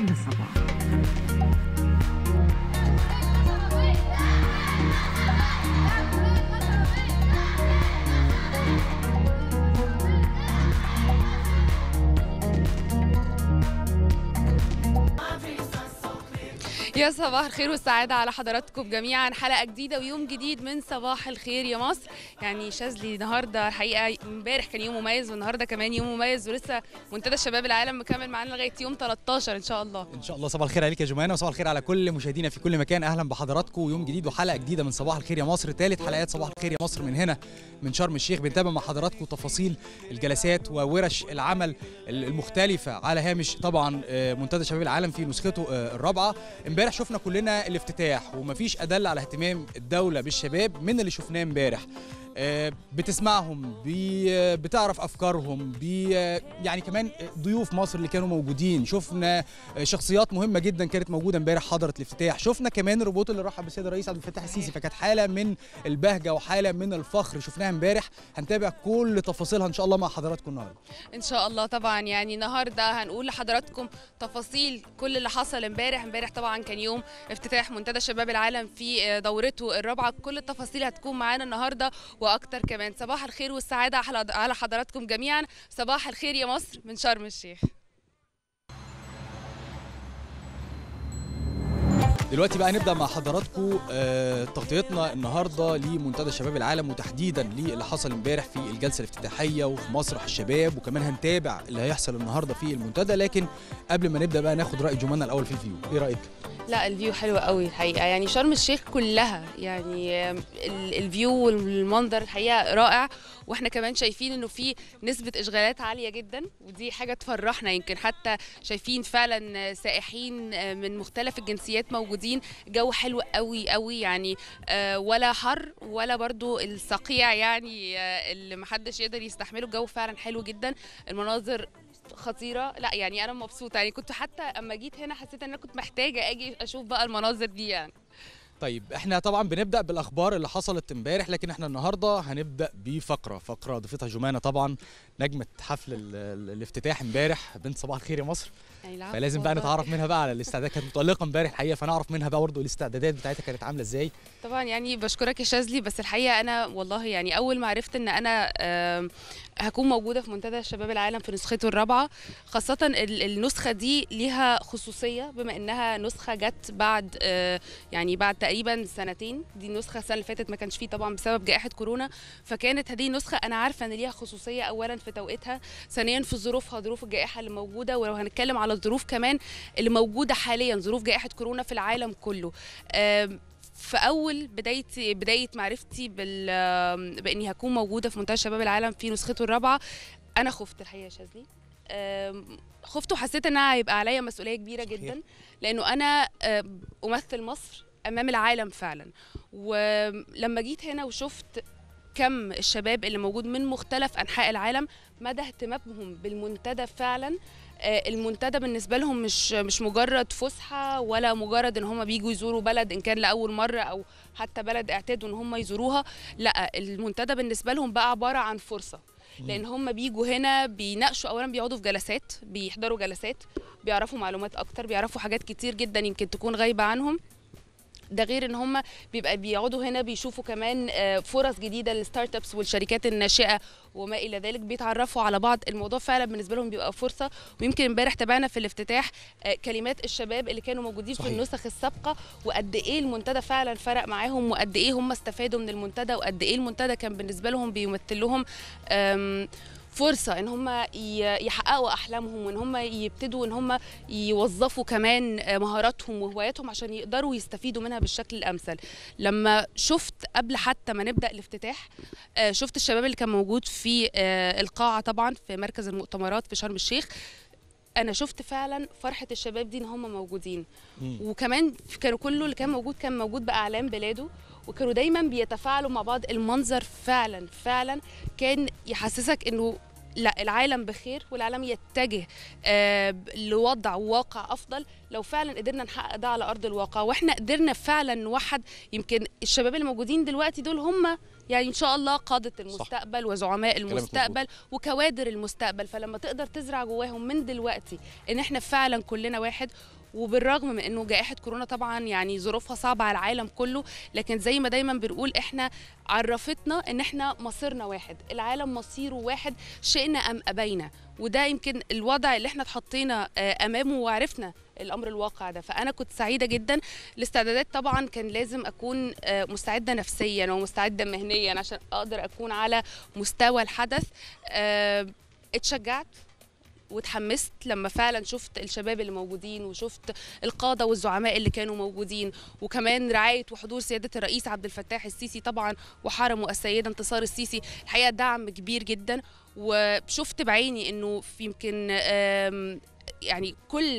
من الصباح. يا صباح الخير والسعادة على حضراتكم جميعا. حلقة جديدة ويوم جديد من صباح الخير يا مصر. يعني شاذلي النهارده الحقيقة امبارح كان يوم مميز والنهارده كمان يوم مميز، ولسه منتدى شباب العالم مكمل معانا لغاية يوم 13 ان شاء الله. ان شاء الله. صباح الخير عليك يا جمانة، وصباح الخير على كل مشاهدينا في كل مكان. اهلا بحضراتكم ويوم جديد وحلقة جديدة من صباح الخير يا مصر، ثالث حلقات صباح الخير يا مصر من هنا من شرم الشيخ. بنتابع مع حضراتكم تفاصيل الجلسات وورش العمل المختلفة على هامش طبعا منتدى شباب العالم في نسخته الرابعة. امبارح شفنا كلنا الافتتاح، ومفيش أدل على اهتمام الدولة بالشباب من اللي شفناه امبارح. بتسمعهم، بتعرف افكارهم، يعني كمان ضيوف مصر اللي كانوا موجودين. شفنا شخصيات مهمه جدا كانت موجوده امبارح حضرت الافتتاح. شفنا كمان الروبوت اللي رحب بالسيد الرئيس عبد الفتاح السيسي، فكانت حاله من البهجه وحاله من الفخر شفناها امبارح. هنتابع كل تفاصيلها ان شاء الله مع حضراتكم النهارده ان شاء الله. طبعا يعني النهارده هنقول لحضراتكم تفاصيل كل اللي حصل امبارح. امبارح طبعا كان يوم افتتاح منتدى شباب العالم في دورته الرابعه. كل التفاصيل هتكون معانا النهارده واكتر كمان. صباح الخير والسعاده على حضراتكم جميعا. صباح الخير يا مصر من شرم الشيخ. دلوقتي بقى نبدأ مع حضراتكم تغطيتنا النهارده لمنتدى شباب العالم، وتحديدا للي حصل امبارح في الجلسه الافتتاحيه وفي مسرح الشباب، وكمان هنتابع اللي هيحصل النهارده في المنتدى. لكن قبل ما نبدأ بقى ناخد رأي جمانة الأول في الفيو. ايه رأيك؟ لا الفيو حلو قوي الحقيقه، يعني شرم الشيخ كلها يعني الفيو والمنظر الحقيقه رائع. واحنا كمان شايفين انه في نسبه اشغالات عاليه جدا، ودي حاجه تفرحنا. يمكن حتى شايفين فعلا سائحين من مختلف الجنسيات موجودين. جو حلو قوي قوي يعني، ولا حر ولا برضو الصقيع يعني اللي محدش يقدر يستحمله. الجو فعلا حلو جدا، المناظر خطيره. لا يعني انا مبسوطه، يعني كنت حتى اما جيت هنا حسيت ان انا كنت محتاجه اجي اشوف بقى المناظر دي يعني. طيب احنا طبعا بنبدأ بالأخبار اللي حصلت امبارح، لكن احنا النهارده هنبدأ بفقرة ضيفتها جمانة طبعا، نجمة حفل الافتتاح امبارح بنت صباح الخير يا مصر. فلازم بقى نتعرف منها بقى على الاستعدادات. كانت متألقة امبارح الحقيقة، فنعرف منها بقى برضه الاستعدادات بتاعتها كانت عاملة ازاي. طبعا يعني بشكرك يا شاذلي، بس الحقيقة أنا والله يعني أول ما عرفت إن أنا هكون موجودة في منتدى شباب العالم في نسخته الرابعة، خاصة النسخة دي ليها خصوصية بما إنها نسخة جت بعد يعني بعد تقريبا سنتين. دي النسخة السنة اللي فاتت ما كانش فيه طبعا بسبب جائحة كورونا، فكانت هذه النسخة أنا عارفة إن ليها خصوصية أولا في توقيتها، ثانيا في ظروفها، ظروف الجائحة اللي موجودة. ولو هنتكلم على الظروف كمان اللي موجودة حاليا، ظروف جائحة كورونا في العالم كله. في اول بدايه معرفتي باني هكون موجوده في منتدى شباب العالم في نسخته الرابعه، انا خفت الحقيقه يا شاذلي. خفت وحسيت انها هيبقى عليا مسؤوليه كبيره جدا، لانه انا امثل مصر امام العالم فعلا. ولما جيت هنا وشفت كم الشباب اللي موجود من مختلف انحاء العالم، مدى اهتمامهم بالمنتدى فعلا. المنتدى بالنسبه لهم مش مجرد فسحه، ولا مجرد ان هم بيجوا يزوروا بلد ان كان لاول مره او حتى بلد اعتادوا ان هم يزوروها. لا، المنتدى بالنسبه لهم بقى عباره عن فرصه، لان هم بيجوا هنا بيناقشوا. اولا بيقعدوا في جلسات، بيحضروا جلسات، بيعرفوا معلومات اكتر، بيعرفوا حاجات كتير جدا يمكن تكون غايبه عنهم. ده غير ان هم بيقعدوا هنا بيشوفوا كمان فرص جديده للستارت ابس والشركات الناشئه وما الى ذلك، بيتعرفوا على بعض. الموضوع فعلا بالنسبه لهم بيبقى فرصه. ويمكن امبارح تابعنا في الافتتاح كلمات الشباب اللي كانوا موجودين في النسخ السابقه، وقد ايه المنتدى فعلا فرق معاهم، وقد ايه هم استفادوا من المنتدى، وقد ايه المنتدى كان بالنسبه لهم بيمثل لهم فرصة ان هم يحققوا احلامهم، وان هم يبتدوا ان هم يوظفوا كمان مهاراتهم وهواياتهم عشان يقدروا يستفيدوا منها بالشكل الامثل. لما شفت قبل حتى ما نبدا الافتتاح، شفت الشباب اللي كان موجود في القاعة طبعا في مركز المؤتمرات في شرم الشيخ. انا شفت فعلا فرحة الشباب دي ان هم موجودين، وكمان كانوا كله اللي كان موجود باعلام بلاده، وكانوا دايما بيتفاعلوا مع بعض. المنظر فعلا فعلا كان يحسسك انه لا، العالم بخير، والعالم يتجه لوضع واقع افضل لو فعلا قدرنا نحقق ده على ارض الواقع. واحنا قدرنا فعلا نوحد. يمكن الشباب اللي موجودين دلوقتي دول هم يعني ان شاء الله قادة المستقبل وزعماء المستقبل وكوادر المستقبل، فلما تقدر تزرع جواهم من دلوقتي ان احنا فعلا كلنا واحد. وبالرغم من انه جائحة كورونا طبعا يعني ظروفها صعبة على العالم كله، لكن زي ما دايما بنقول احنا عرفتنا ان احنا مصيرنا واحد، العالم مصيره واحد شئنا ام ابينا. وده يمكن الوضع اللي احنا اتحطينا امامه وعرفنا الامر الواقع ده. فانا كنت سعيده جدا. الاستعدادات طبعا كان لازم اكون مستعده نفسيا ومستعده مهنيا عشان اقدر اكون على مستوى الحدث. اتشجعت واتحمست لما فعلا شفت الشباب اللي موجودين، وشفت القاده والزعماء اللي كانوا موجودين، وكمان رعايه وحضور سياده الرئيس عبد الفتاح السيسي طبعا وحرمه السيده انتصار السيسي. الحقيقه دعم كبير جدا. وشفت بعيني انه في يمكن يعني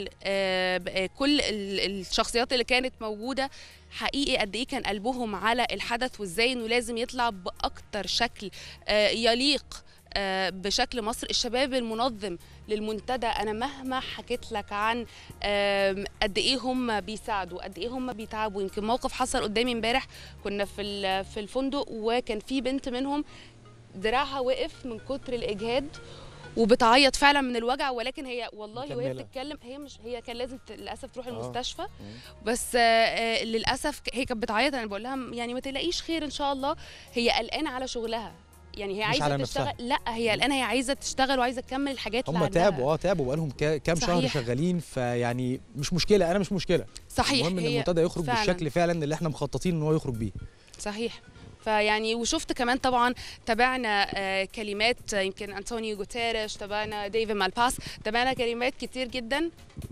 كل الشخصيات اللي كانت موجوده حقيقي قد ايه كان قلبهم على الحدث، وازاي انه لازم يطلع باكتر شكل يليق بشكل مصر. الشباب المنظم للمنتدى انا مهما حكيت لك عن قد ايه هم بيساعدوا، قد ايه هم بيتعبوا. يمكن موقف حصل قدامي امبارح، كنا في الفندق وكان في بنت منهم دراعها وقف من كتر الاجهاد وبتعيط فعلا من الوجع، ولكن هي والله وهي بتتكلم هي كان لازم للاسف تروح المستشفى، بس للاسف هي كانت بتعيط. انا بقول لها يعني ما تلاقيش خير ان شاء الله. هي قلقانه على شغلها، يعني هي عايزه تشتغل. لا هي قلقانه، هي عايزه تشتغل وعايزه تكمل الحاجات اللي عندها. هم تعبوا بقالهم كام شهر شغالين، فيعني مش مشكله، انا مش مشكله. صحيح، المهم ان المنتدى يخرج بالشكل فعلا اللي احنا مخططين ان هو يخرج بيه. صحيح. فيعني وشفت كمان طبعا تابعنا كلمات يمكن أنطونيو غوتيريش، تابعنا ديفيد مالباس، تابعنا كلمات كتير جدا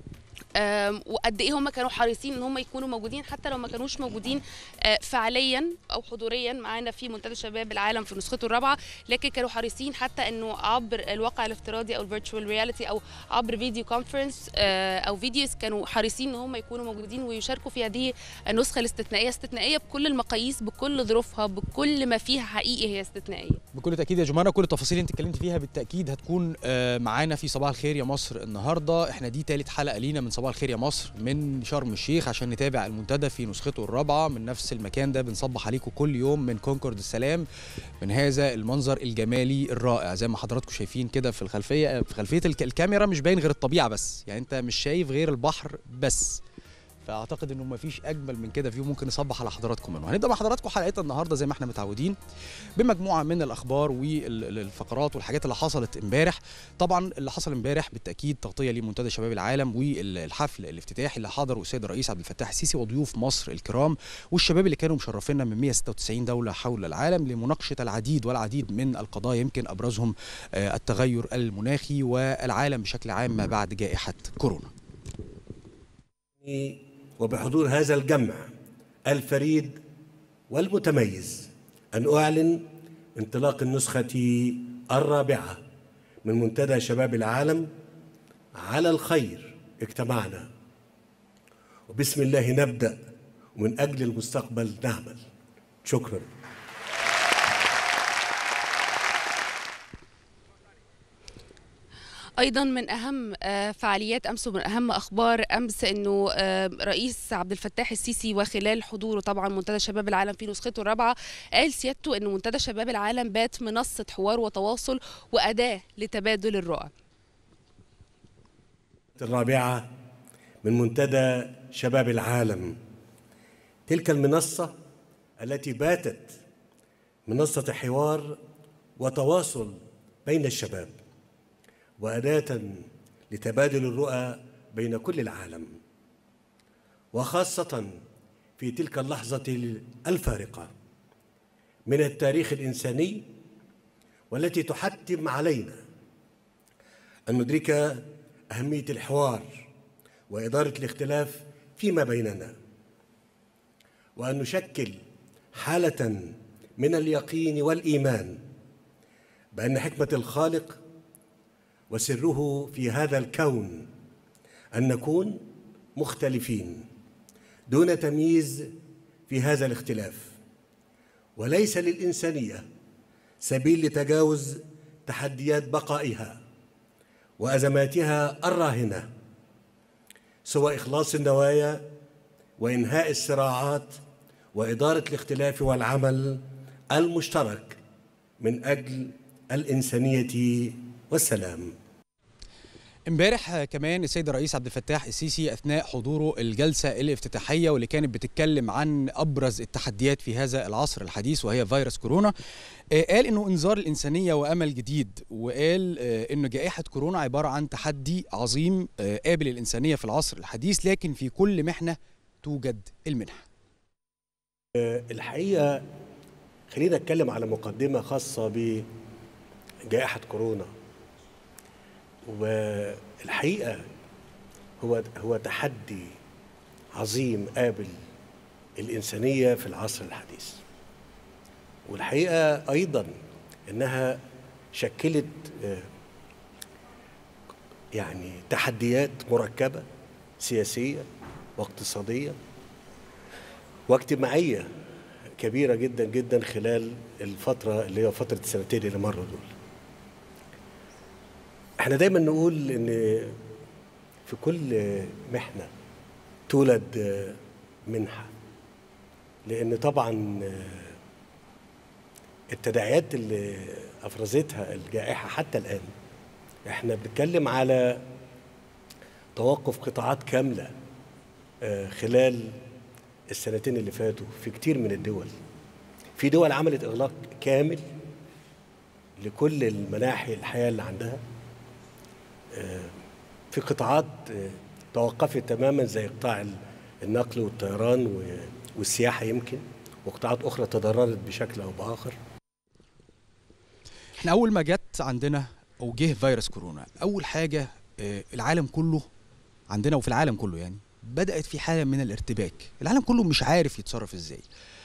وقد ايه هم كانوا حريصين ان هم يكونوا موجودين حتى لو ما كانوش موجودين فعليا او حضوريا معانا في منتدى شباب العالم في نسخته الرابعه، لكن كانوا حريصين حتى انه عبر الواقع الافتراضي او الفيرتشوال رياليتي او عبر فيديو كونفرنس او فيديوز، كانوا حريصين ان هم يكونوا موجودين ويشاركوا في هذه النسخه الاستثنائيه. استثنائيه بكل المقاييس، بكل ظروفها، بكل ما فيها حقيقي هي استثنائيه. بكل تاكيد يا جمانه، كل التفاصيل اللي انت اتكلمت فيها بالتاكيد هتكون معانا في صباح الخير يا مصر النهارده. احنا دي ثالث حلقه لينا من صباح الخير يا مصر من شرم الشيخ عشان نتابع المنتدى في نسخته الرابعه من نفس المكان ده. بنصبح عليكم كل يوم من كونكورد السلام من هذا المنظر الجمالي الرائع زي ما حضراتكم شايفين كده في الخلفيه. في خلفيه الكاميرا مش باين غير الطبيعه بس، يعني انت مش شايف غير البحر بس. فاعتقد انه مفيش اجمل من كده فيو ممكن نصبح على حضراتكم منه. هنبدا مع حضراتكم حلقتنا النهارده زي ما احنا متعودين بمجموعه من الاخبار والفقرات والحاجات اللي حصلت امبارح. طبعا اللي حصل امبارح بالتاكيد تغطيه لمنتدى شباب العالم والحفل الافتتاحي اللي حضره السيد الرئيس عبد الفتاح السيسي وضيوف مصر الكرام والشباب اللي كانوا مشرفينا من 196 دوله حول العالم لمناقشه العديد والعديد من القضايا، يمكن ابرزهم التغير المناخي والعالم بشكل عام ما بعد جائحه كورونا. وبحضور هذا الجمع الفريد والمتميز أن أعلن انطلاق النسخة الرابعة من منتدى شباب العالم. على الخير اجتمعنا، وبسم الله نبدأ، ومن أجل المستقبل نعمل. شكرا. ايضا من اهم فعاليات امس ومن اهم اخبار امس انه رئيس عبد الفتاح السيسي وخلال حضوره طبعا منتدى شباب العالم في نسخته الرابعه قال سيادته انه منتدى شباب العالم بات منصه حوار وتواصل واداه لتبادل الرؤى. الرابعه من منتدى شباب العالم، تلك المنصه التي باتت منصه حوار وتواصل بين الشباب وأداة لتبادل الرؤى بين كل العالم، وخاصة في تلك اللحظة الفارقة من التاريخ الإنساني والتي تحتم علينا أن ندرك أهمية الحوار وإدارة الاختلاف فيما بيننا، وأن نشكل حالة من اليقين والإيمان بأن حكمة الخالق وسره في هذا الكون أن نكون مختلفين دون تمييز في هذا الاختلاف، وليس للإنسانية سبيل لتجاوز تحديات بقائها وأزماتها الراهنة سوى إخلاص النوايا وإنهاء الصراعات وإدارة الاختلاف والعمل المشترك من أجل الإنسانية والسلام. امبارح كمان السيد الرئيس عبد الفتاح السيسي اثناء حضوره الجلسه الافتتاحيه واللي كانت بتتكلم عن ابرز التحديات في هذا العصر الحديث وهي فيروس كورونا، قال انه انذار الانسانيه وامل جديد، وقال انه جائحه كورونا عباره عن تحدي عظيم قابل الانسانيه في العصر الحديث، لكن في كل محنه توجد المنحه. الحقيقه خلينا نتكلم على مقدمه خاصه بجائحه كورونا. والحقيقة هو تحدي عظيم قابل الإنسانية في العصر الحديث، والحقيقة أيضا أنها شكلت يعني تحديات مركبة سياسية واقتصادية واجتماعية كبيرة جدا جدا خلال الفترة اللي هي فترة السنتين اللي مروا دول. احنا دايما نقول ان في كل محنة تولد منحة، لان طبعا التداعيات اللي افرزتها الجائحة حتى الان احنا بنتكلم على توقف قطاعات كاملة خلال السنتين اللي فاتوا في كتير من الدول. في دول عملت اغلاق كامل لكل المناحي الحياة اللي عندها، في قطاعات توقفت تماما زي قطاع النقل والطيران والسياحة يمكن، وقطاعات أخرى تضررت بشكل أو بآخر. احنا أول ما جت عندنا أو جه فيروس كورونا، أول حاجة العالم كله عندنا وفي العالم كله يعني بدأت في حالة من الارتباك، العالم كله مش عارف يتصرف ازاي.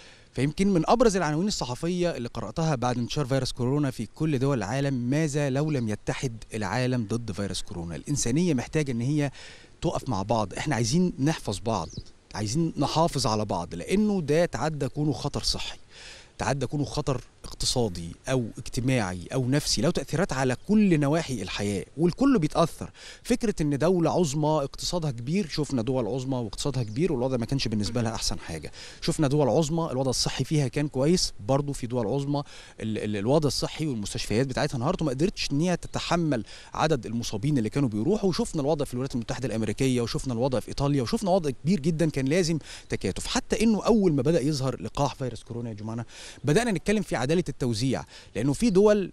فيمكن من أبرز العناوين الصحفية اللي قرأتها بعد انتشار فيروس كورونا في كل دول العالم: ماذا لو لم يتحد العالم ضد فيروس كورونا؟ الإنسانية محتاجة إن هي تقف مع بعض، إحنا عايزين نحفظ بعض، عايزين نحافظ على بعض، لأنه ده تعدى كونه خطر صحي، تعدى كونه خطر اقتصادي أو اجتماعي أو نفسي، له تأثيرات على كل نواحي الحياة والكل بيتأثر. فكرة إن دولة عظمى اقتصادها كبير، شفنا دول عظمى واقتصادها كبير والوضع ما كانش بالنسبة لها أحسن حاجة. شفنا دول عظمى الوضع الصحي فيها كان كويس، برضو في دول عظمى الوضع الصحي والمستشفيات بتاعتها انهارت وما قدرتش إن هي تتحمل عدد المصابين اللي كانوا بيروحوا. وشفنا الوضع في الولايات المتحدة الأمريكية، وشفنا الوضع في إيطاليا، وشفنا وضع كبير جدا كان لازم تكاتف. حتى إنه أول ما بدأ يظهر لقاح فيروس كورونا يا جماعة بدأنا نتكلم في عدالة التوزيع، لأنه في دول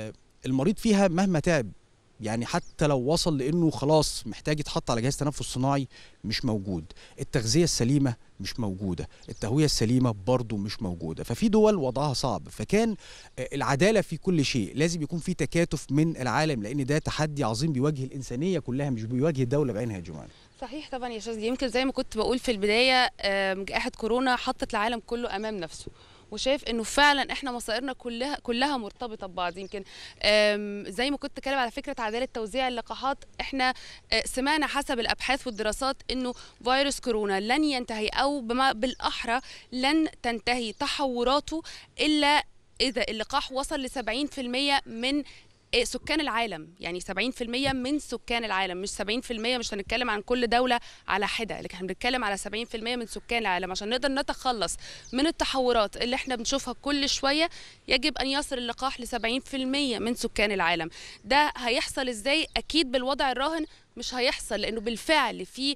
المريض فيها مهما تعب يعني حتى لو وصل لأنه خلاص محتاج يتحط على جهاز تنفس صناعي مش موجود، التغذية السليمة مش موجودة، التهوية السليمة برضو مش موجودة. ففي دول وضعها صعب، فكان العدالة في كل شيء، لازم يكون في تكاتف من العالم، لأن ده تحدي عظيم بيواجه الإنسانية كلها مش بيواجه الدولة بعينها يا جماعة. صحيح طبعا يا شاذلي، يمكن زي ما كنت بقول في البداية جائحة كورونا حطت العالم كله أمام نفسه، وشايف انه فعلا احنا مصائرنا كلها مرتبطه ببعض. يمكن زي ما كنت بتكلم على فكره عداله توزيع اللقاحات، احنا سمعنا حسب الابحاث والدراسات انه فيروس كورونا لن ينتهي، او بالاحرى لن تنتهي تحوراته الا اذا اللقاح وصل ل 70% من سكان العالم. يعني 70% من سكان العالم، مش 70%، مش هنتكلم عن كل دولة على حدة، لكن هنتكلم على 70% من سكان العالم. عشان نقدر نتخلص من التحورات اللي احنا بنشوفها كل شوية يجب أن يصل اللقاح ل 70% من سكان العالم. ده هيحصل ازاي؟ أكيد بالوضع الراهن مش هيحصل، لأنه بالفعل في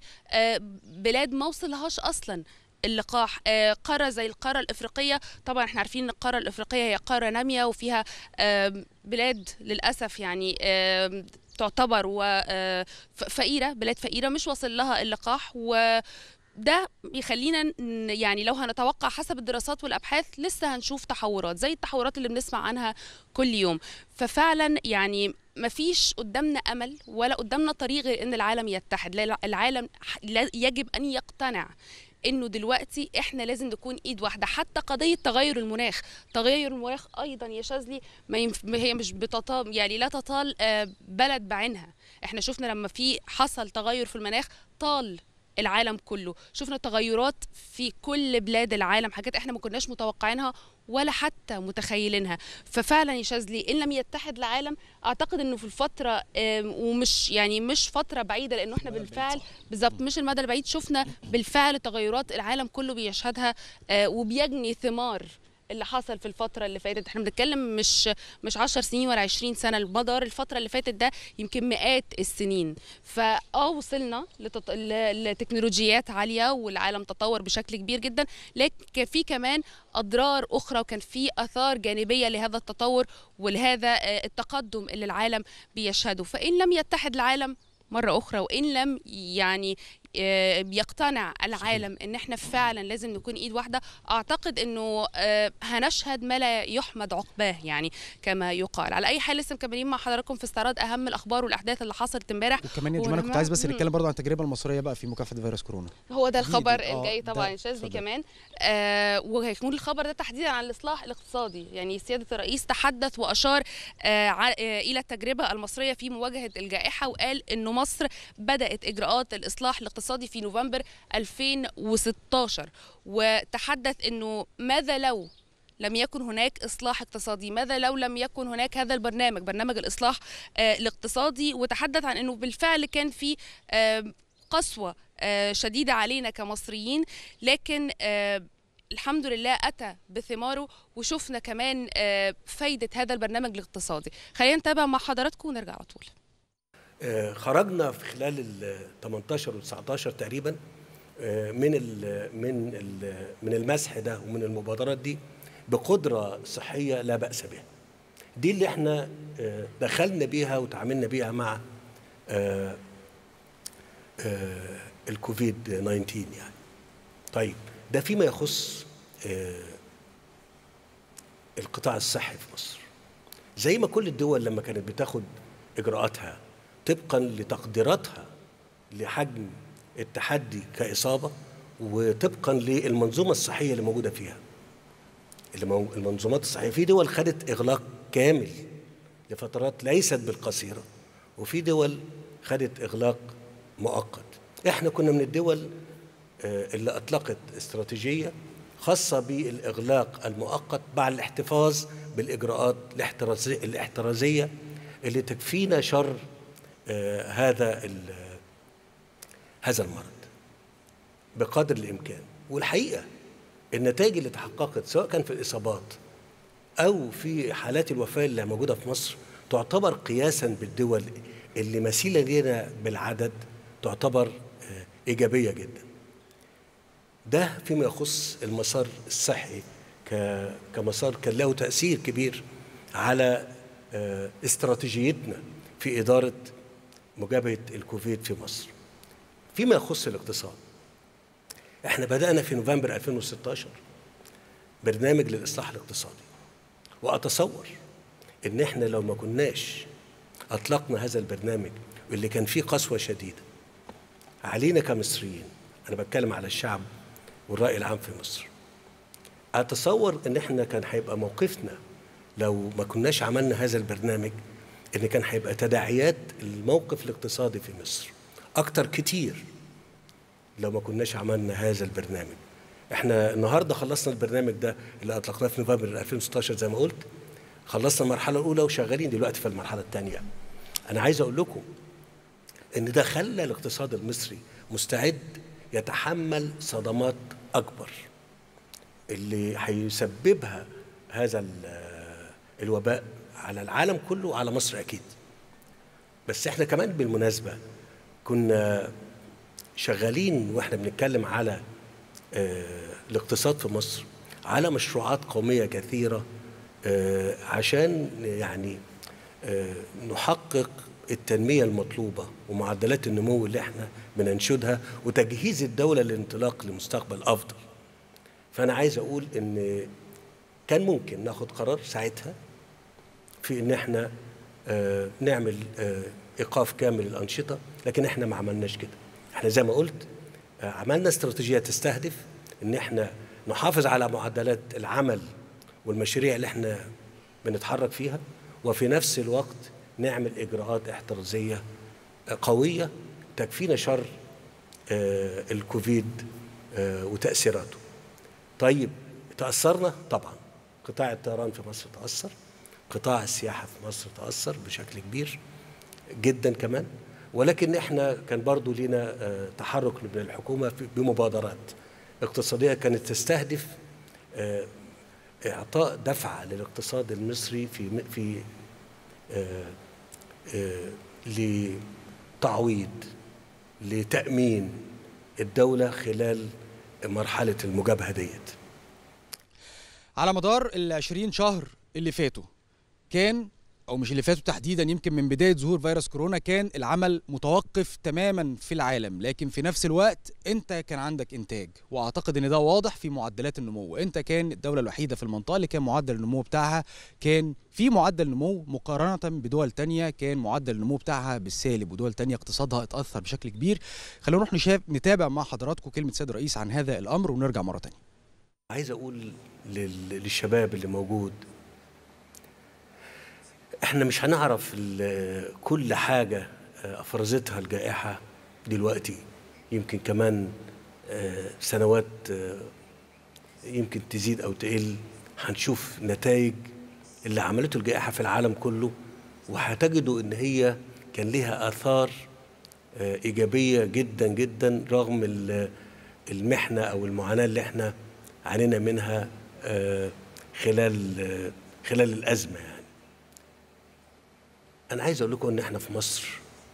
بلاد ما وصلهاش أصلا اللقاح. قارة زي القارة الإفريقية، طبعا احنا عارفين ان القارة الإفريقية هي قارة نامية وفيها بلاد للأسف يعني تعتبر فقيرة، بلاد فقيرة مش واصل لها اللقاح. وده يخلينا يعني لو هنتوقع حسب الدراسات والأبحاث لسه هنشوف تحورات زي التحورات اللي بنسمع عنها كل يوم. ففعلا يعني مفيش قدامنا أمل ولا قدامنا طريق غير ان العالم يتحد. العالم يجب أن يقتنع انه دلوقتي احنا لازم نكون ايد واحده. حتى قضيه تغير المناخ، تغير المناخ ايضا يا شاذلي هي مش يعني لا تطال بلد بعينها. احنا شفنا لما حصل تغير في المناخ طال العالم كله، شفنا تغيرات في كل بلاد العالم، حاجات احنا ما كناش متوقعينها ولا حتى متخيلينها. ففعلا يا شاذلي ان لم يتحد العالم اعتقد انه في الفتره ومش يعني مش فتره بعيده، لانه احنا بالفعل بالظبط مش المدى البعيد شفنا بالفعل تغيرات العالم كله بيشهدها وبيجني ثمار اللي حصل في الفتره اللي فاتت. احنا بنتكلم مش 10 سنين ولا 20 سنه، المدار الفتره اللي فاتت ده يمكن مئات السنين. وصلنا لتكنولوجيات عاليه والعالم تطور بشكل كبير جدا، لكن في كمان اضرار اخرى وكان في اثار جانبيه لهذا التطور ولهذا التقدم اللي العالم بيشهده. فان لم يتحد العالم مرة أخرى، وإن لم يعني بيقتنع العالم ان احنا فعلا لازم نكون ايد واحده، اعتقد انه هنشهد ما لا يحمد عقباه يعني كما يقال. على اي حال لسه مكملين مع حضراتكم في استعراض اهم الاخبار والاحداث اللي حصلت امبارح. وكمان يا جماعه كنت عايز بس نتكلم برضو عن التجربه المصريه بقى في مكافحه فيروس كورونا. هو ده الخبر الجاي طبعا شاذلي كمان، وهيكون الخبر ده تحديدا عن الاصلاح الاقتصادي. يعني سياده الرئيس تحدث واشار الى التجربه المصريه في مواجهه الجائحه، وقال انه مصر بدات اجراءات الاصلاح الاقتصادي في نوفمبر 2016، وتحدث انه ماذا لو لم يكن هناك إصلاح اقتصادي، ماذا لو لم يكن هناك هذا برنامج الإصلاح الاقتصادي. وتحدث عن أنه بالفعل كان في قسوة شديدة علينا كمصريين، لكن الحمد لله أتى بثماره، وشفنا كمان فايدة هذا البرنامج الاقتصادي. خلينا نتابع مع حضراتكم ونرجع على طول. خرجنا في خلال ال 18 و 19 تقريبا من المسح ده ومن المبادرات دي بقدرة صحية لا بأس بها. دي اللي احنا دخلنا بيها وتعاملنا بيها مع الكوفيد 19 يعني. طيب ده فيما يخص القطاع الصحي في مصر. زي ما كل الدول لما كانت بتاخد إجراءاتها طبقا لتقديراتها لحجم التحدي كإصابة وطبقا للمنظومة الصحية اللي موجودة فيها، المنظومات الصحية في دول خدت إغلاق كامل لفترات ليست بالقصيرة، وفي دول خدت إغلاق مؤقت. إحنا كنا من الدول اللي أطلقت استراتيجية خاصة بالإغلاق المؤقت بعد الاحتفاظ بالإجراءات الاحترازية اللي تكفينا شر هذا المرض بقدر الإمكان. والحقيقة النتائج اللي تحققت سواء كان في الإصابات أو في حالات الوفاة اللي موجودة في مصر تعتبر قياسا بالدول اللي مثيلة لنا بالعدد تعتبر إيجابية جدا. ده فيما يخص المسار الصحي كمسار كان له تأثير كبير على استراتيجيتنا في إدارة مجابهة الكوفيد في مصر. فيما يخص الاقتصاد، احنا بدأنا في نوفمبر 2016 برنامج للإصلاح الاقتصادي، وأتصور إن احنا لو ما كناش أطلقنا هذا البرنامج واللي كان فيه قسوة شديدة علينا كمصريين، أنا بتكلم على الشعب والرأي العام في مصر، أتصور إن احنا كان هيبقى موقفنا لو ما كناش عملنا هذا البرنامج إن كان هيبقى تداعيات الموقف الاقتصادي في مصر أكتر كتير لو ما كناش عملنا هذا البرنامج. احنا النهارده خلصنا البرنامج ده اللي اطلقناه في نوفمبر 2016 زي ما قلت، خلصنا المرحله الاولى وشغالين دلوقتي في المرحله الثانيه. انا عايز اقول لكم ان ده خلى الاقتصاد المصري مستعد يتحمل صدمات اكبر اللي هيسببها هذا الوباء على العالم كله وعلى مصر اكيد. بس احنا كمان بالمناسبه كنا شغالين واحنا بنتكلم على الاقتصاد في مصر على مشروعات قومية كثيرة عشان يعني نحقق التنمية المطلوبة ومعدلات النمو اللي احنا بننشدها وتجهيز الدولة للانطلاق لمستقبل أفضل. فأنا عايز أقول إن كان ممكن ناخد قرار ساعتها في إن احنا نعمل إيقاف كامل الأنشطة، لكن احنا ما عملناش كده. احنا زي ما قلت عملنا استراتيجية تستهدف ان احنا نحافظ على معدلات العمل والمشاريع اللي احنا بنتحرك فيها، وفي نفس الوقت نعمل اجراءات احترازية قوية تكفينا شر الكوفيد وتأثيراته. طيب تأثرنا طبعا، قطاع الطيران في مصر تأثر، قطاع السياحة في مصر تأثر بشكل كبير جدا كمان، ولكن احنا كان برضو لنا تحرك من الحكومة بمبادرات اقتصادية كانت تستهدف إعطاء دفعة للاقتصاد المصري في لتعويض، لتأمين الدولة خلال مرحلة المجابهة ديت. على مدار ال20 شهر اللي فاتوا كان، او مش اللي فاتوا تحديدا، يمكن من بدايه ظهور فيروس كورونا كان العمل متوقف تماما في العالم، لكن في نفس الوقت انت كان عندك انتاج، واعتقد ان ده واضح في معدلات النمو. انت كان الدوله الوحيده في المنطقه اللي كان معدل النمو بتاعها كان في معدل نمو مقارنه بدول تانية كان معدل النمو بتاعها بالسالب، ودول تانية اقتصادها اتاثر بشكل كبير. خلونا نروح نتابع مع حضراتكم كلمه سيد الرئيس عن هذا الامر ونرجع مره تانية. عايز اقول للشباب اللي موجود، احنا مش هنعرف كل حاجة افرزتها الجائحة دلوقتي، يمكن كمان سنوات يمكن تزيد او تقل، هنشوف نتائج اللي عملته الجائحة في العالم كله، وهتجدوا ان هي كان لها آثار إيجابية جدا جدا رغم المحنة او المعاناة اللي احنا عانينا منها خلال الأزمة. يعني أنا عايز أقول لكم إن إحنا في مصر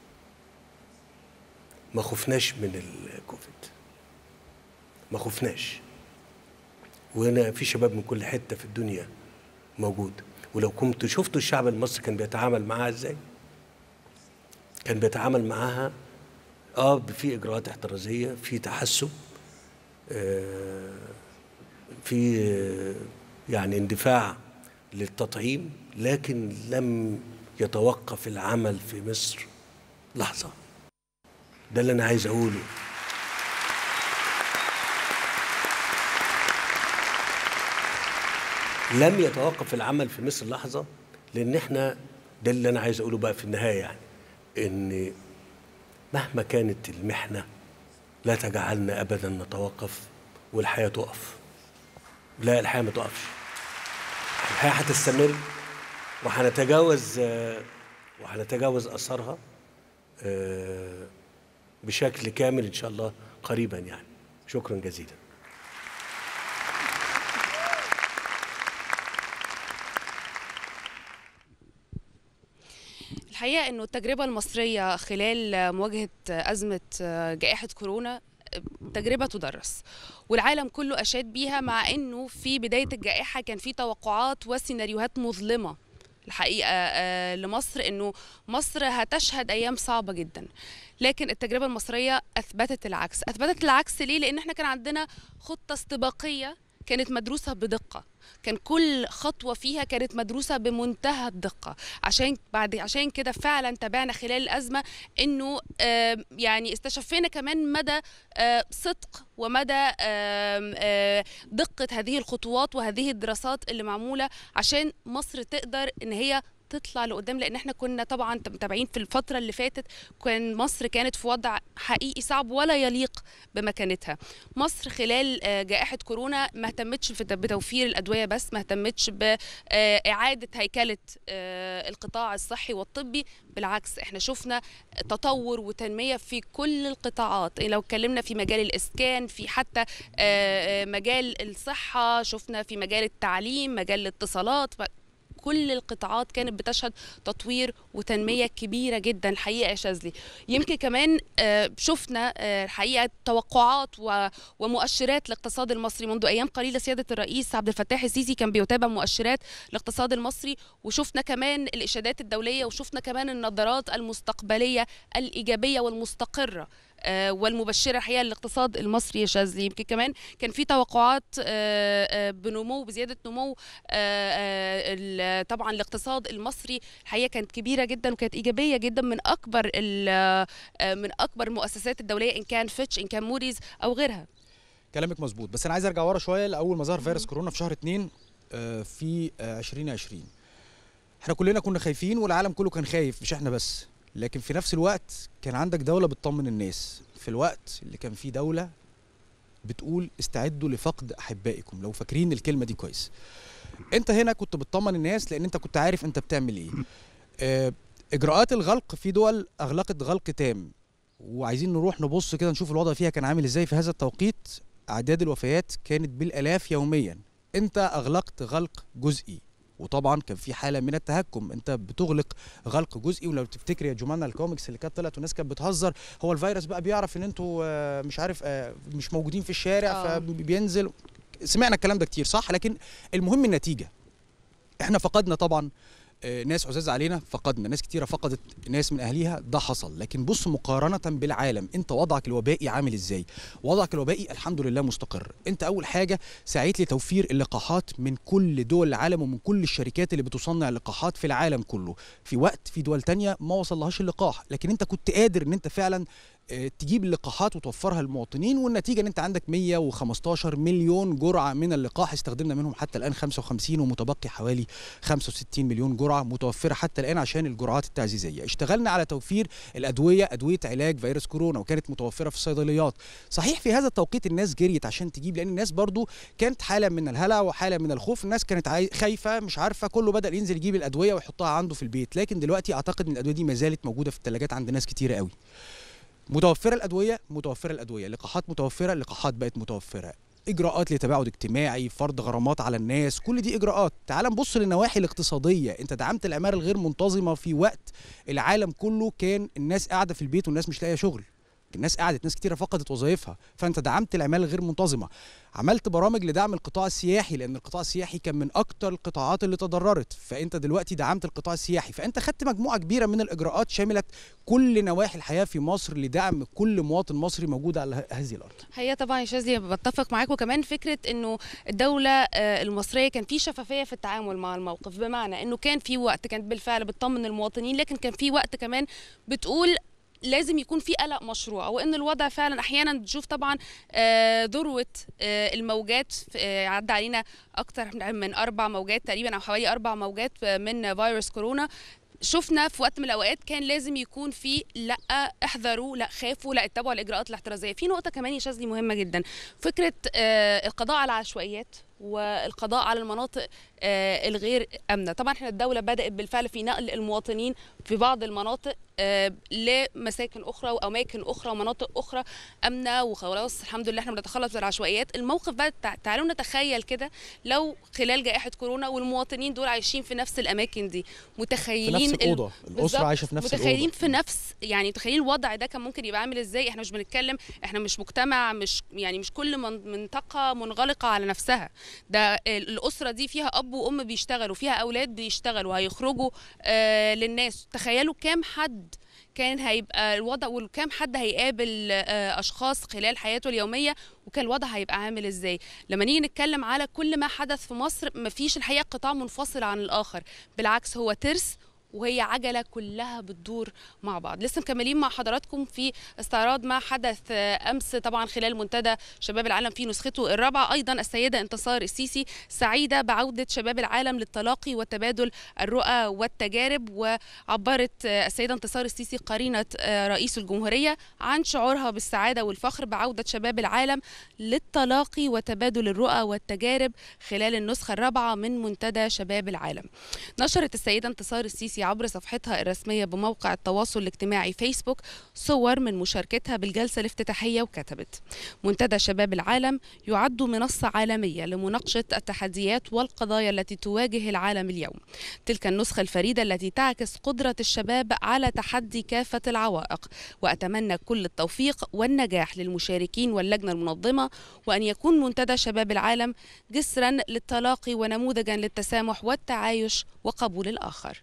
ما خفناش من الكوفيد، ما خفناش، وهنا في شباب من كل حتة في الدنيا موجود. ولو كنتوا شفتوا الشعب المصري كان بيتعامل معاها إزاي، كان بيتعامل معاها في إجراءات احترازية، في تحسب، في يعني اندفاع للتطعيم، لكن لم يتوقف العمل في مصر لحظة. ده اللي أنا عايز أقوله. لم يتوقف العمل في مصر لحظة، لأن احنا ده اللي أنا عايز أقوله بقى في النهاية، يعني إن مهما كانت المحنة لا تجعلنا أبدا نتوقف والحياة تقف. لا، الحياة ما تقفش، الحياة هتستمر، وهنتجاوز أثرها بشكل كامل إن شاء الله قريبا. يعني شكرا جزيلا. الحقيقة أنه التجربة المصرية خلال مواجهة أزمة جائحة كورونا تجربة تدرس، والعالم كله أشاد بيها، مع أنه في بداية الجائحة كان في توقعات وسيناريوهات مظلمة الحقيقة لمصر، أنه مصر هتشهد أيام صعبة جدا. لكن التجربة المصرية أثبتت العكس. ليه؟ لأن احنا كان عندنا خطة استباقية كانت مدروسة بدقة، كان كل خطوة فيها كانت مدروسة بمنتهى الدقة. عشان كده فعلا تابعنا خلال الأزمة إنه يعني استشفينا كمان مدى صدق ومدى دقة هذه الخطوات وهذه الدراسات اللي معمولة عشان مصر تقدر إن هي تطلع لقدام. لان احنا كنا طبعا متابعين في الفتره اللي فاتت، كان مصر كانت في وضع حقيقي صعب ولا يليق بمكانتها. مصر خلال جائحه كورونا ما اهتمتش بتوفير الادويه بس، ما اهتمتش باعاده هيكله القطاع الصحي والطبي، بالعكس احنا شفنا تطور وتنميه في كل القطاعات. لو اتكلمنا في مجال الاسكان، في حتى مجال الصحه، شفنا في مجال التعليم، مجال الاتصالات، كل القطاعات كانت بتشهد تطوير وتنمية كبيرة جدا الحقيقة يا شاذلي. يمكن كمان شفنا الحقيقة توقعات ومؤشرات الاقتصاد المصري. منذ أيام قليلة سيادة الرئيس عبد الفتاح السيسي كان بيتابع مؤشرات الاقتصاد المصري، وشفنا كمان الإشادات الدولية، وشفنا كمان النظرات المستقبلية الإيجابية والمستقرة والمبشرة الحقيقة للاقتصاد المصري يا شاذلي. يمكن كمان كان في توقعات بزيادة نمو طبعا الاقتصاد المصري الحقيقة كانت كبيرة جدا وكانت إيجابية جدا من أكبر المؤسسات الدولية، إن كان فيتش، إن كان موريز أو غيرها. كلامك مظبوط، بس أنا عايز أرجع ورا شوية لأول ما ظهر فيروس كورونا في شهر 2 في 2020. احنا كلنا كنا خايفين والعالم كله كان خايف، مش احنا بس، لكن في نفس الوقت كان عندك دولة بتطمن الناس في الوقت اللي كان فيه دولة بتقول استعدوا لفقد أحبائكم. لو فاكرين الكلمة دي كويس، انت هنا كنت بتطمن الناس لأن انت كنت عارف انت بتعمل ايه. إجراءات الغلق في دول أغلقت غلق تام، وعايزين نروح نبص كده نشوف الوضع فيها كان عامل ازاي في هذا التوقيت. أعداد الوفيات كانت بالآلاف يوميا، انت اغلقت غلق جزئي، وطبعا كان في حاله من التهكم، انت بتغلق غلق جزئي. ولو تفتكر يا جمانة الكوميكس اللي كانت طلعت والناس كانت بتهزر، هو الفيروس بقى بيعرف ان انتوا مش عارف مش موجودين في الشارع فبينزل. سمعنا الكلام ده كتير صح، لكن المهم النتيجه. احنا فقدنا طبعا ناس عزاز علينا، فقدنا ناس كتيره، فقدت ناس من اهليها، ده حصل. لكن بص مقارنه بالعالم، انت وضعك الوبائي عامل ازاي؟ وضعك الوبائي الحمد لله مستقر. انت اول حاجه سعيت لتوفير اللقاحات من كل دول العالم ومن كل الشركات اللي بتصنع اللقاحات في العالم كله، في وقت في دول تانية ما وصلهاش اللقاح، لكن انت كنت قادر ان انت فعلا تجيب اللقاحات وتوفرها للمواطنين. والنتيجه ان انت عندك 115 مليون جرعه من اللقاح، استخدمنا منهم حتى الان 55، ومتبقي حوالي 65 مليون جرعه متوفره حتى الان عشان الجرعات التعزيزيه. اشتغلنا على توفير ادويه علاج فيروس كورونا، وكانت متوفره في الصيدليات. صحيح في هذا التوقيت الناس جريت عشان تجيب، لان الناس برضو كانت حاله من الهلع وحاله من الخوف، الناس كانت خايفه مش عارفه، كله بدا ينزل يجيب الادويه ويحطها عنده في البيت. لكن دلوقتي اعتقد ان الادويه دي ما زالت موجوده في الثلاجات عند ناس كتيره قوي. متوفره الادويه، اللقاحات متوفره، اللقاحات بقت متوفره، اجراءات لتباعد اجتماعي، فرض غرامات على الناس، كل دي اجراءات. تعال نبص للنواحي الاقتصاديه، انت دعمت العماله الغير منتظمه في وقت العالم كله كان الناس قاعده في البيت والناس مش لاقيه شغل، الناس قعدت، ناس كتيره فقدت وظائفها، فانت دعمت العماله الغير منتظمه. عملت برامج لدعم القطاع السياحي، لان القطاع السياحي كان من اكتر القطاعات اللي تضررت، فانت دلوقتي دعمت القطاع السياحي. فانت خدت مجموعه كبيره من الاجراءات شملت كل نواحي الحياه في مصر لدعم كل مواطن مصري موجود على هذه الارض. هي طبعا يا شاذلي بتفق معاك، وكمان فكره انه الدوله المصريه كان في شفافيه في التعامل مع الموقف، بمعنى انه كان في وقت كانت بالفعل بتطمن المواطنين، لكن كان في وقت كمان بتقول لازم يكون في قلق مشروع، وان الوضع فعلا احيانا بتشوف طبعا ذروه الموجات، عدى علينا اكتر من 4 موجات تقريبا، او حوالي 4 موجات من فيروس كورونا. شفنا في وقت من الاوقات كان لازم يكون في لا احذروا، لا خافوا، لا اتبعوا الاجراءات الاحترازيه. في نقطه كمان يا شاذلي مهمه جدا، فكره القضاء على العشوائيات والقضاء على المناطق الغير امنه. طبعا احنا الدوله بدات بالفعل في نقل المواطنين في بعض المناطق لمساكن اخرى واماكن اخرى ومناطق اخرى امنه، وخلاص الحمد لله احنا بنتخلص من العشوائيات. الموقف بقى تعالوا نتخيل كده لو خلال جائحه كورونا والمواطنين دول عايشين في نفس الاماكن دي، متخيلين في نفس الاوضه، الاسره عايشه في نفس متخيلين الأوضة. في نفس، يعني متخيلين الوضع ده كان ممكن يبقى عامل ازاي. احنا مش بنتكلم، احنا مش مجتمع، مش يعني مش كل منطقه منغلقه على نفسها، ده الاسره دي فيها اب وام بيشتغلوا، فيها اولاد بيشتغلوا، هيخرجوا للناس. تخيلوا كام حد كان هيبقى الوضع، وكام حد هيقابل اشخاص خلال حياته اليوميه، وكان الوضع هيبقى عامل ازاي. لما نيجي نتكلم على كل ما حدث في مصر، مفيش الحقيقه قطاع منفصل عن الاخر، بالعكس هو ترس وهي عجلة كلها بتدور مع بعض. لسه مكملين مع حضراتكم في استعراض ما حدث أمس طبعا خلال منتدى شباب العالم في نسخته الرابعة. أيضا السيدة انتصار السيسي سعيدة بعودة شباب العالم للتلاقي وتبادل الرؤى والتجارب، وعبرت السيدة انتصار السيسي قرينة رئيس الجمهورية عن شعورها بالسعادة والفخر بعودة شباب العالم للتلاقي وتبادل الرؤى والتجارب خلال النسخة الرابعة من منتدى شباب العالم. نشرت السيدة انتصار السيسي عبر صفحتها الرسمية بموقع التواصل الاجتماعي فيسبوك صور من مشاركتها بالجلسة الافتتاحية، وكتبت: منتدى شباب العالم يعد منصة عالمية لمناقشة التحديات والقضايا التي تواجه العالم اليوم. تلك النسخة الفريدة التي تعكس قدرة الشباب على تحدي كافة العوائق، وأتمنى كل التوفيق والنجاح للمشاركين واللجنة المنظمة، وأن يكون منتدى شباب العالم جسرا للتلاقي ونموذجا للتسامح والتعايش وقبول الآخر.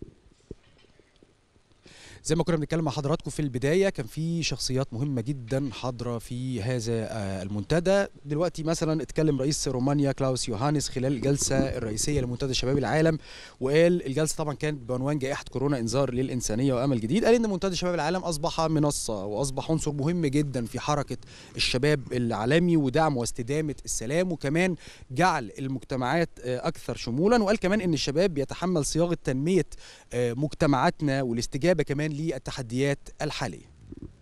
زي ما كنا بنتكلم مع حضراتكم في البدايه، كان في شخصيات مهمه جدا حاضره في هذا المنتدى. دلوقتي مثلا اتكلم رئيس رومانيا كلاوس يوهانس خلال الجلسه الرئيسيه لمنتدى شباب العالم، وقال الجلسه طبعا كانت بعنوان جائحه كورونا انذار للانسانيه وامل جديد. قال ان منتدى شباب العالم اصبح منصه واصبح عنصر مهم جدا في حركه الشباب العالمي ودعم واستدامه السلام، وكمان جعل المجتمعات اكثر شمولا. وقال كمان ان الشباب بيتحمل صياغه تنميه مجتمعاتنا والاستجابه كمان للتحديات الحالية.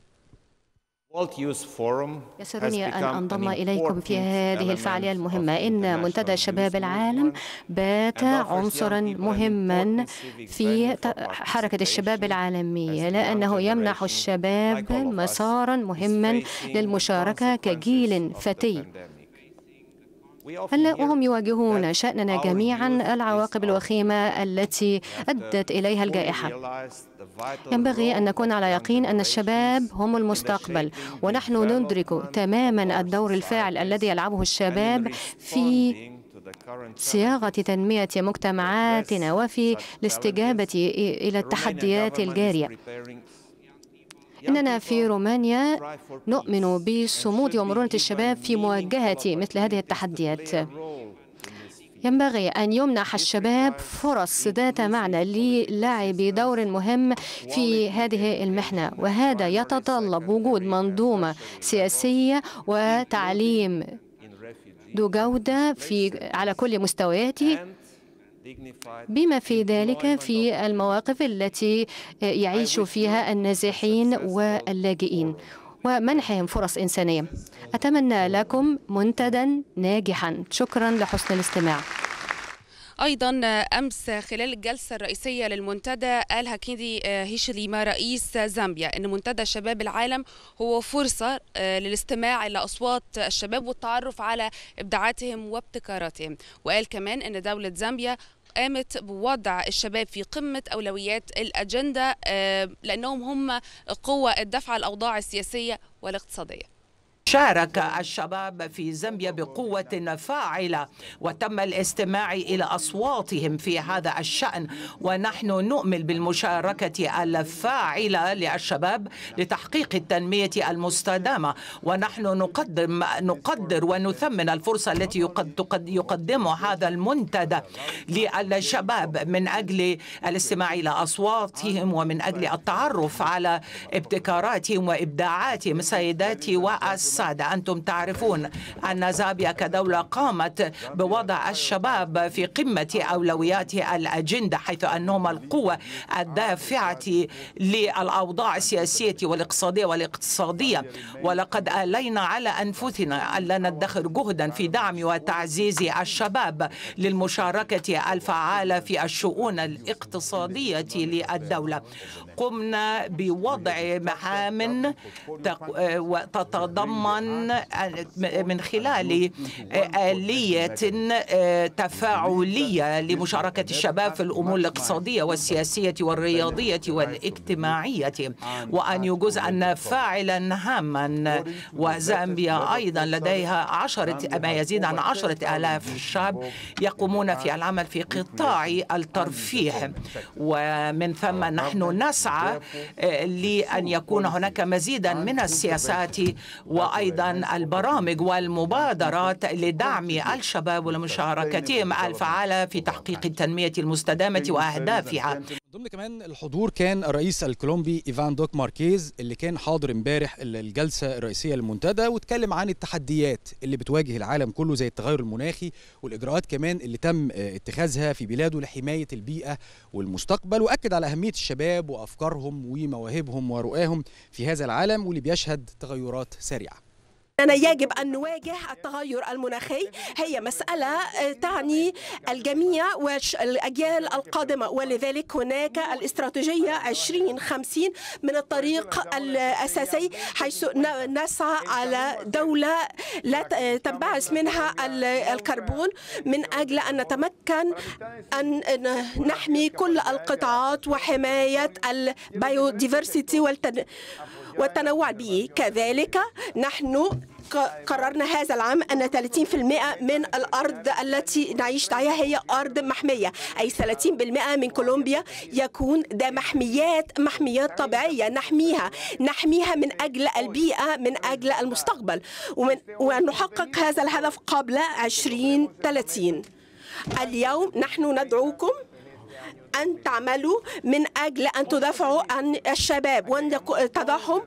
يسرني أن أنضم إليكم في هذه الفعالية المهمة. إن منتدى شباب العالم بات عنصرا مهما في حركة الشباب العالمية، لأنه يمنح الشباب مسارا مهما للمشاركة كجيل فتي وهم يواجهون شأننا جميعا العواقب الوخيمة التي أدت إليها الجائحة. ينبغي أن نكون على يقين أن الشباب هم المستقبل، ونحن ندرك تماما الدور الفاعل الذي يلعبه الشباب في صياغة تنمية مجتمعاتنا وفي الاستجابة إلى التحديات الجارية. إننا في رومانيا نؤمن بصمود ومرونة الشباب في مواجهة مثل هذه التحديات. ينبغي أن يمنح الشباب فرص ذات معنى للعب دور مهم في هذه المحنة، وهذا يتطلب وجود منظومة سياسية وتعليم ذو جودة على كل مستوياته، بما في ذلك في المواقف التي يعيش فيها النازحين واللاجئين ومنحهم فرص إنسانية. أتمنى لكم منتدى ناجحا. شكرا لحسن الاستماع. أيضا أمس خلال الجلسة الرئيسية للمنتدى قال هاكيندي هيشيليما رئيس زامبيا أن منتدى شباب العالم هو فرصة للاستماع إلى أصوات الشباب والتعرف على إبداعاتهم وابتكاراتهم. وقال كمان أن دولة زامبيا قامت بوضع الشباب في قمة أولويات الأجندة لأنهم هم قوة الدفع الأوضاع السياسية والاقتصادية. شارك الشباب في زامبيا بقوة فاعلة وتم الاستماع إلى أصواتهم في هذا الشأن، ونحن نؤمن بالمشاركة الفاعلة للشباب لتحقيق التنمية المستدامة، ونحن نقدر ونثمن الفرصة التي يقدمها هذا المنتدى للشباب من أجل الاستماع إلى أصواتهم ومن أجل التعرف على ابتكاراتهم وإبداعاتهم. سيداتي والسادة، أنتم تعرفون أن زامبيا كدولة قامت بوضع الشباب في قمة أولويات الأجندة، حيث أنهم القوة الدافعة للأوضاع السياسية والاقتصادية، ولقد آلينا على أنفسنا ألا ندخر جهدا في دعم وتعزيز الشباب للمشاركة الفعالة في الشؤون الاقتصادية للدولة. قمنا بوضع مهام تتضمن من خلال آلية تفاعلية لمشاركة الشباب في الأمور الاقتصادية والسياسية والرياضية والاجتماعية، وأن يجزء فاعلا هاما. وزامبيا أيضا لديها ما يزيد عن 10,000 شاب يقومون في العمل في قطاع الترفيه، ومن ثم نحن نسعى لأن يكون هناك مزيدا من السياسات وأيضا البرامج والمبادرات لدعم الشباب ولمشاركتهم الفعالة في تحقيق التنمية المستدامة وأهدافها. ضمن كمان الحضور كان الرئيس الكولومبي إيفان دوك ماركيز اللي كان حاضر امبارح الجلسة الرئيسية للمنتدى، واتكلم عن التحديات اللي بتواجه العالم كله زي التغير المناخي والإجراءات كمان اللي تم اتخاذها في بلاده لحماية البيئة والمستقبل، وأكد على أهمية الشباب وأفكارهم ومواهبهم ورؤاهم في هذا العالم واللي بيشهد تغيرات سريعة. أننا يجب أن نواجه التغير المناخي، هي مسألة تعني الجميع والأجيال القادمة، ولذلك هناك الاستراتيجية 2050 من الطريق الأساسي، حيث نسعى على دولة لا تنبعث منها الكربون، من أجل أن نتمكن أن نحمي كل القطاعات وحماية البيوديفرسيتي والتنوع البيئي. كذلك نحن قررنا هذا العام أن 30% من الأرض التي نعيش عليها هي أرض محمية، أي 30% من كولومبيا يكون ده محميات طبيعية نحميها من أجل البيئة، من أجل المستقبل، وأن نحقق هذا الهدف قبل 2030. اليوم نحن ندعوكم أن تعملوا من أجل أن تدافعوا عن الشباب وأن تضعهم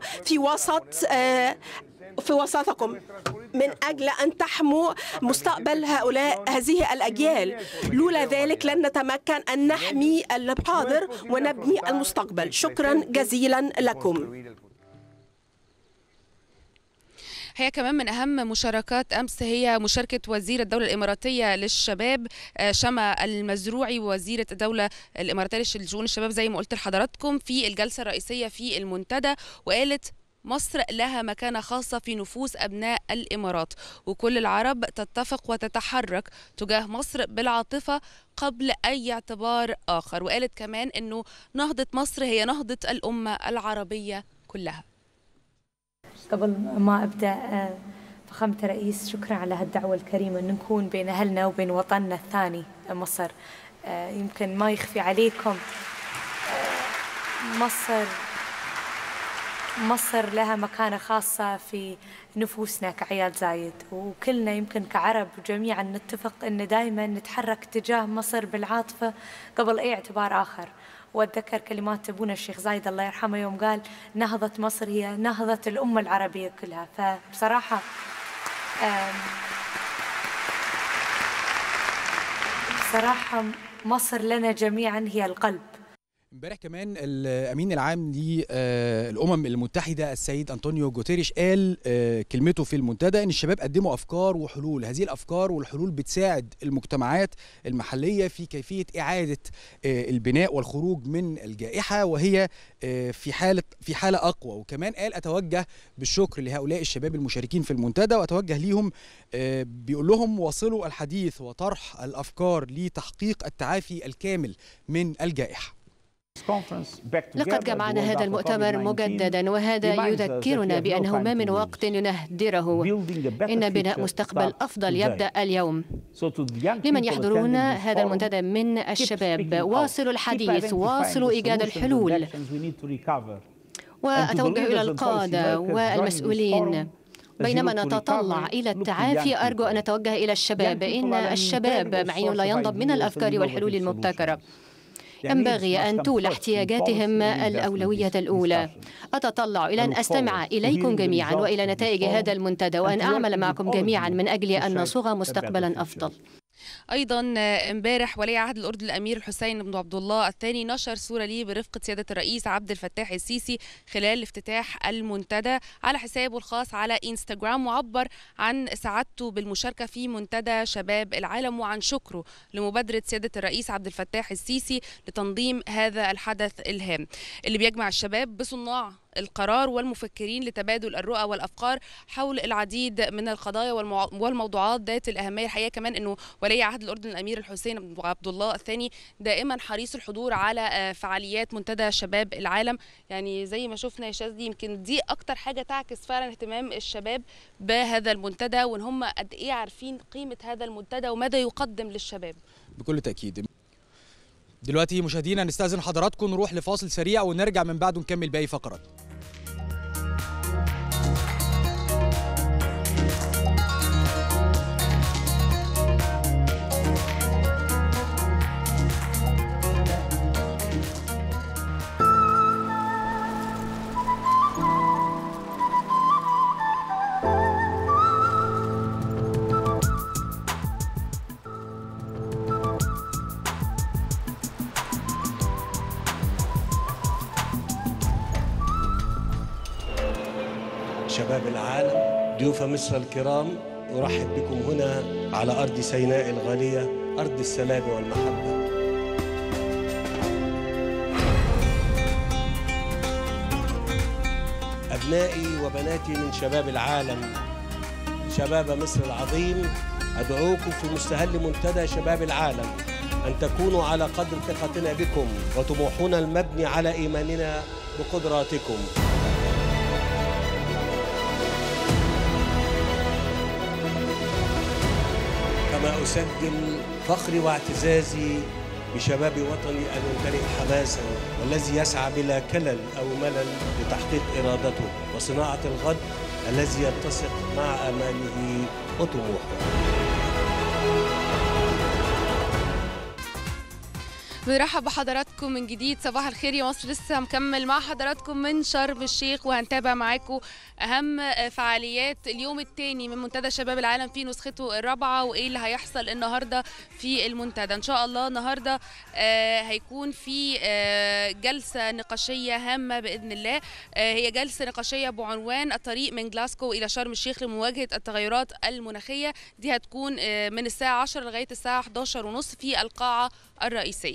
في وسطكم من أجل أن تحموا مستقبل هذه الأجيال. لولا ذلك لن نتمكن أن نحمي الحاضر ونبني المستقبل. شكرا جزيلا لكم. هي كمان من أهم مشاركات أمس هي مشاركة وزير الدولة الإماراتية للشباب شما المزروعي ووزيرة الدولة الإماراتية لشؤون الشباب زي ما قلت لحضراتكم في الجلسة الرئيسية في المنتدى، وقالت مصر لها مكانة خاصة في نفوس أبناء الإمارات، وكل العرب تتفق وتتحرك تجاه مصر بالعاطفة قبل أي اعتبار آخر. وقالت كمان أنه نهضة مصر هي نهضة الأمة العربية كلها. قبل ما أبدأ فخامة الرئيس، شكرا على هالدعوة الكريمة أن نكون بين أهلنا وبين وطننا الثاني مصر. يمكن ما يخفي عليكم مصر لها مكانة خاصة في نفوسنا كعيال زايد، وكلنا يمكن كعرب جميعا نتفق أن دائما نتحرك تجاه مصر بالعاطفة قبل أي اعتبار آخر. وأتذكر كلمات أبونا الشيخ زايد الله يرحمه يوم قال نهضة مصر هي نهضة الأمة العربية كلها. فبصراحة مصر لنا جميعا هي القلب. امبارح كمان الامين العام للامم المتحده السيد انطونيو جوتيريش قال كلمته في المنتدى ان الشباب قدموا افكار وحلول. هذه الافكار والحلول بتساعد المجتمعات المحليه في كيفيه اعاده البناء والخروج من الجائحه، وهي في حاله اقوى. وكمان قال اتوجه بالشكر لهؤلاء الشباب المشاركين في المنتدى، واتوجه ليهم بيقول لهم واصلوا الحديث وطرح الافكار لتحقيق التعافي الكامل من الجائحه. لقد جمعنا هذا المؤتمر مجددا، وهذا يذكرنا بأنه ما من وقت نهدره. إن بناء مستقبل أفضل يبدأ اليوم. لمن يحضرون هذا المنتدى من الشباب، واصلوا الحديث، واصلوا إيجاد الحلول. وأتوجه إلى القادة والمسؤولين بينما نتطلع إلى التعافي. أرجو أن أتوجه إلى الشباب، إن الشباب معين لا ينضب من الأفكار والحلول المبتكرة. ينبغي أن تولى احتياجاتهم الأولوية الأولى. أتطلع إلى أن أستمع إليكم جميعا وإلى نتائج هذا المنتدى، وأن أعمل معكم جميعا من أجل أن نصوغ مستقبلا أفضل. ايضا امبارح ولي عهد الاردن الامير الحسين بن عبد الله الثاني نشر صوره ليه برفقه سياده الرئيس عبد الفتاح السيسي خلال افتتاح المنتدى على حسابه الخاص على انستغرام، وعبر عن سعادته بالمشاركه في منتدى شباب العالم وعن شكره لمبادره سياده الرئيس عبد الفتاح السيسي لتنظيم هذا الحدث الهام اللي بيجمع الشباب بصناع القرار والمفكرين لتبادل الرؤى والأفكار حول العديد من القضايا والموضوعات ذات الأهمية. الحقيقة كمان أنه ولي عهد الأردن الأمير الحسين بن عبد الله الثاني دائما حريص الحضور على فعاليات منتدى شباب العالم. يعني زي ما شفنا يا شاذلي، يمكن دي أكتر حاجة تعكس فعلا اهتمام الشباب بهذا المنتدى، وأن هم قد إيه عارفين قيمة هذا المنتدى وماذا يقدم للشباب. بكل تأكيد. دلوقتي مشاهدينا نستأذن حضراتكم نروح لفاصل سريع ونرجع من بعده نكمل باقي فقرات. شباب العالم، ضيوف مصر الكرام، أرحب بكم هنا على أرض سيناء الغالية، أرض السلام والمحبة. أبنائي وبناتي من شباب العالم، شباب مصر العظيم، أدعوكم في مستهل منتدى شباب العالم أن تكونوا على قدر ثقتنا بكم وطموحنا المبني على إيماننا بقدراتكم. كما أسجل فخري واعتزازي بشباب وطني الممتلئ حماسا والذي يسعى بلا كلل أو ملل لتحقيق إرادته وصناعة الغد الذي يتسق مع آماله وطموحه. بنرحب بحضراتكم من جديد. صباح الخير يا مصر، لسه مكمل مع حضراتكم من شرم الشيخ، وهنتابع معاكم أهم فعاليات اليوم الثاني من منتدى شباب العالم في نسخته الرابعة، وإيه اللي هيحصل النهاردة في المنتدى. إن شاء الله النهاردة هيكون في جلسة نقاشية هامة بإذن الله. هي جلسة نقاشية بعنوان الطريق من جلاسكو إلى شرم الشيخ لمواجهة التغيرات المناخية. دي هتكون من الساعة 10 لغاية الساعة 11:30 في القاعة الرئيسية.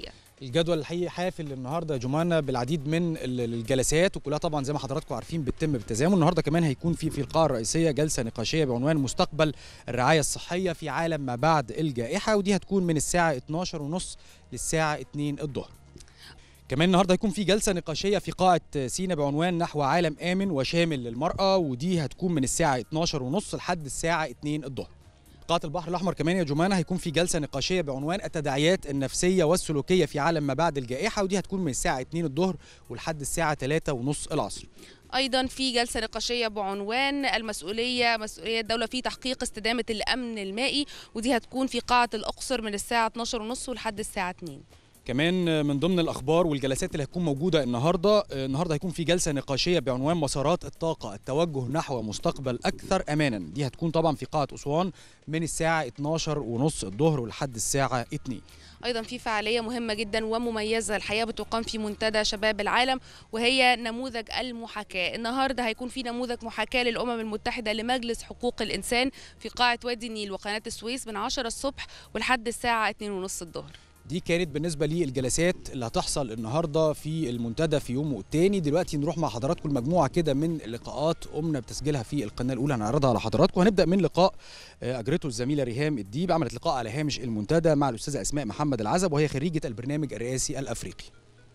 الجدول الحقيقي حافل النهارده يا جمانة بالعديد من الجلسات، وكلها طبعا زي ما حضراتكم عارفين بتتم بالتزامن. النهارده كمان هيكون في القاعه الرئيسيه جلسه نقاشيه بعنوان مستقبل الرعايه الصحيه في عالم ما بعد الجائحه، ودي هتكون من الساعه 12:30 للساعه 2 الظهر. كمان النهارده هيكون في جلسه نقاشيه في قاعه سينا بعنوان نحو عالم امن وشامل للمراه، ودي هتكون من الساعه 12:30 لحد الساعه 2 الظهر. قاعة البحر الأحمر كمان يا جمانة هيكون في جلسة نقاشية بعنوان التداعيات النفسية والسلوكية في عالم ما بعد الجائحة، ودي هتكون من الساعة 2 الظهر ولحد الساعة 3:30 العصر. أيضا في جلسة نقاشية بعنوان مسؤولية الدولة في تحقيق استدامة الأمن المائي، ودي هتكون في قاعة الأقصر من الساعة 12:30 ولحد الساعة 2. كمان من ضمن الأخبار والجلسات اللي هتكون موجودة النهاردة هيكون في جلسة نقاشية بعنوان مسارات الطاقة، التوجه نحو مستقبل أكثر أمانا، دي هتكون طبعا في قاعة أسوان من الساعة 12:30 الظهر ولحد الساعة 2. أيضا في فعالية مهمة جدا ومميزة الحقيقة بتقام في منتدى شباب العالم، وهي نموذج المحاكاة. النهاردة هيكون في نموذج محاكاة للأمم المتحدة لمجلس حقوق الإنسان في قاعة وادي النيل وقناة السويس من 10 الصبح ولحد الساعة 2:30 الظهر. دي كانت بالنسبة للجلسات اللي هتحصل النهاردة في المنتدى في يومه الثاني. دلوقتي نروح مع حضراتكم المجموعة كده من اللقاءات قمنا بتسجيلها في القناة الأولى هنعرضها على حضراتكم. هنبدأ من لقاء أجرته الزميلة ريهام الديب، عملت لقاء على هامش المنتدى مع الأستاذة أسماء محمد العزب، وهي خريجة البرنامج الرئاسي الأفريقي.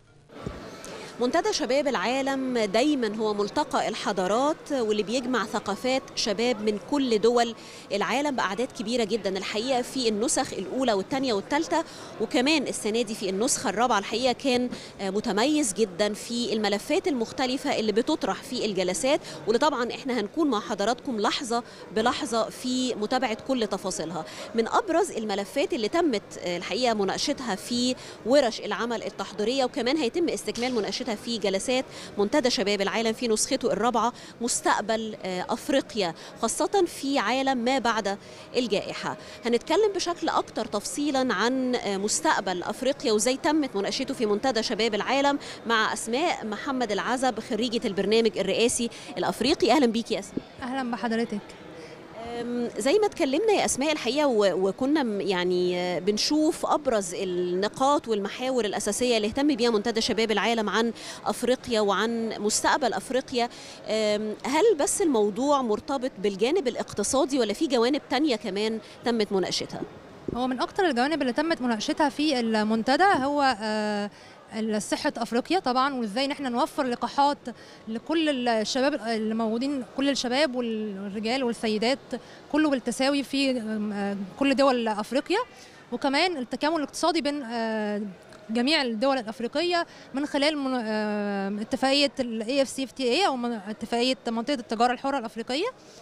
منتدى شباب العالم دايما هو ملتقى الحضارات واللي بيجمع ثقافات شباب من كل دول العالم بأعداد كبيرة جدا الحقيقة في النسخ الأولى والثانية والثالثة، وكمان السنة دي في النسخة الرابعة. الحقيقة كان متميز جدا في الملفات المختلفة اللي بتطرح في الجلسات، واللي طبعا احنا هنكون مع حضراتكم لحظة بلحظة في متابعة كل تفاصيلها. من أبرز الملفات اللي تمت الحقيقة مناقشتها في ورش العمل التحضيرية، وكمان هيتم استكمال مناقشتها في جلسات منتدى شباب العالم في نسخته الرابعة، مستقبل أفريقيا خاصة في عالم ما بعد الجائحة. هنتكلم بشكل أكتر تفصيلا عن مستقبل أفريقيا وزي تمت مناقشته في منتدى شباب العالم مع أسماء محمد العزب خريجة البرنامج الرئاسي الأفريقي. أهلا بيك يا أسماء. أهلا بحضرتك. زي ما اتكلمنا يا أسماء الحقيقة وكنا يعني بنشوف أبرز النقاط والمحاور الأساسية اللي اهتم بيها منتدى شباب العالم عن أفريقيا وعن مستقبل أفريقيا. هل بس الموضوع مرتبط بالجانب الاقتصادي ولا في جوانب تانية كمان تمت مناقشتها؟ هو من أكتر الجوانب اللي تمت مناقشتها في المنتدى هو صحة أفريقيا طبعا، وإزاي نحن نوفر لقاحات لكل الشباب اللي موجودين، كل الشباب والرجال والسيدات كله بالتساوي في كل دول أفريقيا، وكمان التكامل الاقتصادي بين جميع الدول الأفريقية من خلال اتفاقية AfCFTA أو اتفاقية منطقة التجارة الحرة الأفريقية،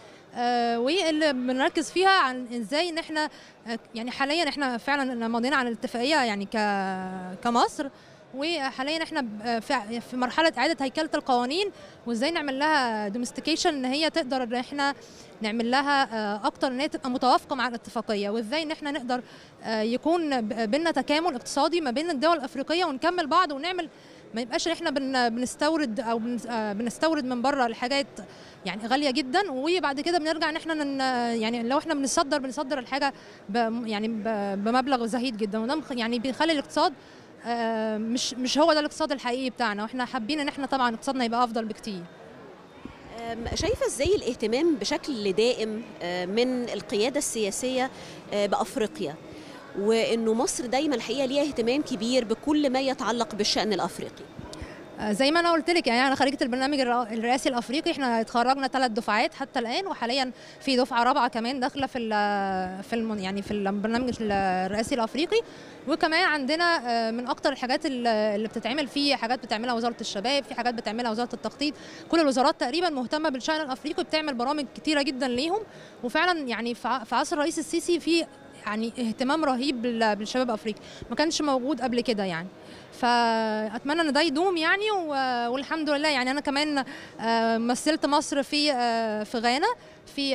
واللي بنركز فيها عن ازاي ان احنا يعني حاليا احنا فعلا ماضيين على الاتفاقيه يعني كمصر، وحاليا احنا في مرحله اعاده هيكله القوانين وازاي نعمل لها دومستيكيشن ان هي تقدر ان احنا نعمل لها اكتر ان هي تبقى متوافقه مع الاتفاقيه، وازاي ان احنا نقدر يكون بيننا تكامل اقتصادي ما بين الدول الافريقيه ونكمل بعض ونعمل ما يبقاش احنا بنستورد او بنستورد من بره الحاجات يعني غاليه جدا، وبعد كده بنرجع ان احنا يعني لو احنا بنصدر الحاجه يعني بمبلغ زهيد جدا، وده يعني بيخلي الاقتصاد مش هو ده الاقتصاد الحقيقي بتاعنا، واحنا حابين ان احنا طبعا اقتصادنا يبقى افضل بكتير. شايفة ازاي الاهتمام بشكل دائم من القيادة السياسية بأفريقيا، وانه مصر دايما الحقيقة ليها اهتمام كبير بكل ما يتعلق بالشأن الأفريقي؟ زي ما انا قلت لك يعني انا خريجه البرنامج الرئاسي الافريقي، احنا اتخرجنا 3 دفعات حتى الان، وحاليا في دفعه رابعه كمان داخله في البرنامج الرئاسي الافريقي. وكمان عندنا من اكتر الحاجات اللي بتتعمل فيه حاجات بتعملها وزاره الشباب، في حاجات بتعملها وزاره التخطيط، كل الوزارات تقريبا مهتمه بالشأن الافريقي، بتعمل برامج كتيره جدا ليهم، وفعلا يعني في عصر الرئيس السيسي في يعني اهتمام رهيب بالشباب افريقيا ما كانش موجود قبل كده يعني، فاتمنى ان ده يدوم يعني والحمد لله. يعني انا كمان مثلت مصر في غانا في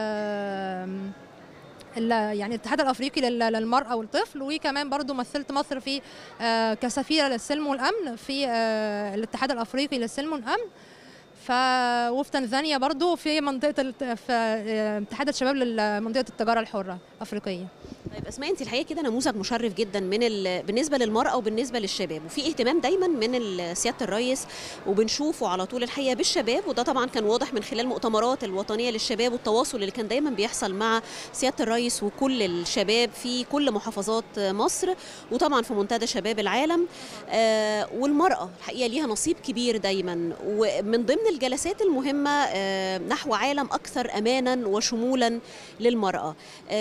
يعني الاتحاد الافريقي للمراه والطفل، وكمان برضو مثلت مصر في كسفيره للسلم والامن في الاتحاد الافريقي للسلم والامن. وفي تنزانيا برضو في منطقه في اتحاد الشباب لمنطقه التجاره الحره الافريقيه. طيب اسماء، انت الحقيقه كده نموذج مشرف جدا بالنسبه للمراه وبالنسبه للشباب، وفي اهتمام دايما من سياده الرئيس وبنشوفه على طول الحقيقه بالشباب، وده طبعا كان واضح من خلال المؤتمرات الوطنيه للشباب والتواصل اللي كان دايما بيحصل مع سياده الرئيس وكل الشباب في كل محافظات مصر، وطبعا في منتدى شباب العالم. والمراه الحقيقه ليها نصيب كبير دايما، ومن ضمن الجلسات المهمه نحو عالم اكثر امانا وشمولا للمراه.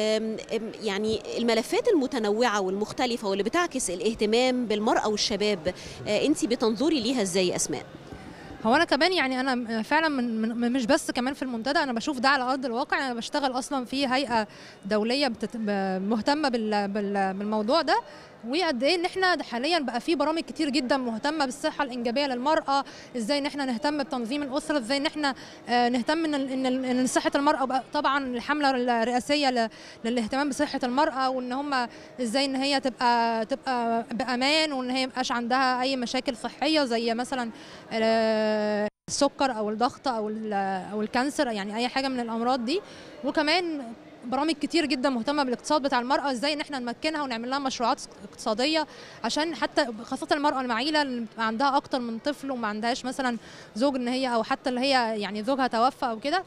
يعني الملفات المتنوعة والمختلفة واللي بتعكس الاهتمام بالمرأة والشباب، انت بتنظري ليها ازاي أسماء؟ هو انا كمان يعني انا فعلا مش بس كمان في المنتدى، انا بشوف ده على ارض الواقع. انا بشتغل اصلا في هيئة دولية مهتمة بالموضوع ده، وقد ايه ان احنا حاليا بقى في برامج كتير جدا مهتمه بالصحه الانجابيه للمراه، ازاي ان احنا نهتم بتنظيم الاسره، ازاي ان احنا نهتم ان صحه المراه. طبعا الحمله الرئاسيه للاهتمام بصحه المراه، وان هم ازاي ان هي تبقى بامان، وان هي ميبقاش عندها اي مشاكل صحيه زي مثلا السكر او الضغط او الكانسر، يعني اي حاجه من الامراض دي. وكمان برامج كتير جدا مهتمه بالاقتصاد بتاع المراه، ازاي ان احنا نمكنها ونعمل لها مشروعات اقتصاديه، عشان حتى خاصه المراه المعيله اللي عندها اكتر من طفل وما عندهاش مثلا زوج، ان هي او حتى اللي هي يعني زوجها توفى او كده.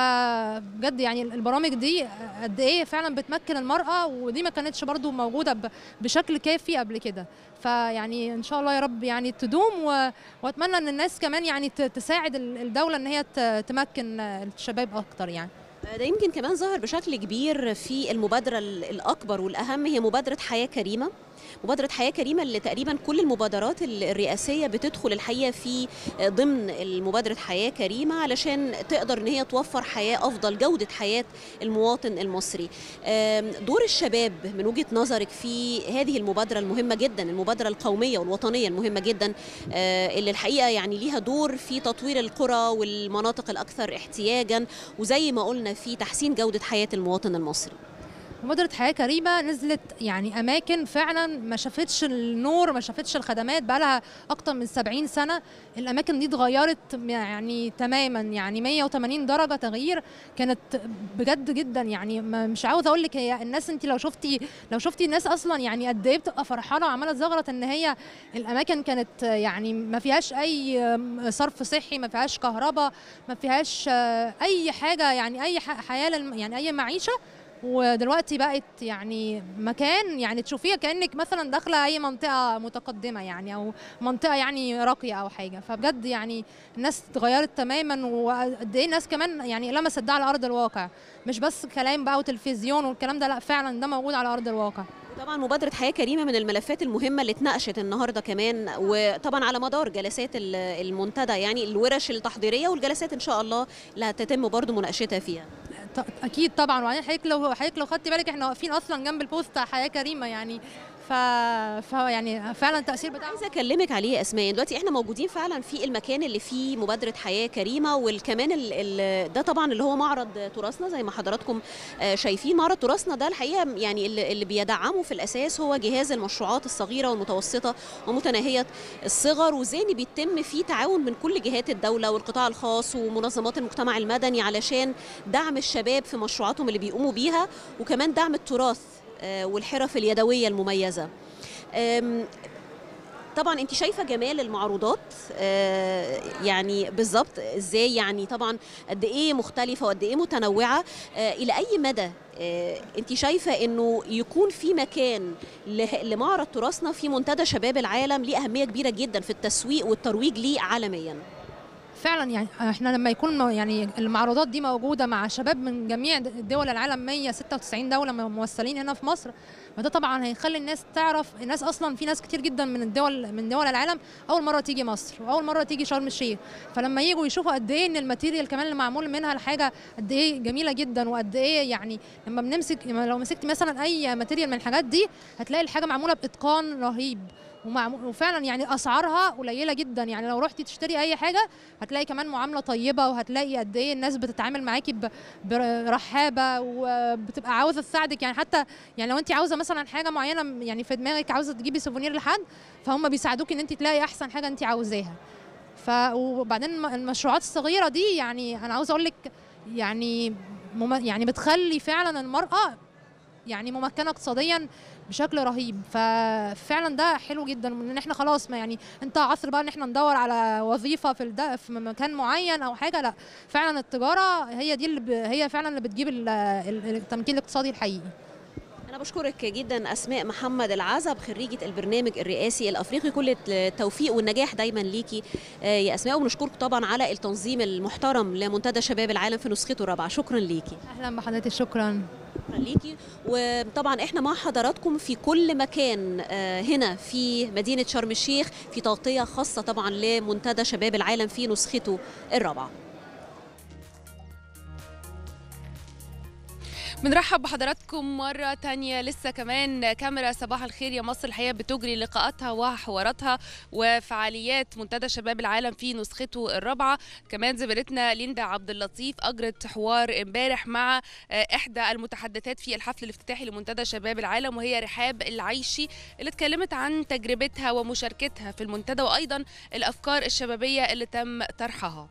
فبجد يعني البرامج دي قد ايه فعلا بتمكن المراه، ودي ما كانتش برضو موجوده بشكل كافي قبل كده. فيعني ان شاء الله يا رب يعني تدوم، واتمنى ان الناس كمان يعني تساعد الدوله ان هي تمكن الشباب اكتر. يعني ده يمكن كمان ظهر بشكل كبير في المبادرة الأكبر والأهم، هي مبادرة حياة كريمة. مبادرة حياة كريمة اللي تقريبا كل المبادرات الرئاسية بتدخل الحقيقة في ضمن المبادرة حياة كريمة، علشان تقدر ان هي توفر حياة أفضل، جودة حياة المواطن المصري. دور الشباب من وجهة نظرك في هذه المبادرة المهمة جدا، المبادرة القومية والوطنية المهمة جدا، اللي الحقيقة يعني ليها دور في تطوير القرى والمناطق الأكثر احتياجا، وزي ما قلنا في تحسين جودة حياة المواطن المصري. مبادرة حياة كريمة نزلت يعني أماكن فعلا ما شافتش النور، ما شافتش الخدمات بقالها أكتر من 70 سنة. الأماكن دي اتغيرت يعني تماما، يعني 180 درجة تغيير، كانت بجد جدا. يعني مش عاوزة أقول لك، هي الناس أنت لو شفتي الناس أصلا يعني قد إيه بتبقى فرحانة وعمالة زغرت إن هي الأماكن كانت يعني ما فيهاش أي صرف صحي، ما فيهاش كهرباء، ما فيهاش أي حاجة، يعني أي حياة يعني أي معيشة. ودلوقتي بقت يعني مكان يعني تشوفيها كأنك مثلا داخله اي منطقه متقدمه، يعني او منطقه يعني راقيه او حاجه. فبجد يعني الناس اتغيرت تماما، وقد ايه الناس كمان يعني لمست ده على ارض الواقع، مش بس كلام بقى وتلفزيون والكلام ده، لا فعلا ده موجود على ارض الواقع. طبعا مبادرة حياة كريمة من الملفات المهمة اللي اتناقشت النهاردة كمان، وطبعا على مدار جلسات المنتدى، يعني الورش التحضيرية والجلسات إن شاء الله اللي هتتم برضو مناقشتها فيها. أكيد طبعا. وبعدين حضرتك لو خدتي بالك احنا واقفين أصلا جنب البوست حياة كريمة، يعني يعني فعلا التأثير بتاعه. عايزة أكلمك عليه يا أسماء. دلوقتي احنا موجودين فعلا في المكان اللي فيه مبادرة حياة كريمة، والكمان ده طبعا اللي هو معرض تراثنا زي ما حضراتكم شايفين. معرض تراثنا ده الحقيقة يعني اللي بيدعمه في الأساس هو جهاز المشروعات الصغيرة والمتوسطة ومتناهية الصغر، وزي بيتم فيه تعاون من كل جهات الدولة والقطاع الخاص ومنظمات المجتمع المدني علشان دعم الشباب في مشروعاتهم اللي بيقوموا بيها، وكمان دعم التراث والحرف اليدوية المميزة. طبعا انت شايفه جمال المعروضات يعني بالظبط ازاي، يعني طبعا قد ايه مختلفه وقد ايه متنوعه. الى اي مدى انت شايفه انه يكون في مكان لمعرض تراثنا في منتدى شباب العالم ليه اهميه كبيره جدا في التسويق والترويج ليه عالميا؟ فعلا يعني احنا لما يكون يعني المعروضات دي موجوده مع شباب من جميع دول العالم، 196 دوله ممثلين هنا في مصر، فده طبعا هيخلي الناس تعرف. الناس اصلا في ناس كتير جدا من دول العالم اول مره تيجي مصر واول مره تيجي شرم الشيخ، فلما يجوا يشوفوا قد ايه ان الماتيريال كمان اللي معمول منها الحاجه قد ايه جميله جدا، وقد ايه يعني لو مسكت مثلا اي ماتيريال من الحاجات دي هتلاقي الحاجه معموله باتقان رهيب، وفعلا يعني اسعارها قليله جدا. يعني لو رحتي تشتري اي حاجه هتلاقي كمان معامله طيبه، وهتلاقي قد ايه الناس بتتعامل معاكي برحابه وبتبقى عاوزه تساعدك. يعني حتى يعني لو انت عاوزه مثلا حاجه معينه يعني في دماغك عاوزه تجيبي سوفونير لحد، فهم بيساعدوك ان انت تلاقي احسن حاجه انت عاوزاها. وبعدين المشروعات الصغيره دي يعني انا عاوز اقول لك يعني بتخلي فعلا المراه يعني ممكنه اقتصاديا بشكل رهيب. ففعلا ده حلو جدا ان احنا خلاص ما يعني انت عصر بقى ان احنا ندور على وظيفه في مكان معين او حاجه، لا فعلا التجاره هي دي هي فعلا اللي بتجيب التمكين الاقتصادي الحقيقي. أنا بشكرك جدا أسماء محمد العزب خريجة البرنامج الرئاسي الأفريقي، كل التوفيق والنجاح دايما ليكي يا أسماء، وبنشكرك طبعا على التنظيم المحترم لمنتدى شباب العالم في نسخته الرابعة. شكرا ليكي. أهلا بحضرتك. شكرا ليكي. وطبعا احنا مع حضراتكم في كل مكان هنا في مدينة شرم الشيخ في تغطية خاصة طبعا لمنتدى شباب العالم في نسخته الرابعة. بنرحب بحضراتكم مرة تانية. لسه كمان كاميرا صباح الخير يا مصر الحقيقة بتجري لقاءاتها وحواراتها وفعاليات منتدى شباب العالم في نسخته الرابعة. كمان زميلتنا ليندا عبد اللطيف أجرت حوار امبارح مع إحدى المتحدثات في الحفل الافتتاحي لمنتدى شباب العالم، وهي رحاب العيشي، اللي اتكلمت عن تجربتها ومشاركتها في المنتدى وأيضا الأفكار الشبابية اللي تم طرحها.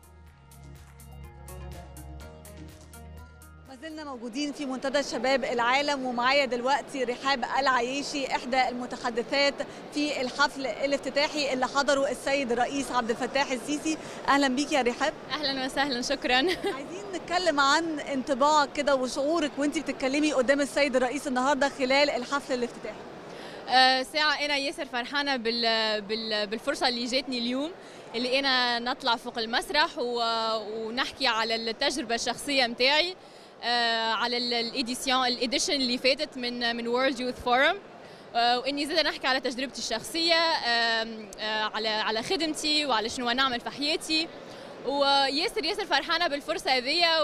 زلنا موجودين في منتدى شباب العالم، ومعايا دلوقتي رحاب العيشي احدى المتحدثات في الحفل الافتتاحي اللي حضره السيد الرئيس عبد الفتاح السيسي. اهلا بيك يا رحاب. اهلا وسهلا. شكرا. عايزين نتكلم عن انطباعك كده وشعورك وانت بتتكلمي قدام السيد الرئيس النهارده خلال الحفل الافتتاحي. ساعة أنا ياسر فرحانة بالفرصة اللي جاتني اليوم، اللي أنا نطلع فوق المسرح ونحكي على التجربة الشخصية متاعي على الإديشن اللي فاتت من وورلد يوث فورم، وإني زاد نحكي على تجربتي الشخصية، على خدمتي وعلى شنو نعمل في حياتي. وياسر فرحانة بالفرصة هذية.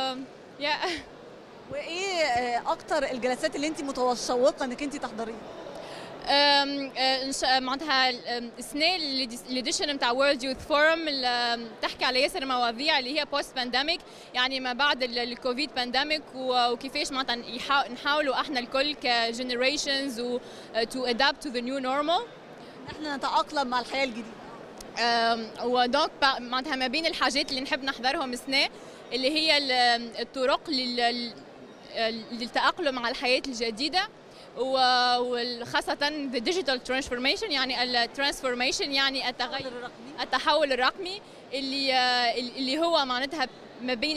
وإيه أكتر الجلسات اللي أنت متشوقة إنك أنت تحضريها؟ معناتها السنه الاديشن نتاع وورلد يوث فورم تحكي على ياسر مواضيع اللي هي بوست بانديميك، يعني ما بعد الكوفيد بانديميك، وكيفاش معناتها نحاولوا احنا الكل كجنريشنز تو ادابت تو ذا نيو نورمال، احنا نتاقلم مع الحياه الجديده. ودونك معناتها ما بين الحاجات اللي نحب نحضرهم السنه اللي هي الطرق للتاقلم مع الحياه الجديده، وخاصة the digital transformation، يعني الترانسفورميشن يعني التحول الرقمي اللي هو معناتها ما بين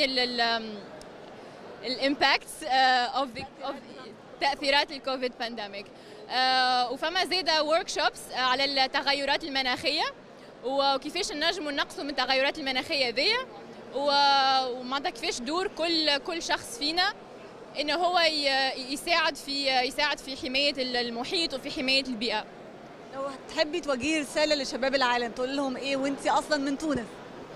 الامباكتس of تأثيرات الكوفيد بانديميك. وفما زيادة workshops على التغيرات المناخية وكيفاش نجموا نقصوا من التغيرات المناخية ذي، ومعناتها كيفاش دور كل شخص فينا إنه هو يساعد في حماية المحيط وفي حماية البيئة. لو تحبي توجهي رسالة لشباب العالم تقول لهم إيه وأنتِ أصلاً من تونس؟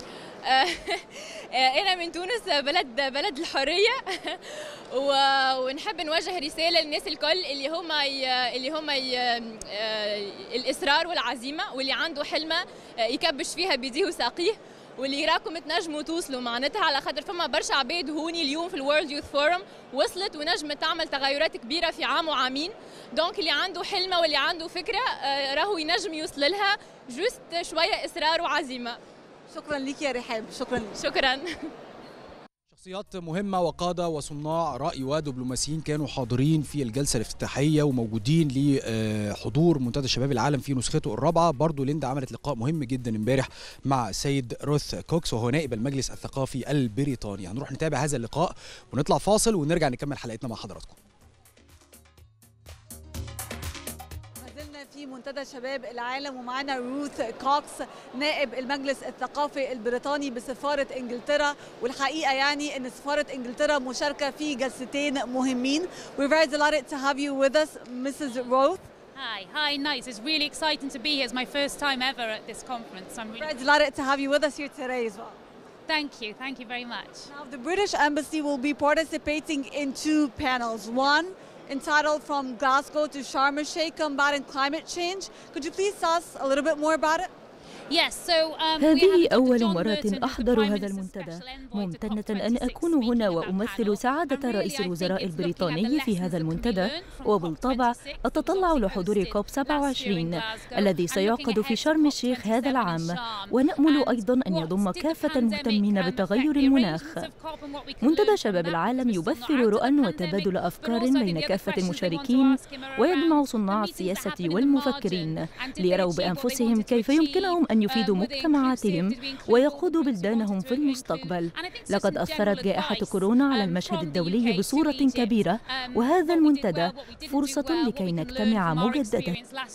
أنا من تونس، بلد الحرية، ونحب نوجه رسالة للناس الكل اللي هم الإصرار والعزيمة، واللي عنده حلمة يكبش فيها بيديه وساقيه، واللي راكم تنجموا توصلوا معناتها، على خاطر فما برشا عباد هوني اليوم في الورلد يوث فورم وصلت ونجمت تعمل تغيرات كبيره في عام وعامين. دونك اللي عنده حلمه واللي عنده فكره راهو ينجم يوصل لها، جوست شويه اصرار وعزيمه. شكرا لك يا رحاب. شكرا. شخصيات مهمة وقادة وصناع رأي ودبلوماسيين كانوا حاضرين في الجلسة الافتتاحية وموجودين لحضور منتدى شباب العالم في نسخته الرابعة. برضو ليندا عملت لقاء مهم جدا امبارح مع السيد روث كوكس وهو نائب المجلس الثقافي البريطاني. هنروح نتابع هذا اللقاء ونطلع فاصل ونرجع نكمل حلقتنا مع حضراتكم. في منتدى شباب العالم ومعنا روث كوكس نائب المجلس الثقافي البريطاني بسفارة انجلترا، والحقيقة يعني ان سفارة انجلترا مشاركة في جلستين مهمين. We're very delighted to have you with us, Mrs. Roth. Hi, nice. It's really exciting to be here. It's my first time ever at this conference. I'm really very delighted to have you with us here today as well. Thank you very much. Now, the British Embassy will be participating in two panels. One entitled From Glasgow to Sharm el-Sheikh, Combating Climate Change. Could you please tell us a little bit more about it? هذه أول مرة أحضر هذا المنتدى، ممتنة أن أكون هنا وأمثل سعادة رئيس الوزراء البريطاني في هذا المنتدى، وبالطبع أتطلع لحضور كوب 27 الذي سيعقد في شرم الشيخ هذا العام، ونأمل أيضا أن يضم كافة المهتمين بتغير المناخ. منتدى شباب العالم يبثر رؤى وتبادل أفكار بين كافة المشاركين، ويجمع صناع السياسة والمفكرين ليروا بأنفسهم كيف يمكنهم أن يفيدوا مجتمعاتهم ويقودوا بلدانهم في المستقبل. لقد أثرت جائحة كورونا على المشهد الدولي بصورة كبيرة، وهذا المنتدى فرصة لكي نجتمع مجددا.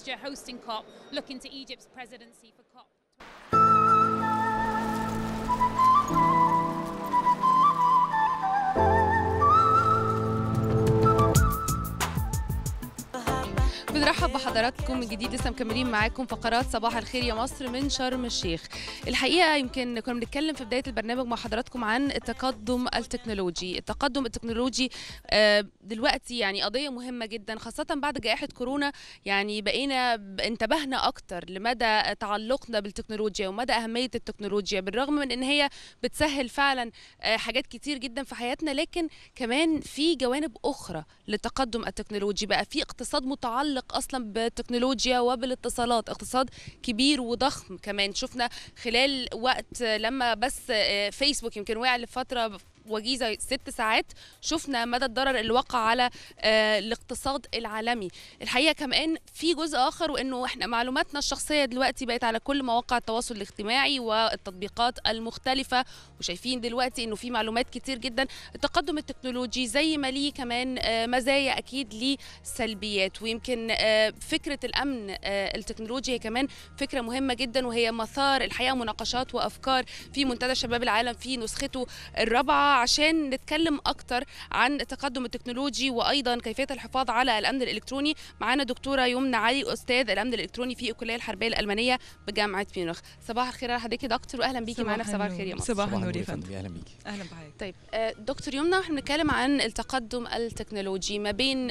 بنرحب بحضراتكم من جديد، لسه مكملين معاكم فقرات صباح الخير يا مصر من شرم الشيخ. الحقيقه يمكن كنا بنتكلم في بدايه البرنامج مع حضراتكم عن التقدم التكنولوجي. التقدم التكنولوجي دلوقتي يعني قضيه مهمه جدا، خاصه بعد جائحه كورونا. يعني بقينا انتبهنا اكتر لمدى تعلقنا بالتكنولوجيا ومدى اهميه التكنولوجيا، بالرغم من ان هي بتسهل فعلا حاجات كتير جدا في حياتنا، لكن كمان في جوانب اخرى للتقدم التكنولوجي. بقى في اقتصاد متعلق اصلا بالتكنولوجيا وبالاتصالات، اقتصاد كبير وضخم. كمان شفنا خلال وقت لما بس فيسبوك يمكن وقع لفتره وجيزة 6 ساعات، شفنا مدى الضرر اللي وقع على الاقتصاد العالمي. الحقيقة كمان في جزء آخر، وإنه إحنا معلوماتنا الشخصية دلوقتي بقت على كل مواقع التواصل الاجتماعي والتطبيقات المختلفة، وشايفين دلوقتي إنه في معلومات كتير جدا. التقدم التكنولوجي زي ما ليه كمان مزايا أكيد ليه سلبيات، ويمكن فكرة الأمن التكنولوجي هي كمان فكرة مهمة جدا، وهي مثار الحقيقة مناقشات وأفكار في منتدى شباب العالم في نسخته الرابعة، عشان نتكلم أكتر عن التقدم التكنولوجي وأيضا كيفية الحفاظ على الأمن الإلكتروني. معانا دكتورة يمنى علي، أستاذ الأمن الإلكتروني في الكلية الحربية الألمانية بجامعة ميونخ. صباح الخير على حضرتك يا دكتور، وأهلا بيكي معانا في صباح الخير يا مصر. صباح النور يا فندم. أهلا بيكي. أهلا بحضرتك. طيب دكتور يمنى، احنا بنتكلم عن التقدم التكنولوجي ما بين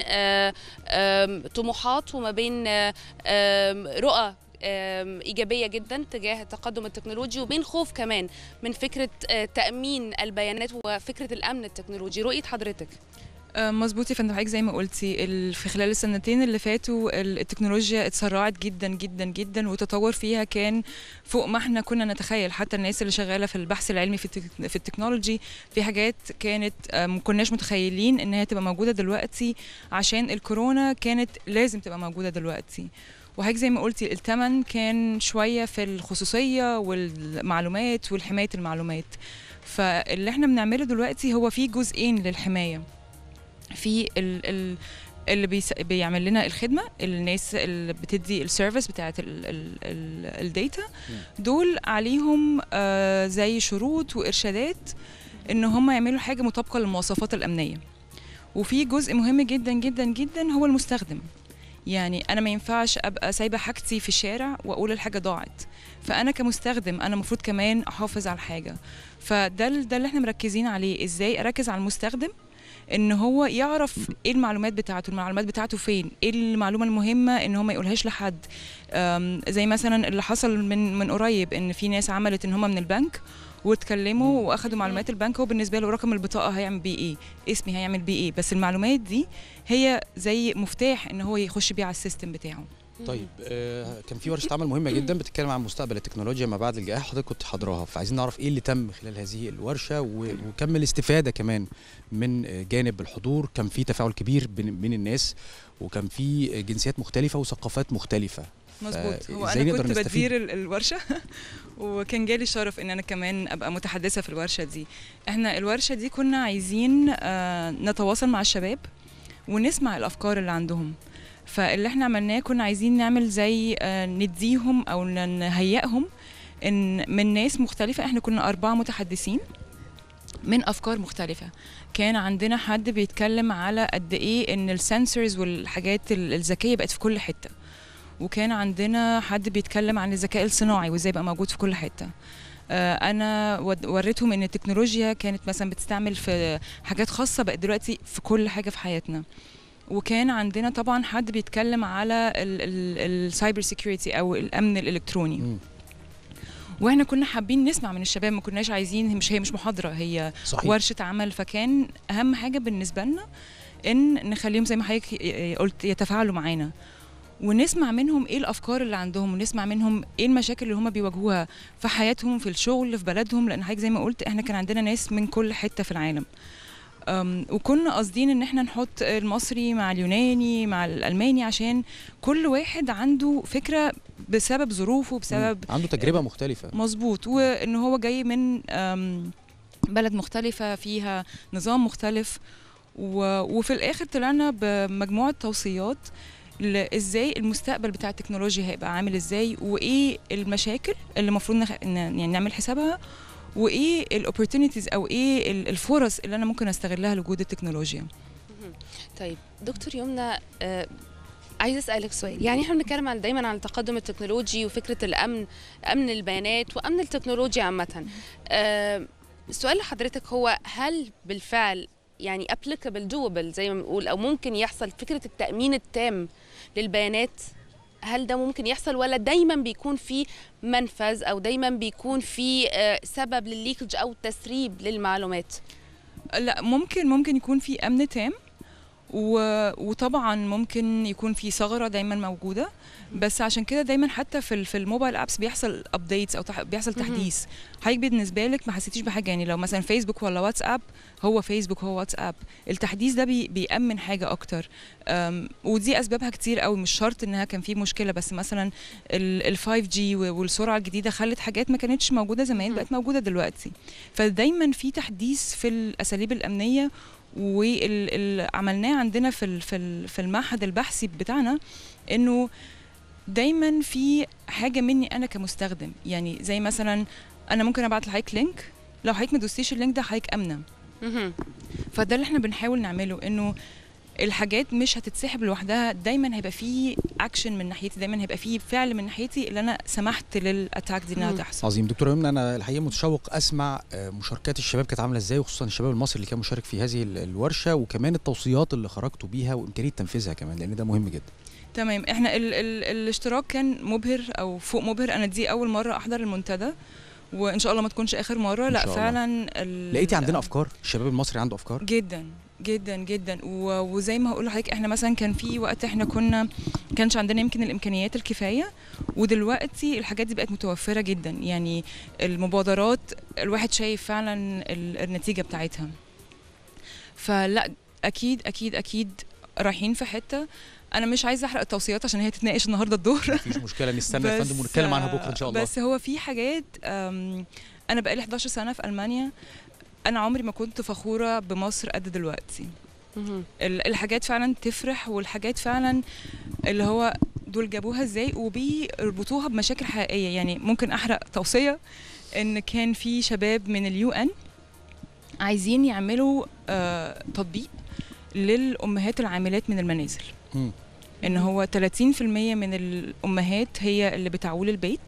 طموحات وما بين رؤى إيجابية جدا تجاه التقدم التكنولوجي، وبين خوف كمان من فكرة تأمين البيانات وفكرة الأمن التكنولوجي. رؤية حضرتك؟ مظبوط يا فندم، حضرتك زي ما قلتي في خلال السنتين اللي فاتوا التكنولوجيا اتسرعت جدا جدا جدا، وتطور فيها كان فوق ما احنا كنا نتخيل. حتى الناس اللي شغاله في البحث العلمي في التكنولوجي، في حاجات كانت ما كناش متخيلين انها تبقى موجوده دلوقتي، عشان الكورونا كانت لازم تبقى موجوده دلوقتي. وهيك زي ما قلتي الثمن كان شويه في الخصوصيه والمعلومات والحمايه المعلومات. فاللي احنا بنعمله دلوقتي هو في جزئين للحمايه. في اللي بيعمل لنا الخدمه، الناس اللي بتدي السيرفيس بتاعت الداتا، دول عليهم زي شروط وارشادات ان هم يعملوا حاجه مطابقه للمواصفات الامنيه. وفي جزء مهم جدا جدا جدا هو المستخدم. يعني انا ما ينفعش ابقى سايبه حاجتي في الشارع واقول الحاجه ضاعت، فانا كمستخدم انا المفروض كمان احافظ على الحاجه. فده اللي احنا مركزين عليه، ازاي اركز على المستخدم ان هو يعرف ايه المعلومات بتاعته فين، ايه المعلومه المهمه ان هو ما يقولهاش لحد. زي مثلا اللي حصل من قريب، ان في ناس عملت ان هم من البنك واتكلموا واخدوا معلومات البنك، وبالنسبه له رقم البطاقه هيعمل بيه ايه، اسمي هيعمل بيه ايه، بس المعلومات دي هي زي مفتاح ان هو يخش بيه على السيستم بتاعه. طيب كان في ورشه عمل مهمه جدا بتتكلم عن مستقبل التكنولوجيا ما بعد الجائحه، حضرتك كنت حاضراها، فعايزين نعرف ايه اللي تم خلال هذه الورشه وكم الاستفاده كمان من جانب الحضور. كان في تفاعل كبير بين الناس، وكان في جنسيات مختلفه وثقافات مختلفه. مظبوط. هو انا كنت بدير الورشه وكان جالي الشرف ان انا كمان ابقى متحدثه في الورشه دي. احنا الورشه دي كنا عايزين نتواصل مع الشباب ونسمع الافكار اللي عندهم. فاللي احنا عملناه كنا عايزين نعمل زي نديهم او نهيئهم ان من ناس مختلفه. احنا كنا 4 متحدثين من افكار مختلفه. كان عندنا حد بيتكلم على قد ايه ان السنسورز والحاجات الذكيه بقت في كل حته، وكان عندنا حد بيتكلم عن الذكاء الصناعي وازاي بقى موجود في كل حته. انا وريتهم ان التكنولوجيا كانت مثلا بتستعمل في حاجات خاصه بقت دلوقتي في كل حاجه في حياتنا. وكان عندنا طبعا حد بيتكلم على السايبر سيكيورتي او الامن الالكتروني. واحنا كنا حابين نسمع من الشباب، ما كناش عايزين، هي مش محاضره، هي صحيح. ورشه عمل. فكان اهم حاجه بالنسبه لنا ان نخليهم زي ما حضرتك قلت يتفاعلوا معانا، ونسمع منهم ايه الافكار اللي عندهم، ونسمع منهم ايه المشاكل اللي هم بيواجهوها في حياتهم، في الشغل، في بلدهم، لان حضرتك زي ما قلت احنا كان عندنا ناس من كل حته في العالم. وكنا قاصدين ان احنا نحط المصري مع اليوناني مع الالماني، عشان كل واحد عنده فكره بسبب ظروفه، بسبب عنده تجربه مختلفه. مظبوط، وان هو جاي من بلد مختلفه فيها نظام مختلف. وفي الاخر طلعنا بمجموعه توصيات ازاي المستقبل بتاع التكنولوجيا هيبقى عامل ازاي، وايه المشاكل اللي المفروض يعني نعمل حسابها، وايه الاوبورتونيتيز او ايه الفرص اللي انا ممكن استغلها لوجود التكنولوجيا. طيب دكتور يمنى، عايز اسالك سؤال. يعني احنا بنتكلم دايما عن التقدم التكنولوجي وفكره امن البيانات وامن التكنولوجيا عامه. السؤال لحضرتك هو هل بالفعل يعني applicable doable زي ما بنقول، او ممكن يحصل فكره التامين التام للبيانات؟ هل ده ممكن يحصل، ولا دايما بيكون في منفذ او دايما بيكون في سبب للليكج او تسريب للمعلومات؟ لا، ممكن يكون في امن تام، وطبعا ممكن يكون في ثغره دايما موجوده، بس عشان كده دايما حتى في الموبايل ابس بيحصل ابديتس او بيحصل تحديث. حضرتك بالنسبه لك ما حسيتيش بحاجه، يعني لو مثلا فيسبوك ولا واتساب، هو فيسبوك هو واتساب، التحديث ده بيأمن حاجه اكتر. ودي اسبابها كتير قوي، مش شرط انها كان في مشكله، بس مثلا ال 5G والسرعه الجديده خلت حاجات ما كانتش موجوده زمان بقت موجوده دلوقتي. فدايما في تحديث في الاساليب الامنيه، واللي عملناه عندنا في المعهد البحثي بتاعنا انه دايما في حاجه مني انا كمستخدم. يعني زي مثلا انا ممكن ابعت لحضرتك لينك، لو حضرتك ما دوستيش اللينك ده حضرتك امنه. فده اللي احنا بنحاول نعمله، انه الحاجات مش هتتسحب لوحدها، دايما هيبقى في اكشن من ناحيتي، دايما هيبقى في فعل من ناحيتي اللي انا سمحت للاتاك دي انها تحصل. عظيم. دكتوره يمنى، انا الحقيقه متشوق اسمع مشاركات الشباب كانت عامله ازاي، وخصوصا الشباب المصري اللي كان مشارك في هذه الورشه، وكمان التوصيات اللي خرجتوا بيها وامكانيه تنفيذها كمان، لان ده مهم جدا. تمام. احنا الاشتراك كان مبهر او فوق مبهر. انا دي اول مره احضر المنتدى، وان شاء الله ما تكونش اخر مره. لا فعلا لقيتي عندنا افكار، الشباب المصري عنده افكار جدا جدا جدا. وزي ما هقول لحضرتك، احنا مثلا كان في وقت احنا كانش عندنا يمكن الامكانيات الكفايه، ودلوقتي الحاجات دي بقت متوفره جدا. يعني المبادرات الواحد شايف فعلا النتيجه بتاعتها. فلا اكيد اكيد اكيد رايحين في حته. انا مش عايزه احرق التوصيات عشان هي تتناقش النهارده الظهر. مفيش مشكله، نستنى يا فندم ونتكلم عنها بكره ان شاء الله. بس هو في حاجات، انا بقالي 11 سنه في المانيا، انا عمري ما كنت فخوره بمصر قد دلوقتي. الحاجات فعلا تفرح، والحاجات فعلا اللي هو دول جابوها ازاي وبيربطوها بمشاكل حقيقيه. يعني ممكن احرق توصيه، ان كان في شباب من الUN عايزين يعملوا تطبيق للامهات العاملات من المنازل. ان هو 30% من الامهات هي اللي بتعول البيت،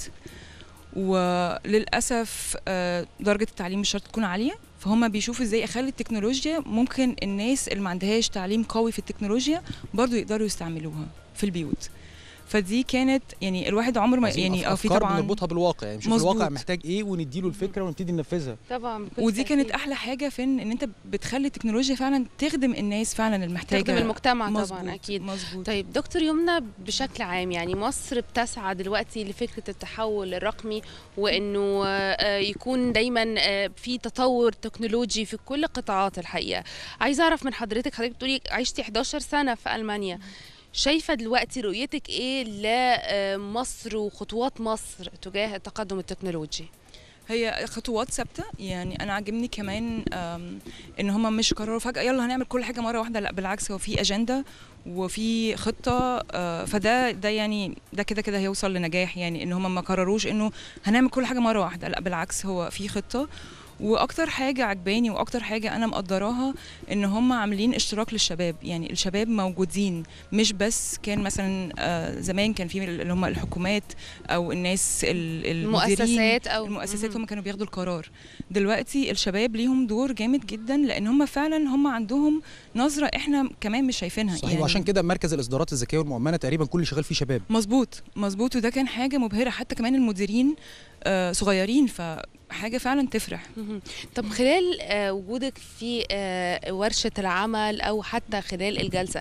وللاسف درجه التعليم مش شرط تكون عاليه، فهم بيشوفوا ازاي اخلي التكنولوجيا ممكن الناس اللي ما عندهاش تعليم قوي في التكنولوجيا برضو يقدروا يستعملوها في البيوت. فدي كانت يعني الواحد عمره ما يعني في طبعا بنربطها بالواقع، يعني نشوف الواقع محتاج ايه ونديله الفكره ونبتدي ننفذها. طبعا. ودي كانت احلى حاجه في ان انت بتخلي التكنولوجيا فعلا تخدم الناس فعلا المحتاجه، تخدم المجتمع. مزبوط. طبعا اكيد. مزبوط. طيب دكتور يمنى، بشكل عام يعني مصر بتسعى دلوقتي لفكره التحول الرقمي، وانه يكون دايما في تطور تكنولوجي في كل قطاعات الحقيقه. عايزه اعرف من حضرتك بتقولي عشتي 11 سنه في المانيا، شايفة دلوقتي رؤيتك ايه لمصر وخطوات مصر تجاه التقدم التكنولوجي؟ هي خطوات ثابته. يعني انا عاجبني كمان ان هم مش قرروا فجاه يلا هنعمل كل حاجه مره واحده، لا بالعكس هو في اجنده وفي خطه. فده يعني ده كده هيوصل لنجاح. يعني ان هم ما قرروش انه هنعمل كل حاجه مره واحده، لا بالعكس هو في خطه. واكتر حاجه عجباني واكتر حاجه انا مقدراها ان هم عاملين اشتراك للشباب، يعني الشباب موجودين، مش بس كان مثلا زمان كان في اللي هم الحكومات او الناس المؤسسات او المؤسسات هم كانوا بياخدوا القرار. دلوقتي الشباب ليهم دور جامد جدا، لان هم فعلا هم عندهم نظره احنا كمان مش شايفينها. صحيح. يعني وعشان كده مركز الاصدارات الذكيه والمؤمنه تقريبا كل اللي شغال فيه شباب. مظبوط مظبوط، وده كان حاجه مبهره، حتى كمان المديرين صغيرين، فحاجه فعلا تفرح. طب خلال وجودك في ورشه العمل او حتى خلال الجلسه،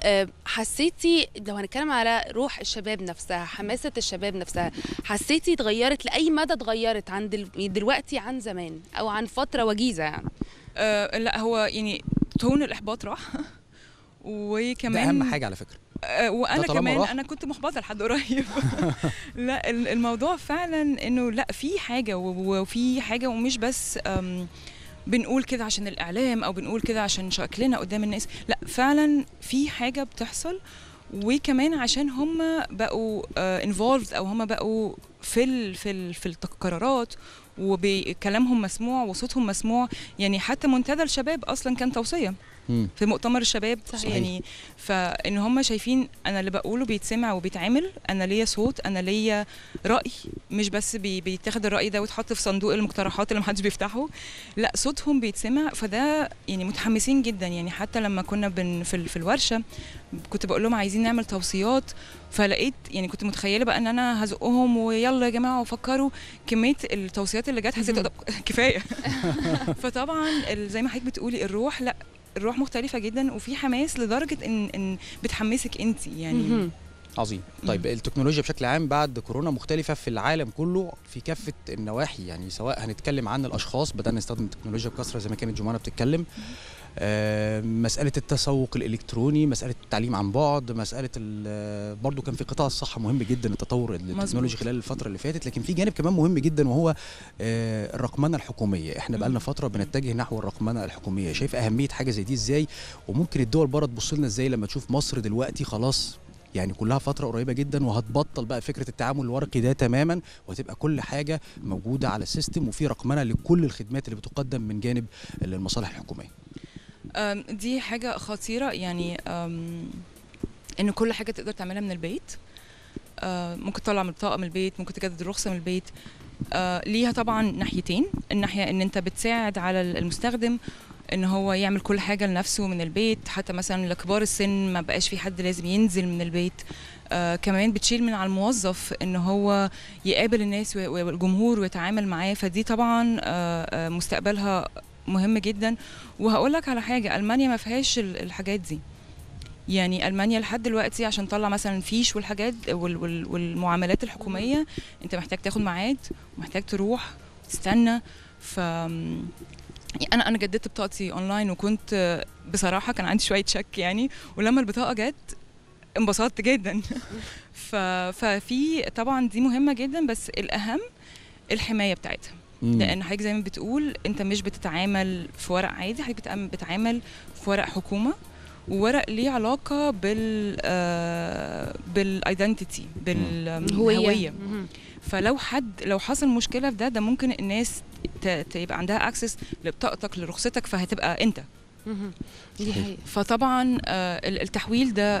حسيتي لو هنتكلم على روح الشباب نفسها، حماسه الشباب نفسها، حسيتي اتغيرت لاي مدى اتغيرت عن دلوقتي عن زمان او عن فتره وجيزه يعني؟ لا هو يعني تون الاحباط راح وكمان ده اهم حاجه على فكره. وانا كمان انا كنت محبطه لحد قريب. لا الموضوع فعلا انه لا في حاجه وفي حاجه، ومش بس بنقول كده عشان الاعلام او بنقول كده عشان شكلنا قدام الناس، لا فعلا في حاجه بتحصل، وكمان عشان هم بقوا involved او هم بقوا في القرارات وبكلامهم مسموع وصوتهم مسموع. يعني حتى منتدى الشباب اصلا كان توصيه في مؤتمر الشباب. صحيح. يعني فان هم شايفين انا اللي بقوله بيتسمع وبيتعمل، انا ليا صوت، انا ليا راي، مش بس بيتاخد الراي ده ويتحط في صندوق المقترحات اللي محدش بيفتحه، لا صوتهم بيتسمع. فده يعني متحمسين جدا. يعني حتى لما كنا في الورشه كنت بقول لهم عايزين نعمل توصيات، فلقيت يعني كنت متخيله بقى ان انا هزقهم ويلا يا جماعه وفكروا. كميه التوصيات اللي جت حسيت كفايه. فطبعا زي ما حضرتك بتقولي الروح، لا الروح مختلفه جدا، وفي حماس لدرجه ان بتحمسك انت يعني. عظيم. طيب التكنولوجيا بشكل عام بعد كورونا مختلفه في العالم كله في كافه النواحي، يعني سواء هنتكلم عن الاشخاص، بدانا نستخدم التكنولوجيا بكثره زي ما كانت جمانة بتتكلم، مسألة التسوق الإلكتروني، مسألة التعليم عن بعد، مسألة برضو كان في قطاع الصحة مهم جدا التطور التكنولوجي خلال الفترة اللي فاتت. لكن في جانب كمان مهم جدا وهو الرقمنة الحكومية. احنا بقالنا فترة بنتجه نحو الرقمنة الحكومية. شايف أهمية حاجة زي دي ازاي؟ وممكن الدول بره تبص لنا ازاي لما تشوف مصر دلوقتي خلاص يعني كلها فترة قريبة جدا وهتبطل بقى فكرة التعامل الورقي ده تماما، وهتبقى كل حاجة موجودة على السيستم وفي رقمنة لكل الخدمات اللي بتقدم من جانب المصالح الحكومية. دي حاجة خطيرة، يعني إن كل حاجة تقدر تعملها من البيت. ممكن تطلع من البطاقة من البيت، ممكن تجدد الرخصة من البيت. ليها طبعا ناحيتين، الناحية إن أنت بتساعد على المستخدم إن هو يعمل كل حاجة لنفسه من البيت، حتى مثلا لكبار السن ما بقاش في حد لازم ينزل من البيت. كمان بتشيل من على الموظف إن هو يقابل الناس والجمهور ويتعامل معاه. فدي طبعا مستقبلها مهم جدا. وهقول لك على حاجه، المانيا ما فيهاش الحاجات دي. يعني المانيا لحد دلوقتي عشان تطلع مثلا فيش والحاجات والمعاملات الحكوميه انت محتاج تاخد ميعاد ومحتاج تروح تستنى. ف انا جددت بطاقتي اونلاين، وكنت بصراحه كان عندي شويه شك يعني، ولما البطاقه جت انبسطت جدا. ففي طبعا دي مهمه جدا، بس الاهم الحمايه بتاعتها. لان حضرتك زي ما بتقول انت مش بتتعامل في ورق عادي، حضرتك بتتعامل في ورق حكومه، وورق ليه علاقه بالايدنتيتي، بالهويه. فلو لو حصل مشكله في ده ممكن الناس يبقى عندها اكسس لبطاقتك لرخصتك، فهتبقى انت. فطبعا التحويل ده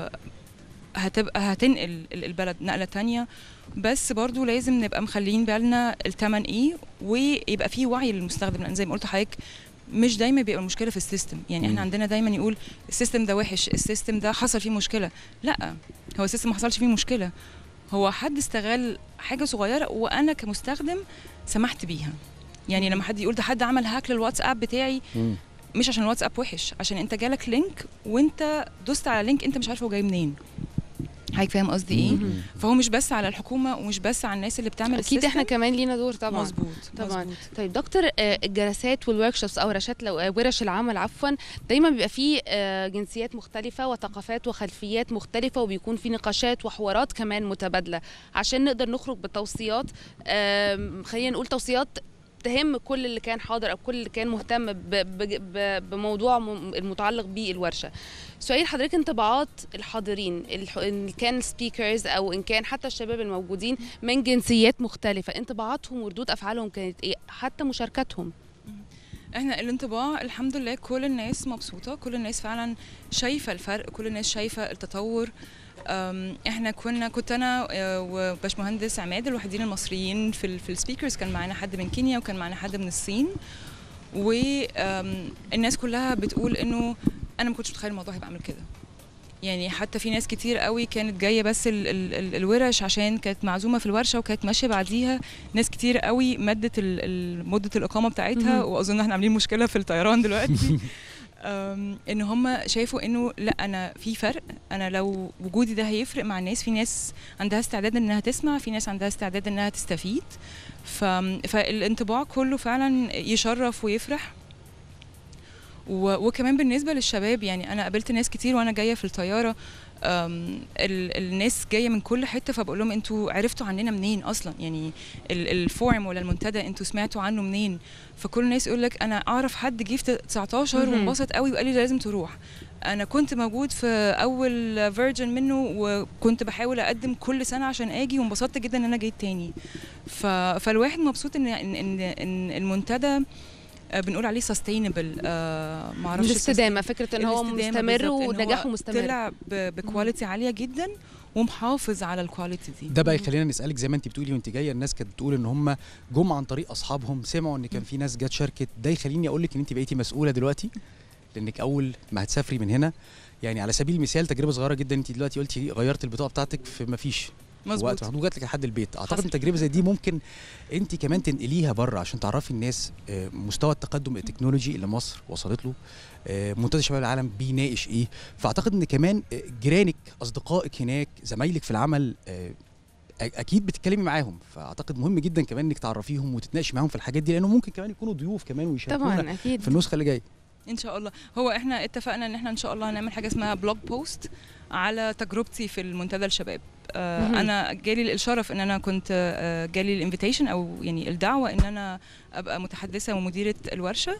هتنقل البلد نقله تانية، بس برضو لازم نبقى مخلين بالنا الثمن ايه، ويبقى فيه وعي للمستخدم. لان زي ما قلت لحضرتك مش دايما بيبقى المشكله في السيستم. يعني احنا عندنا دايما يقول السيستم ده وحش، السيستم ده حصل فيه مشكله. لا، هو السيستم ما حصلش فيه مشكله، هو حد استغل حاجه صغيره وانا كمستخدم سمحت بيها. يعني لما حد يقول ده حد عمل هاك للواتساب بتاعي، مش عشان الواتساب وحش، عشان انت جالك لينك وانت دوست على لينك انت مش عارف هو جاي منين. حضرتك فاهم قصدي ايه؟ فهو مش بس على الحكومه ومش بس على الناس اللي بتعمل اكيد احنا كمان لينا دور طبعا. مظبوط طبعا. طيب دكتور، الجلسات والوركشوبس او ورش العمل عفوا دايما بيبقى فيه جنسيات مختلفه وثقافات وخلفيات مختلفه، وبيكون في نقاشات وحوارات كمان متبادله عشان نقدر نخرج بتوصيات، خلينا نقول توصيات تهم كل اللي كان حاضر او كل اللي كان مهتم بموضوع المتعلق بالورشه. سؤال حضرتك، انطباعات الحاضرين ان كان سبيكرز او ان كان حتى الشباب الموجودين من جنسيات مختلفه، انطباعاتهم وردود افعالهم كانت ايه، حتى مشاركتهم؟ احنا الانطباع الحمد لله كل الناس مبسوطه، كل الناس فعلا شايفه الفرق، كل الناس شايفه التطور. احنا كنت انا وباشمهندس عماد الوحيدين المصريين في السبيكرز، كان معانا حد من كينيا وكان معانا حد من الصين، والناس كلها بتقول انه انا ما كنتش متخيل الموضوع هيبقى عامل كده. يعني حتى في ناس كتير قوي كانت جايه بس الورش عشان كانت معزومه في الورشه وكانت ماشيه بعديها ناس كتير قوي مدت مده الاقامه بتاعتها، واظن احنا عاملين مشكله في الطيران دلوقتي. ان هم شايفوا انه لا، انا في فرق، انا لو وجودي ده هيفرق مع الناس، في ناس عندها استعداد انها تسمع، في ناس عندها استعداد انها تستفيد. فالانطباع كله فعلا يشرف ويفرح. وكمان بالنسبه للشباب، يعني انا قابلت ناس كتير وانا جايه في الطياره، الناس جايه من كل حته، فبقول لهم انتوا عرفتوا عننا منين اصلا؟ يعني الفورم ولا المنتدى انتوا سمعتوا عنه منين؟ فكل الناس يقول لك انا اعرف حد جه في 19 وانبسط قوي وقال لي لازم تروح. انا كنت موجود في اول فيرجن منه وكنت بحاول اقدم كل سنه عشان اجي، وانبسطت جدا ان انا جيت تاني. فالواحد مبسوط ان المنتدى بنقول عليه سستينبل، معرفش الاستدامه، فكره ان هو مستمر ونجاحه مستمر، طلع بكواليتي عاليه جدا ومحافظ على الكواليتي دي. ده بقى يخلينا نسالك، زي ما انت بتقولي وانت جايه الناس كانت بتقول ان هم جم عن طريق اصحابهم، سمعوا ان كان في ناس جت شاركت، ده يخليني اقول لك ان انت بقيتي مسؤوله دلوقتي، لانك اول ما هتسافري من هنا، يعني على سبيل المثال تجربه صغيره جدا، انت دلوقتي قلتي غيرت البطاقه بتاعتك في ما فيش وقت محدود وجات لك لحد البيت. اعتقد ان تجربه زي دي ممكن انت كمان تنقليها بره عشان تعرفي الناس مستوى التقدم التكنولوجي اللي مصر وصلت له، منتدى شباب العالم بيناقش ايه. فاعتقد ان كمان جيرانك، اصدقائك هناك، زمايلك في العمل، اكيد بتتكلمي معاهم، فاعتقد مهم جدا كمان انك تعرفيهم وتتناقشي معاهم في الحاجات دي، لانه ممكن كمان يكونوا ضيوف كمان ويشاركونا في النسخه اللي جايه ان شاء الله. هو احنا اتفقنا ان احنا ان شاء الله هنعمل حاجه اسمها بلوج بوست على تجربتي في المنتدى الشباب. انا جالي الشرف ان انا كنت جالي الانفيتيشن او يعني الدعوه ان انا ابقى متحدثه ومديره الورشه،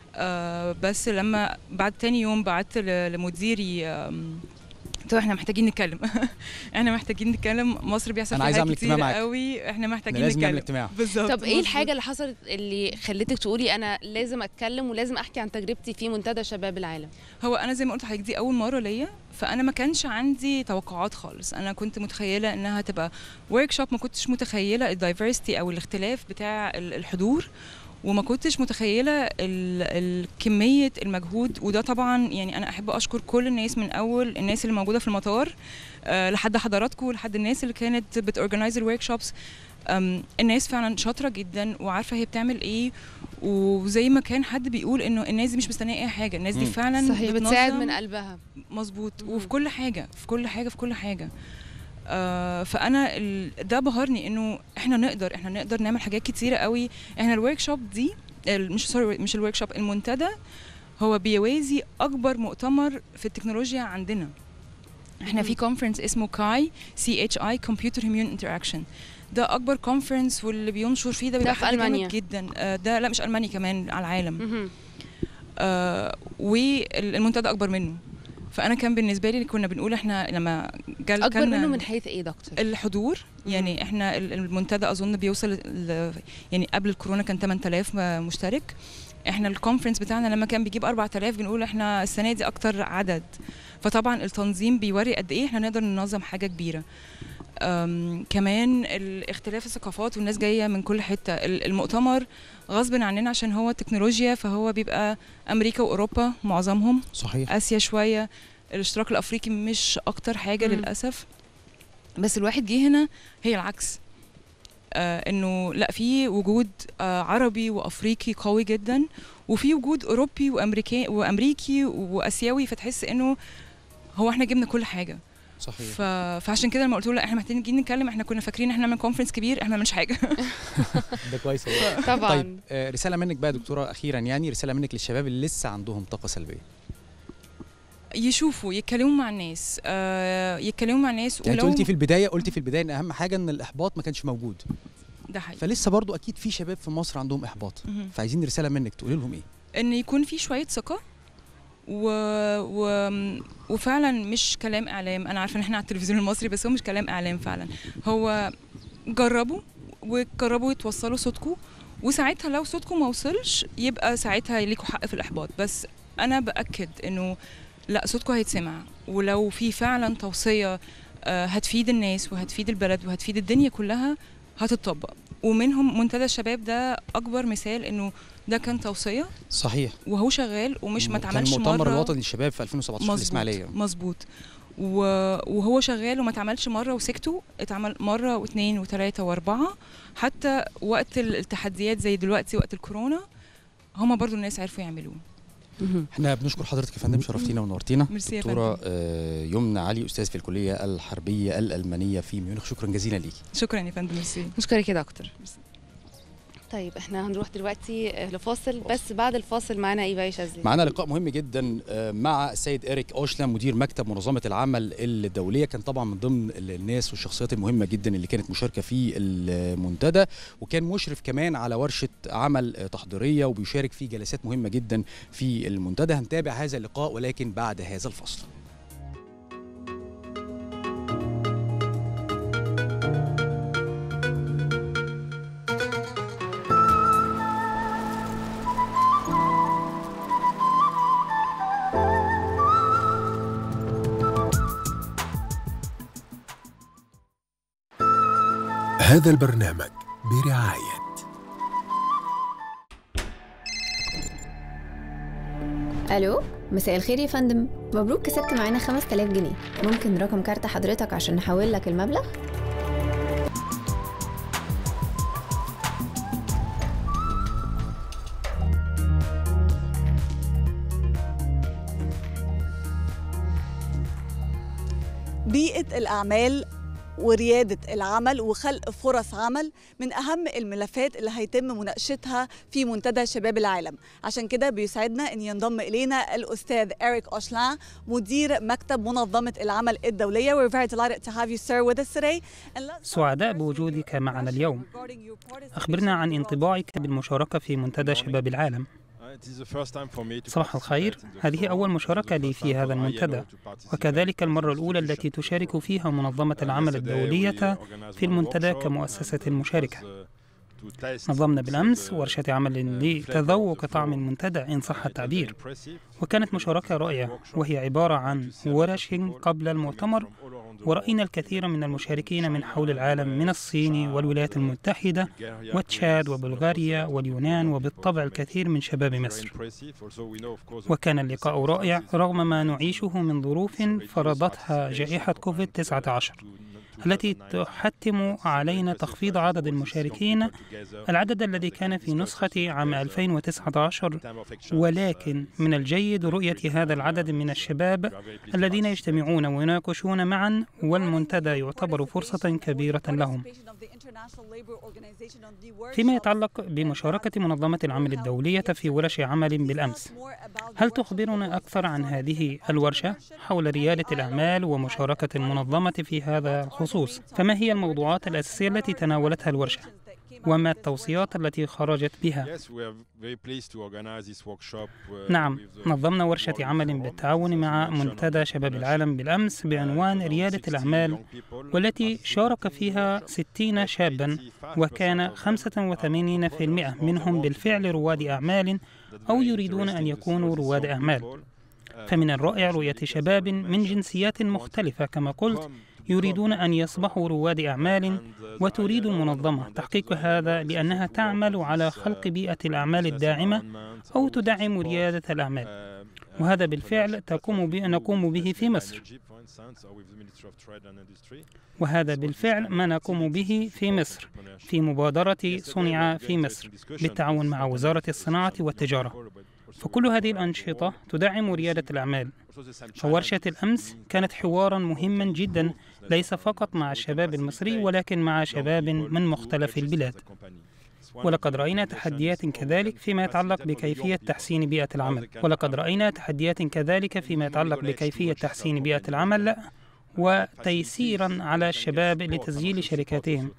بس لما بعد تاني يوم بعت لمديري طب احنا محتاجين نتكلم. احنا محتاجين نتكلم، مصر بيحصل فيها حاجات كتير قوي، احنا محتاجين نتكلم. بالظبط. طب ايه الحاجه اللي حصلت اللي خلتك تقولي انا لازم اتكلم ولازم احكي عن تجربتي في منتدى شباب العالم؟ هو انا زي ما قلت لحضرتك دي اول مره ليا، فانا ما كانش عندي توقعات خالص. انا كنت متخيله انها تبقى ورك شوب، ما كنتش متخيله الدايفرستي او الاختلاف بتاع الحضور، وما كنتش متخيله كميه المجهود. وده طبعا يعني انا احب اشكر كل الناس، من اول الناس اللي موجوده في المطار لحد حضراتكم، لحد الناس اللي كانت بتورجنايز الورك شوبس. الناس فعلا شاطره جدا وعارفه هي بتعمل ايه، وزي ما كان حد بيقول انه الناس دي مش مستنيه اي حاجه، الناس دي فعلا صحيح بتساعد من قلبها. مظبوط. وفي كل حاجه في كل حاجه في كل حاجه. فانا ده بهرني انه احنا نقدر نعمل حاجات كتيره قوي. احنا الورك شوب دي مش الورك شوب، المنتدى هو بيوازي اكبر مؤتمر في التكنولوجيا عندنا. احنا في كونفرنس اسمه CHI Computer Human Interaction، ده اكبر كونفرنس، واللي بينشر فيه ده بيبقى حاجه جامد جدا. ده لا مش الماني، كمان على العالم. والمنتدى اكبر منه. فانا كان بالنسبه لي كنا بنقول احنا لما اكبر منه من حيث ايه دكتور؟ الحضور. يعني احنا المنتدى اظن بيوصل يعني قبل الكورونا كان 8000 مشترك. احنا الكونفرنس بتاعنا لما كان بيجيب 4000 بنقول احنا السنه دي اكتر عدد. فطبعا التنظيم بيوري قد ايه احنا نقدر ننظم حاجه كبيره. كمان اختلاف الثقافات والناس جايه من كل حته. المؤتمر غصب عننا عشان هو تكنولوجيا، فهو بيبقى امريكا واوروبا معظمهم، صحيح، اسيا شويه، الاشتراك الافريقي مش اكتر حاجه للاسف. بس الواحد جه هنا هي العكس، انه لا، في وجود عربي وافريقي قوي جدا، وفي وجود اوروبي وامريكي واسيوي، فتحس انه هو احنا جبنا كل حاجه. صحيح. فعشان كده لما قلت له احنا محتاجين نتكلم، احنا كنا فاكرين احنا نعمل كونفرنس كبير، احنا ما عملناش حاجه. ده كويس طبعا. طيب رساله منك بقى دكتوره اخيرا، يعني رساله منك للشباب اللي لسه عندهم طاقه سلبيه. يشوفوا، يتكلموا مع الناس، يعني قلتي في البدايه ان اهم حاجه ان الاحباط ما كانش موجود. ده حقيقي. فلسه برضو اكيد في شباب في مصر عندهم احباط، فعايزين رساله منك تقولي لهم ايه؟ ان يكون في شويه ثقه وفعلا مش كلام اعلام. انا عارفه ان احنا على التلفزيون المصري بس هو مش كلام اعلام فعلا. هو جربوا يتوصلوا صوتكم، وساعتها لو صوتكم ما وصلش يبقى ساعتها ليكوا حق في الاحباط. بس انا باكد انه لا، صوتكم هيتسمع، ولو في فعلا توصيه هتفيد الناس وهتفيد البلد وهتفيد الدنيا كلها هتطبق. ومنهم منتدى الشباب ده اكبر مثال انه ده كان توصيه صحيح وهو شغال ومش ما اتعملش مره. كان المؤتمر الوطني للشباب في 2017 في الاسماعيليه. مظبوط. وهو شغال وما اتعملش مره وسكتوا، اتعمل مره واثنين وثلاثه واربعه، حتى وقت التحديات زي دلوقتي وقت الكورونا هما برضو الناس عرفوا يعملوه. احنا بنشكر حضرتك يا فندم، شرفتينا ونورتينا. دكتوره يمنى علي، استاذ في الكليه الحربيه الالمانيه في ميونخ، شكرا جزيلا ليكي. شكرا يا فندم. ميرسي. نشكرك يا دكتور. طيب احنا هنروح دلوقتي لفاصل، بس بعد الفاصل معانا ايه بقى يا شاذلي؟ معانا لقاء مهم جدا مع السيد إريك أوشلام مدير مكتب منظمة العمل الدولية. كان طبعا من ضمن الناس والشخصيات المهمة جدا اللي كانت مشاركة في المنتدى، وكان مشرف كمان على ورشة عمل تحضيرية وبيشارك في جلسات مهمة جدا في المنتدى. هنتابع هذا اللقاء ولكن بعد هذا الفصل. هذا البرنامج برعاية ألو، مساء الخير يا فندم. مبروك كسبت معانا 5000 جنيه. ممكن رقم كارت حضرتك عشان نحول لك المبلغ؟ بيئة الأعمال وريادة العمل وخلق فرص عمل من أهم الملفات اللي هيتم مناقشتها في منتدى شباب العالم. عشان كده بيسعدنا أن ينضم إلينا الأستاذ إريك أوشلام مدير مكتب منظمة العمل الدولية. We're very delighted to have you sir with us today. سعداء بوجودك معنا اليوم. أخبرنا عن انطباعك بالمشاركة في منتدى شباب العالم. صباح الخير، هذه أول مشاركة لي في هذا المنتدى، وكذلك المرة الأولى التي تشارك فيها منظمة العمل الدولية في المنتدى كمؤسسة مشاركة. نظمنا بالأمس ورشة عمل لتذوق طعم المنتدى إن صح التعبير، وكانت مشاركة رائعة، وهي عبارة عن ورش قبل المؤتمر، ورأينا الكثير من المشاركين من حول العالم، من الصين والولايات المتحدة وتشاد وبلغاريا واليونان، وبالطبع الكثير من شباب مصر. وكان اللقاء رائع رغم ما نعيشه من ظروف فرضتها جائحة كوفيد-19 التي تحتم علينا تخفيض عدد المشاركين، العدد الذي كان في نسخة عام 2019، ولكن من الجيد رؤية هذا العدد من الشباب الذين يجتمعون ويناقشون معا، والمنتدى يعتبر فرصة كبيرة لهم. فيما يتعلق بمشاركة منظمة العمل الدولية في ورش عمل بالأمس، هل تخبرنا أكثر عن هذه الورشة حول ريادة الأعمال ومشاركة المنظمة في هذا الخصوص؟ فما هي الموضوعات الأساسية التي تناولتها الورشة؟ وما التوصيات التي خرجت بها؟ نعم، نظمنا ورشة عمل بالتعاون مع منتدى شباب العالم بالأمس بعنوان ريادة الأعمال، والتي شارك فيها 60 شابا، وكان 85% منهم بالفعل رواد أعمال أو يريدون أن يكونوا رواد أعمال. فمن الرائع رؤية شباب من جنسيات مختلفة كما قلت يريدون أن يصبحوا رواد أعمال، وتريد المنظمة تحقيق هذا لأنها تعمل على خلق بيئة الأعمال الداعمة أو تدعم ريادة الأعمال، وهذا بالفعل نقوم به في مصر. وهذا بالفعل ما نقوم به في مصر في مبادرة صنع في مصر بالتعاون مع وزارة الصناعة والتجارة. فكل هذه الأنشطة تدعم ريادة الأعمال. فورشة الأمس كانت حوارا مهما جدا، ليس فقط مع الشباب المصري ولكن مع شباب من مختلف البلاد. ولقد رأينا تحديات كذلك فيما يتعلق بكيفية تحسين بيئة العمل، وتيسيرا على الشباب لتسجيل شركاتهم.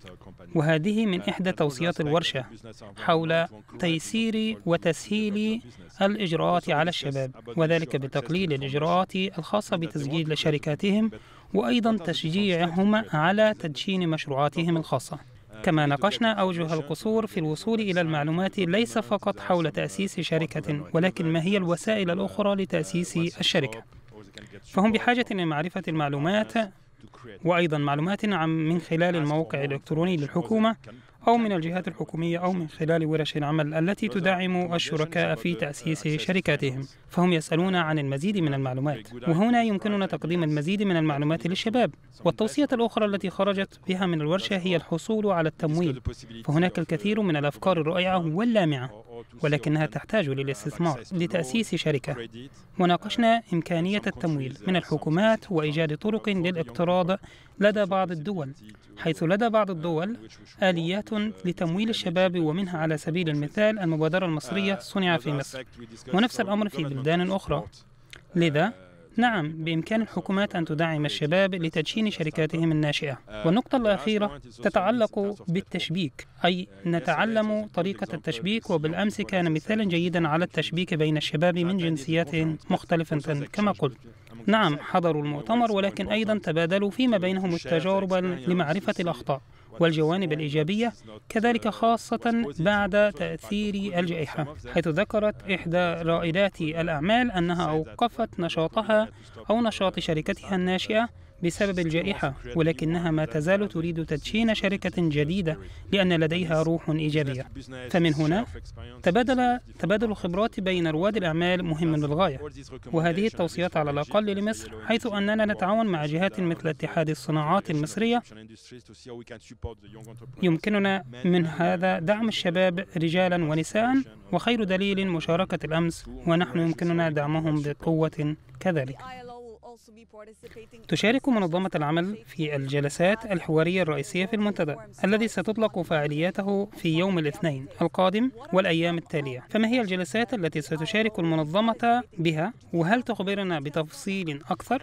وهذه من إحدى توصيات الورشة حول تيسير وتسهيل الإجراءات على الشباب، وذلك بتقليل الإجراءات الخاصة بتسجيل شركاتهم، وأيضا تشجيعهم على تدشين مشروعاتهم الخاصة. كما ناقشنا أوجه القصور في الوصول إلى المعلومات ليس فقط حول تأسيس شركة، ولكن ما هي الوسائل الأخرى لتأسيس الشركة. فهم بحاجة لمعرفة المعلومات، وأيضا معلومات من خلال الموقع الإلكتروني للحكومة أو من الجهات الحكومية أو من خلال ورش العمل التي تدعم الشركاء في تأسيس شركاتهم. فهم يسألون عن المزيد من المعلومات، وهنا يمكننا تقديم المزيد من المعلومات للشباب. والتوصية الأخرى التي خرجت بها من الورشة هي الحصول على التمويل. فهناك الكثير من الأفكار الرائعة واللامعة، ولكنها تحتاج للاستثمار لتأسيس شركة. وناقشنا إمكانية التمويل من الحكومات وإيجاد طرق للاقتراض لدى بعض الدول، حيث لدى بعض الدول آليات لتمويل الشباب، ومنها على سبيل المثال المبادرة المصرية صنع في مصر، ونفس الأمر في بلدان أخرى. لذا نعم، بإمكان الحكومات أن تدعم الشباب لتدشين شركاتهم الناشئة. والنقطة الأخيرة تتعلق بالتشبيك، أي نتعلم طريقة التشبيك. وبالأمس كان مثالا جيدا على التشبيك بين الشباب من جنسيات مختلفة كما قلت. نعم، حضروا المؤتمر، ولكن أيضا تبادلوا فيما بينهم التجارب لمعرفة الأخطاء والجوانب الإيجابية، كذلك خاصة بعد تأثير الجائحة، حيث ذكرت إحدى رائدات الأعمال أنها أوقفت نشاطها أو نشاط شركتها الناشئة بسبب الجائحة، ولكنها ما تزال تريد تدشين شركة جديدة لأن لديها روح إيجابية. فمن هنا تبادل الخبرات بين رواد الأعمال مهم للغاية. وهذه التوصيات على الأقل لمصر، حيث أننا نتعاون مع جهات مثل اتحاد الصناعات المصرية. يمكننا من هذا دعم الشباب رجالا ونساء، وخير دليل مشاركة الأمس، ونحن يمكننا دعمهم بقوة كذلك. تشارك منظمة العمل في الجلسات الحوارية الرئيسية في المنتدى الذي ستطلق فعالياته في يوم الاثنين القادم والأيام التالية. فما هي الجلسات التي ستشارك المنظمة بها، وهل تخبرنا بتفصيل أكثر؟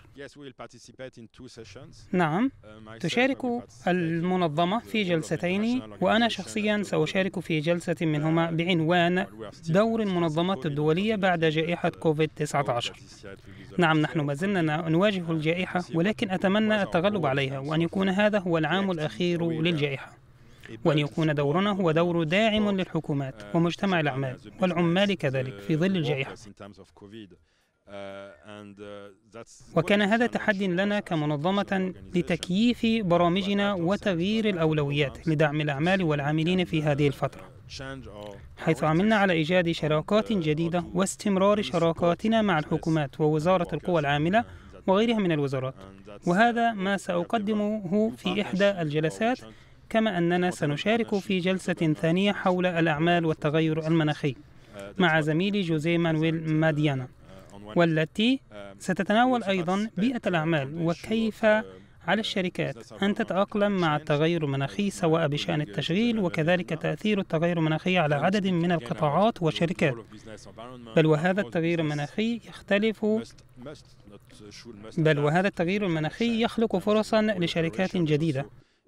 نعم، تشارك المنظمة في جلستين، وأنا شخصيا سأشارك في جلسة منهما بعنوان دور المنظمات الدولية بعد جائحة كوفيد-19. نعم، نحن ما زلنا نواجه الجائحة، ولكن أتمنى التغلب عليها، وأن يكون هذا هو العام الأخير للجائحة، وأن يكون دورنا هو دور داعم للحكومات ومجتمع الأعمال والعمال كذلك في ظل الجائحة. وكان هذا تحدي لنا كمنظمة لتكييف برامجنا وتغيير الأولويات لدعم الأعمال والعاملين في هذه الفترة، حيث عملنا على إيجاد شراكات جديدة واستمرار شراكاتنا مع الحكومات ووزارة القوى العاملة وغيرها من الوزارات. وهذا ما سأقدمه في إحدى الجلسات، كما أننا سنشارك في جلسة ثانية حول الأعمال والتغير المناخي مع زميلي جوزيه مانويل ماديانا، والتي ستتناول أيضا بيئة الأعمال وكيف على الشركات أن تتأقلم مع التغير المناخي، سواء بشأن التشغيل وكذلك تأثير التغير المناخي على عدد من القطاعات والشركات. بل وهذا التغير المناخي يخلق فرصا لشركات جديدة.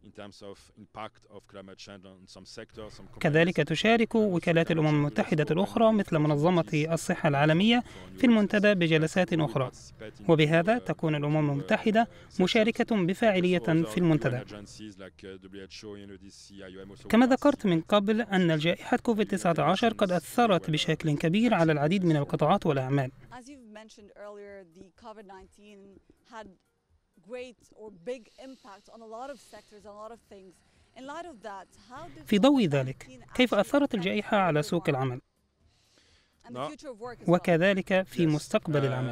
كذلك تشارك وكالات الأمم المتحدة الأخرى مثل منظمة الصحة العالمية في المنتدى بجلسات أخرى، وبهذا تكون الأمم المتحدة مشاركة بفاعلية في المنتدى. كما ذكرت من قبل أن الجائحة كوفيد-19 قد أثرت بشكل كبير على العديد من القطاعات والأعمال. في ضوء ذلك، كيف أثرت الجائحة على سوق العمل وكذلك في مستقبل العمل؟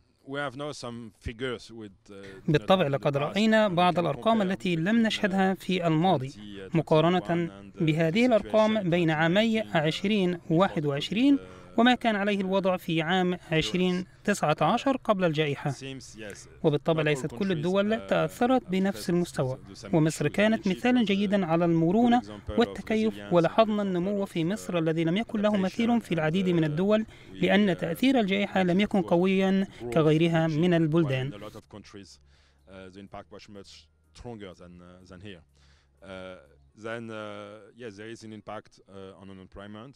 بالطبع لقد رأينا بعض الأرقام التي لم نشهدها في الماضي مقارنة بهذه الأرقام بين عامي 2021 وما كان عليه الوضع في عام 2019 قبل الجائحة. وبالطبع ليست كل الدول تأثرت بنفس المستوى، ومصر كانت مثالا جيدا على المرونة والتكيف، ولاحظنا النمو في مصر الذي لم يكن له مثيل في العديد من الدول، لأن تأثير الجائحة لم يكن قويا كغيرها من البلدان. the impact was much stronger than here. Then yes, there is an impact on unemployment.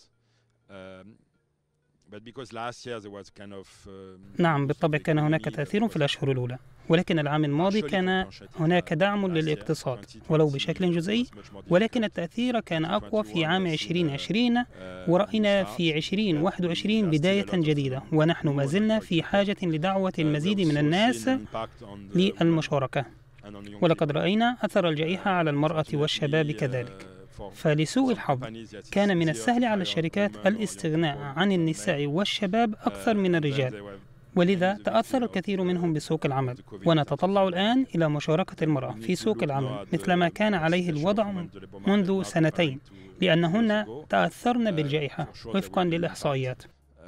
But because last year there was kind of نعم بالطبع كان هناك تأثير في الأشهر الأولى، ولكن العام الماضي كان هناك دعم للاقتصاد ولو بشكل جزئي، ولكن التأثير كان أقوى في عام 2020 ورأينا في 2021 بداية جديدة، ونحن ما زلنا في حاجة لدعوة المزيد من الناس للمشاركة، ولقد رأينا أثر الجائحة على المرأة والشباب كذلك. فلسوء الحظ كان من السهل على الشركات الاستغناء عن النساء والشباب أكثر من الرجال، ولذا تأثر الكثير منهم بسوق العمل، ونتطلع الآن إلى مشاركة المرأة في سوق العمل مثلما كان عليه الوضع منذ سنتين، لأنهن تأثرن بالجائحة وفقا للإحصائيات.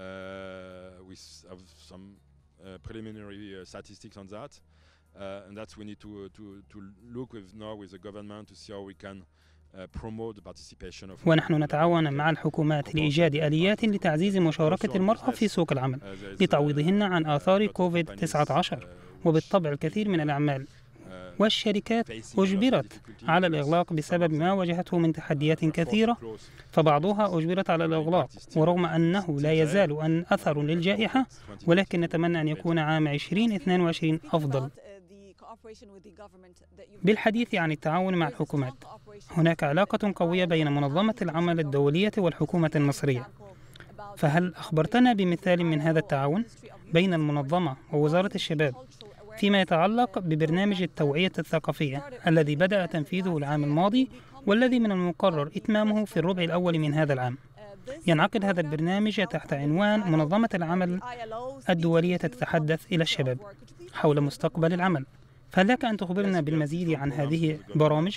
ونحن نتعاون مع الحكومات لإيجاد آليات لتعزيز مشاركة المرأة في سوق العمل لتعويضهن عن آثار كوفيد-19. وبالطبع الكثير من الأعمال والشركات أجبرت على الإغلاق بسبب ما واجهته من تحديات كثيرة، فبعضها أجبرت على الإغلاق ورغم أنه لا يزال أن أثر للجائحة، ولكن نتمنى أن يكون عام 2022 أفضل. بالحديث عن التعاون مع الحكومات، هناك علاقة قوية بين منظمة العمل الدولية والحكومة المصرية، فهل أخبرتنا بمثال من هذا التعاون بين المنظمة ووزارة الشباب فيما يتعلق ببرنامج التوعية الثقافية الذي بدأ تنفيذه العام الماضي والذي من المقرر إتمامه في الربع الأول من هذا العام؟ ينعقد هذا البرنامج تحت عنوان منظمة العمل الدولية تتحدث إلى الشباب حول مستقبل العمل، فهل لك أن تخبرنا بالمزيد عن هذه البرامج؟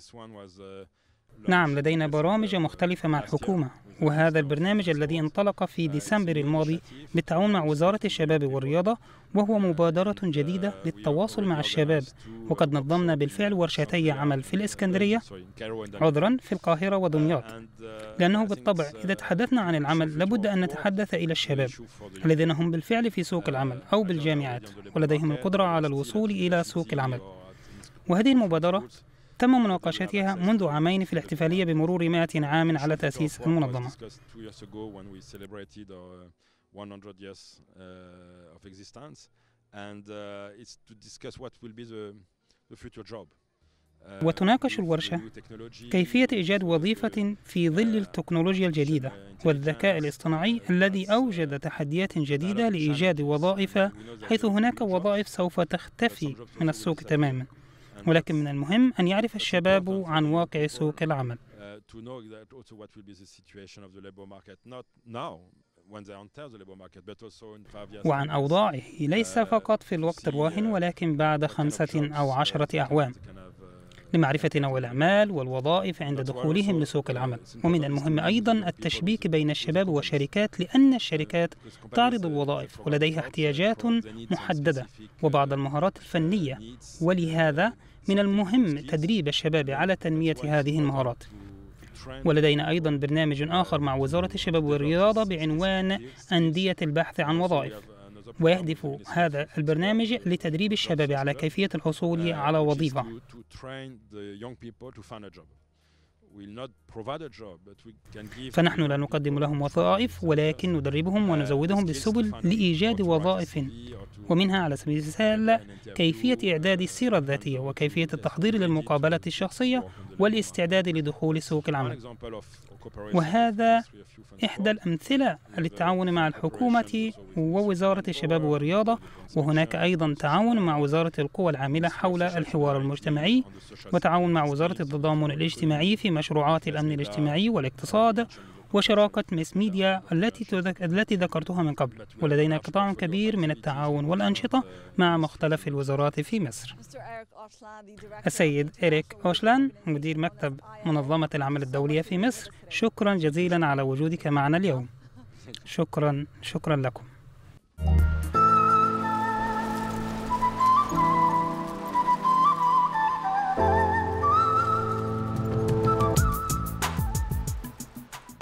نعم، لدينا برامج مختلفة مع الحكومة، وهذا البرنامج الذي انطلق في ديسمبر الماضي بالتعاون مع وزارة الشباب والرياضة، وهو مبادرة جديدة للتواصل مع الشباب، وقد نظمنا بالفعل ورشتي عمل في الإسكندرية في القاهرة ودمياط، لأنه بالطبع إذا تحدثنا عن العمل لابد أن نتحدث إلى الشباب الذين هم بالفعل في سوق العمل أو بالجامعات ولديهم القدرة على الوصول إلى سوق العمل. وهذه المبادرة تم مناقشتها منذ عامين في الاحتفالية بمرور 100 عام على تأسيس المنظمة. وتناقش الورشة كيفية إيجاد وظيفة في ظل التكنولوجيا الجديدة والذكاء الاصطناعي الذي أوجد تحديات جديدة لإيجاد وظائف، حيث هناك وظائف سوف تختفي من السوق تماما، ولكن من المهم أن يعرف الشباب عن واقع سوق العمل. وعن أوضاعه ليس فقط في الوقت الراهن ولكن بعد 5 أو 10 أعوام، لمعرفة نوع الأعمال والوظائف عند دخولهم لسوق العمل. ومن المهم أيضا التشبيك بين الشباب والشركات، لأن الشركات تعرض الوظائف ولديها احتياجات محددة وبعض المهارات الفنية، ولهذا من المهم تدريب الشباب على تنمية هذه المهارات. ولدينا أيضا برنامج آخر مع وزارة الشباب والرياضة بعنوان أندية البحث عن وظائف، ويهدف هذا البرنامج لتدريب الشباب على كيفية الحصول على وظيفة. فنحن لا نقدم لهم وظائف، ولكن ندربهم ونزودهم بالسبل لإيجاد وظائف، ومنها على سبيل المثال كيفية إعداد السيرة الذاتية وكيفية التحضير للمقابلة الشخصية والاستعداد لدخول سوق العمل. وهذا إحدى الأمثلة للتعاون مع الحكومة ووزارة الشباب والرياضة، وهناك أيضا تعاون مع وزارة القوى العاملة حول الحوار المجتمعي، وتعاون مع وزارة التضامن الاجتماعي في مشروعات الأمن الاجتماعي والاقتصاد، وشراكة ميس ميديا التي ذكرتها من قبل. ولدينا قطاع كبير من التعاون والأنشطة مع مختلف الوزارات في مصر. السيد إريك أوشلان، مدير مكتب منظمة العمل الدولية في مصر، شكرا جزيلا على وجودك معنا اليوم. شكرا لكم.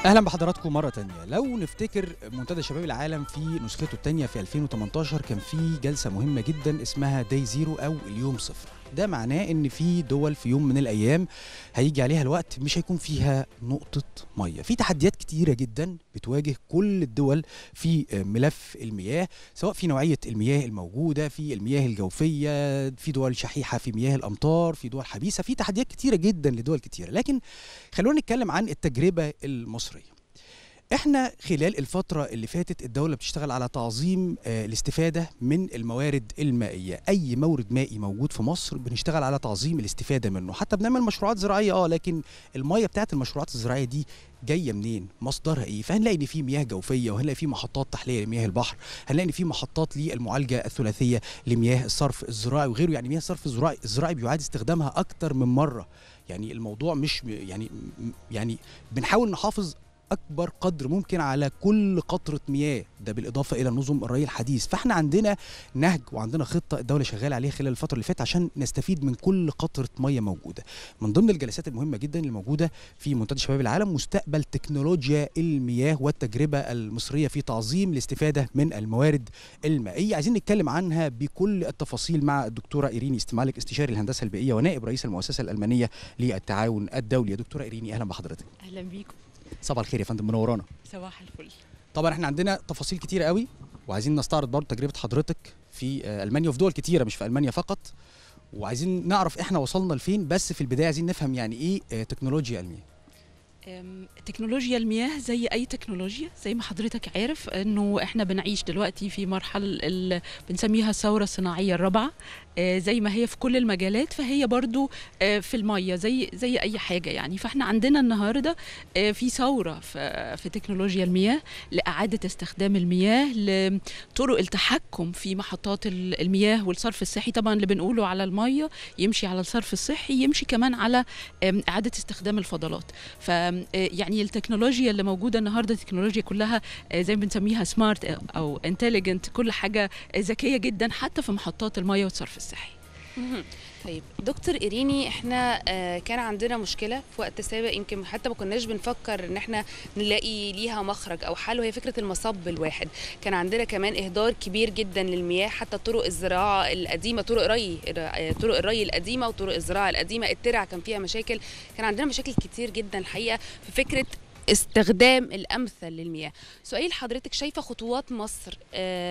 اهلا بحضراتكم مره تانية. لو نفتكر منتدى شباب العالم في نسخته الثانيه في 2018 كان في جلسه مهمه جدا اسمها داي زيرو او اليوم صفر. ده معناه ان في دول في يوم من الايام هيجي عليها الوقت مش هيكون فيها نقطه ميه. في تحديات كتيره جدا بتواجه كل الدول في ملف المياه، سواء في نوعيه المياه الموجوده، في المياه الجوفيه، في دول شحيحه في مياه الامطار، في دول حبيسه، في تحديات كتيره جدا لدول كتيره. لكن خلونا نتكلم عن التجربه المصريه. احنا خلال الفترة اللي فاتت الدولة بتشتغل على تعظيم الاستفادة من الموارد المائية. اي مورد مائي موجود في مصر بنشتغل على تعظيم الاستفادة منه، حتى بنعمل مشروعات زراعية لكن المية بتاعت المشروعات الزراعية دي جايه منين؟ مصدرها ايه؟ فهنلاقي ان في مياه جوفيه، وهنلاقي في محطات تحليه لمياه البحر، هنلاقي ان في محطات للمعالجه الثلاثيه لمياه الصرف الزراعي وغيره. يعني مياه الصرف الزراعي بيعاد استخدامها اكتر من مره. يعني الموضوع مش يعني بنحاول نحافظ اكبر قدر ممكن على كل قطره مياه، ده بالاضافه الى نظم الري الحديث. فاحنا عندنا نهج وعندنا خطه الدوله شغاله عليها خلال الفتره اللي فاتت عشان نستفيد من كل قطره ميه موجوده. من ضمن الجلسات المهمه جدا اللي موجوده في منتدى شباب العالم مستقبل تكنولوجيا المياه والتجربه المصريه في تعظيم الاستفاده من الموارد المائيه. عايزين نتكلم عنها بكل التفاصيل مع الدكتوره إيريني استمالك، استشاري الهندسه البيئيه ونائب رئيس المؤسسه الالمانيه للتعاون الدولي. يا دكتوره إيريني اهلا بحضرتك. اهلا بيكم. صباح الخير يا فندم، منورانا. صباح الفل. طبعا احنا عندنا تفاصيل كتيره قوي وعايزين نستعرض برضه تجربه حضرتك في المانيا وفي دول كتيره مش في المانيا فقط، وعايزين نعرف احنا وصلنا لفين. بس في البدايه عايزين نفهم يعني ايه تكنولوجيا المياه. تكنولوجيا المياه زي اي تكنولوجيا، زي ما حضرتك عارف انه احنا بنعيش دلوقتي في مرحله بنسميها الثوره الصناعيه الرابعه. زي ما هي في كل المجالات فهي برضو في المية زي أي حاجة يعني. فاحنا عندنا النهاردة في ثورة في تكنولوجيا المياه لإعادة استخدام المياه، لطرق التحكم في محطات المياه والصرف الصحي. طبعا اللي بنقوله على المية يمشي على الصرف الصحي، يمشي كمان على إعادة استخدام الفضلات. فيعني التكنولوجيا اللي موجودة النهاردة تكنولوجيا كلها زي ما بنسميها سمارت أو انتليجنت، كل حاجة ذكية جدا حتى في محطات المياه والصرف الصحي. طيب دكتور إيريني، احنا كان عندنا مشكلة في وقت سابق يمكن حتى ما كناش بنفكر ان احنا نلاقي ليها مخرج او حل، وهي فكرة المصب الواحد. كان عندنا كمان اهدار كبير جدا للمياه، حتى طرق الزراعة القديمة، طرق الري القديمة وطرق الزراعة القديمة، الترع كان فيها مشاكل. كان عندنا مشاكل كتير جدا الحقيقة في فكرة استخدام الأمثل للمياه. سؤال حضرتك، شايفة خطوات مصر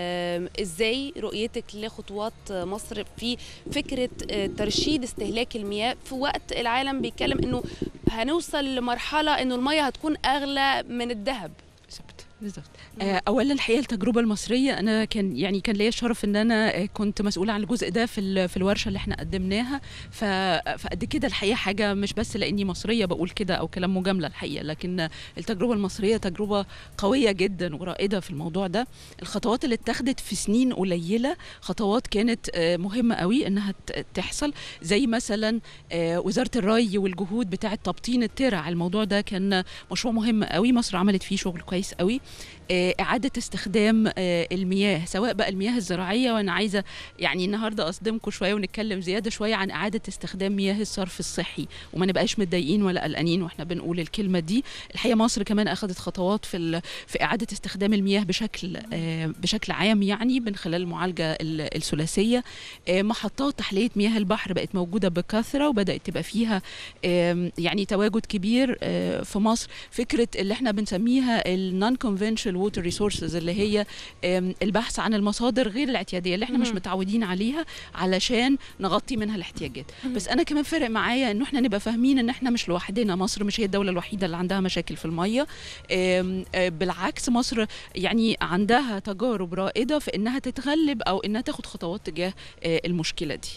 ازاي رؤيتك لخطوات مصر في فكرة ترشيد استهلاك المياه في وقت العالم بيتكلم انه هنوصل لمرحلة انه المياه هتكون اغلى من الذهب؟ بالظبط. اولا الحقيقه التجربه المصريه انا كان ليا الشرف ان انا كنت مسؤوله عن الجزء ده في الورشه اللي احنا قدمناها. فقد كده الحقيقه حاجه مش بس لاني مصريه بقول كده او كلام مجامله الحقيقه، لكن التجربه المصريه تجربه قويه جدا ورائده في الموضوع ده. الخطوات اللي اتخذت في سنين قليله خطوات كانت مهمه قوي انها تحصل، زي مثلا وزاره الري والجهود بتاعه تبطين الترع. الموضوع ده كان مشروع مهم قوي، مصر عملت فيه شغل كويس قوي. إعادة استخدام المياه، سواء بقى المياه الزراعية، وأنا عايزة يعني النهاردة أصدمكم شوية ونتكلم زيادة شوية عن إعادة استخدام مياه الصرف الصحي، وما نبقاش متضايقين ولا قلقانين وإحنا بنقول الكلمة دي. الحقيقة مصر كمان أخذت خطوات في إعادة استخدام المياه بشكل عام، يعني من خلال المعالجة الثلاثية. محطات تحلية مياه البحر بقت موجودة بكثرة وبدأت تبقى فيها يعني تواجد كبير في مصر. فكرة اللي احنا بنسميها النون كونفنشنال ووتر ريسورسز، اللي هي البحث عن المصادر غير الاعتياديه اللي احنا مش متعودين عليها علشان نغطي منها الاحتياجات. بس انا كمان فرق معايا انه احنا نبقى فاهمين ان احنا مش لوحدنا، مصر مش هي الدوله الوحيده اللي عندها مشاكل في الميه. بالعكس مصر يعني عندها تجارب رائده في انها تتغلب او انها تاخد خطوات تجاه المشكله دي.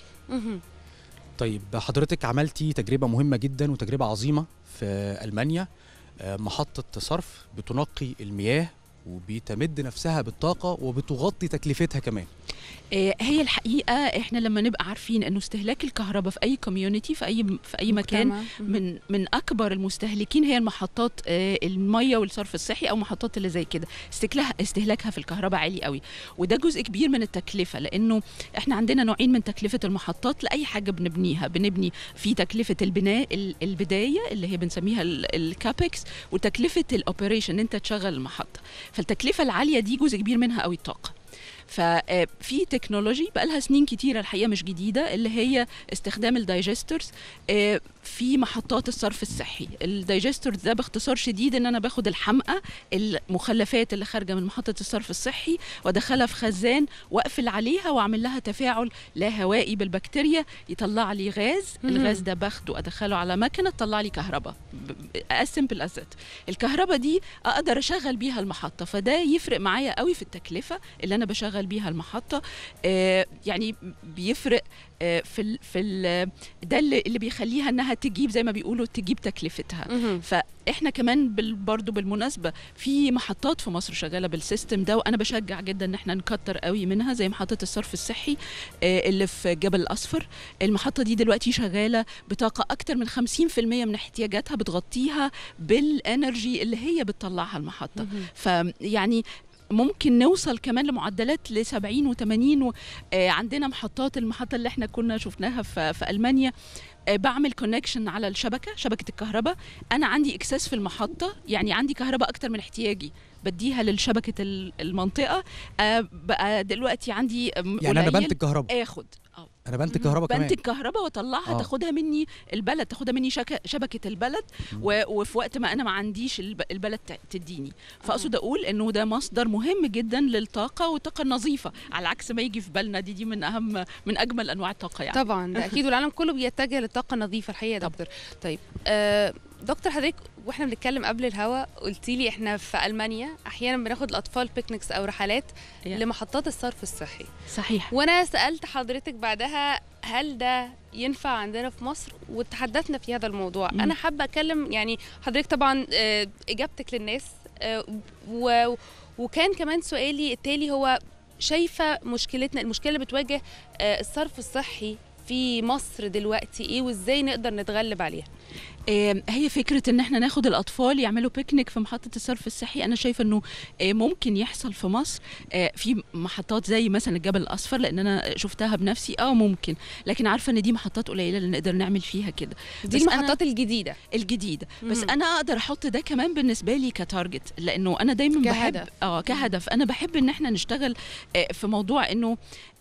طيب حضرتك عملتي تجربه مهمه جدا وتجربه عظيمه في ألمانيا، محطة صرف بتنقي المياه وبتمد نفسها بالطاقة وبتغطي تكلفتها كمان. هي الحقيقه احنا لما نبقى عارفين انه استهلاك الكهرباء في اي كوميونتي في اي مكان من اكبر المستهلكين هي المحطات الميه والصرف الصحي او محطات اللي زي كده، استهلاكها في الكهرباء عالي قوي، وده جزء كبير من التكلفه، لانه احنا عندنا نوعين من تكلفه المحطات لاي حاجه بنبنيها. بنبني في تكلفه البناء البدايه اللي هي بنسميها الكابكس، وتكلفه الاوبريشن انت تشغل المحطه. فالتكلفه العاليه دي جزء كبير منها قوي الطاقه. ففي تكنولوجي بقى لها سنين كتيرة الحقيقة مش جديدة، اللي هي استخدام الدايجسترز في محطات الصرف الصحي. الدايجسترز ده باختصار شديد ان انا باخد الحمقى المخلفات اللي خارجة من محطة الصرف الصحي وادخلها في خزان واقفل عليها واعمل لها تفاعل لا هوائي بالبكتيريا يطلع لي غاز. الغاز ده باخده ادخله على مكنة تطلع لي كهرباء. as simple as that. الكهرباء دي اقدر اشغل بيها المحطة، فده يفرق معايا قوي في التكلفة اللي انا بشغل بيها المحطة. يعني بيفرق ده اللي بيخليها انها تجيب زي ما بيقولوا تجيب تكلفتها. فاحنا كمان برضو بالمناسبة في محطات في مصر شغالة بالسيستم ده، وانا بشجع جدا ان احنا نكتر قوي منها، زي محطة الصرف الصحي اللي في جبل الاصفر. المحطة دي دلوقتي شغالة بطاقة اكتر من 50% من احتياجاتها بتغطيها بالانرجي اللي هي بتطلعها المحطة. فيعني ممكن نوصل كمان لمعدلات ل 70 و80 عندنا المحطة اللي احنا كنا شفناها في ألمانيا بعمل كونكشن على شبكة الكهرباء. أنا عندي إكساس في المحطة، يعني عندي كهرباء أكتر من احتياجي، بديها للشبكة المنطقة. بقى دلوقتي عندي يعني أنا بنتج كهرباء انا بنتج كهرباء كمان، بنتج كهرباء واطلعها تاخدها مني البلد، تاخدها مني شبكه البلد، وفي وقت ما انا ما عنديش البلد تديني. فاقصد اقول انه ده مصدر مهم جدا للطاقه والطاقه النظيفه، على عكس ما يجي في بالنا. دي من اجمل انواع الطاقه يعني. طبعا ده اكيد، والعالم كله بيتجه للطاقه النظيفه الحقيقه يا دكتور. طيب دكتور حضرتك واحنا بنتكلم قبل الهوا قلتي لي احنا في المانيا احيانا بناخد الاطفال بيكنيكس او رحلات لمحطات الصرف الصحي. صحيح. وانا سالت حضرتك بعدها هل ده ينفع عندنا في مصر، وتحدثنا في هذا الموضوع. انا حابه اتكلم يعني حضرتك طبعا اجابتك للناس، وكان كمان سؤالي التالي هو شايفه المشكله اللي بتواجه الصرف الصحي في مصر دلوقتي ايه، وازاي نقدر نتغلب عليها؟ هي فكرة ان احنا ناخد الاطفال يعملوا بيكنيك في محطة الصرف الصحي. انا شايفة انه ممكن يحصل في مصر في محطات زي مثلا الجبل الاصفر، لان انا شفتها بنفسي. ممكن، لكن عارفة ان دي محطات قليلة اللي نقدر نعمل فيها كده. دي المحطات الجديدة بس انا اقدر احط ده كمان بالنسبة لي كتارجت، لانه انا دايما بحب كهدف. انا بحب ان احنا نشتغل في موضوع انه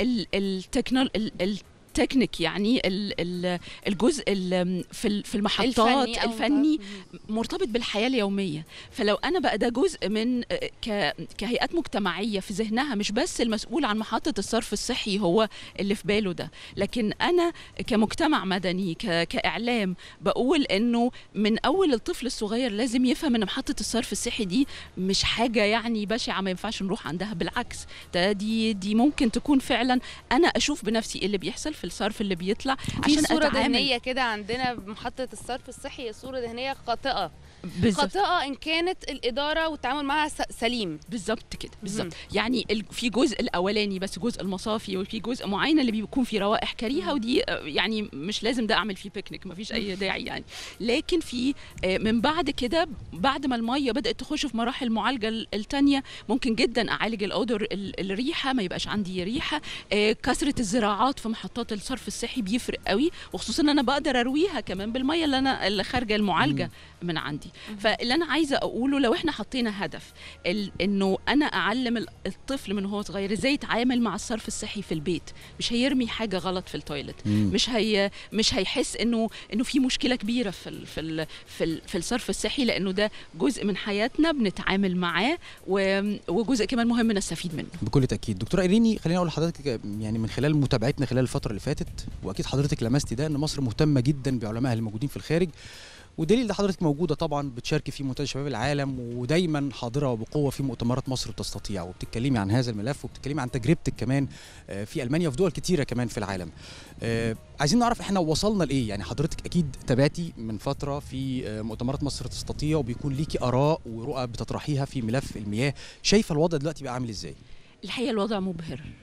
التكنيك، يعني الجزء في المحطات الفني مرتبط بالحياة اليومية. فلو أنا بقى ده جزء من كهيئات مجتمعية في ذهنها، مش بس المسؤول عن محطة الصرف الصحي هو اللي في باله ده، لكن أنا كمجتمع مدني كإعلام بقول إنه من أول الطفل الصغير لازم يفهم إن محطة الصرف الصحي دي مش حاجة يعني بشعة ما ينفعش نروح عندها. بالعكس، دي ممكن تكون فعلا أنا أشوف بنفسي اللي بيحصل في الصرف اللي بيطلع، عشان صورة ذهنية كده عندنا بمحطة الصرف الصحي، صورة ذهنية خاطئة. خاطئة إن كانت الإدارة والتعامل معها سليم. بالظبط كده، بالظبط. يعني في جزء الأولاني بس جزء المصافي، وفي جزء معين اللي بيكون فيه روائح كريهة، ودي يعني مش لازم ده أعمل فيه بيكنيك، ما فيش أي داعي يعني. لكن في من بعد كده، بعد ما المية بدأت تخش في مراحل المعالجة التانية، ممكن جدا أعالج الأودر، الريحة ما يبقاش عندي ريحة. كثرة الزراعات في محطات الصرف الصحي بيفرق قوي، وخصوصا أن أنا بقدر أرويها كمان بالمية اللي خارجة المعالجة من عندي. فاللي انا عايزه اقوله، لو احنا حطينا هدف انه انا اعلم الطفل من هو صغير ازاي يتعامل مع الصرف الصحي في البيت، مش هيرمي حاجه غلط في التويلت، مش هيحس انه في مشكله كبيره في الصرف الصحي، لانه ده جزء من حياتنا بنتعامل معاه، وجزء كمان مهم نستفيد منه. بكل تاكيد. دكتوره إيريني، خليني اقول لحضرتك يعني من خلال متابعتنا خلال الفتره اللي فاتت، واكيد حضرتك لمستي ده، ان مصر مهتمه جدا بعلمائها اللي موجودين في الخارج، ودليل ده حضرتك موجوده طبعا بتشاركي في منتدى شباب العالم، ودايما حاضره وبقوه في مؤتمرات مصر تستطيع، وبتتكلمي عن هذا الملف، وبتتكلمي عن تجربتك كمان في المانيا وفي دول كتيره كمان في العالم. عايزين نعرف احنا وصلنا لايه. يعني حضرتك اكيد تابعتي من فتره في مؤتمرات مصر تستطيع، وبيكون ليكي اراء ورؤى بتطرحيها في ملف المياه. شايفه الوضع دلوقتي بقى عامل ازاي؟ الحقيقه الوضع مبهر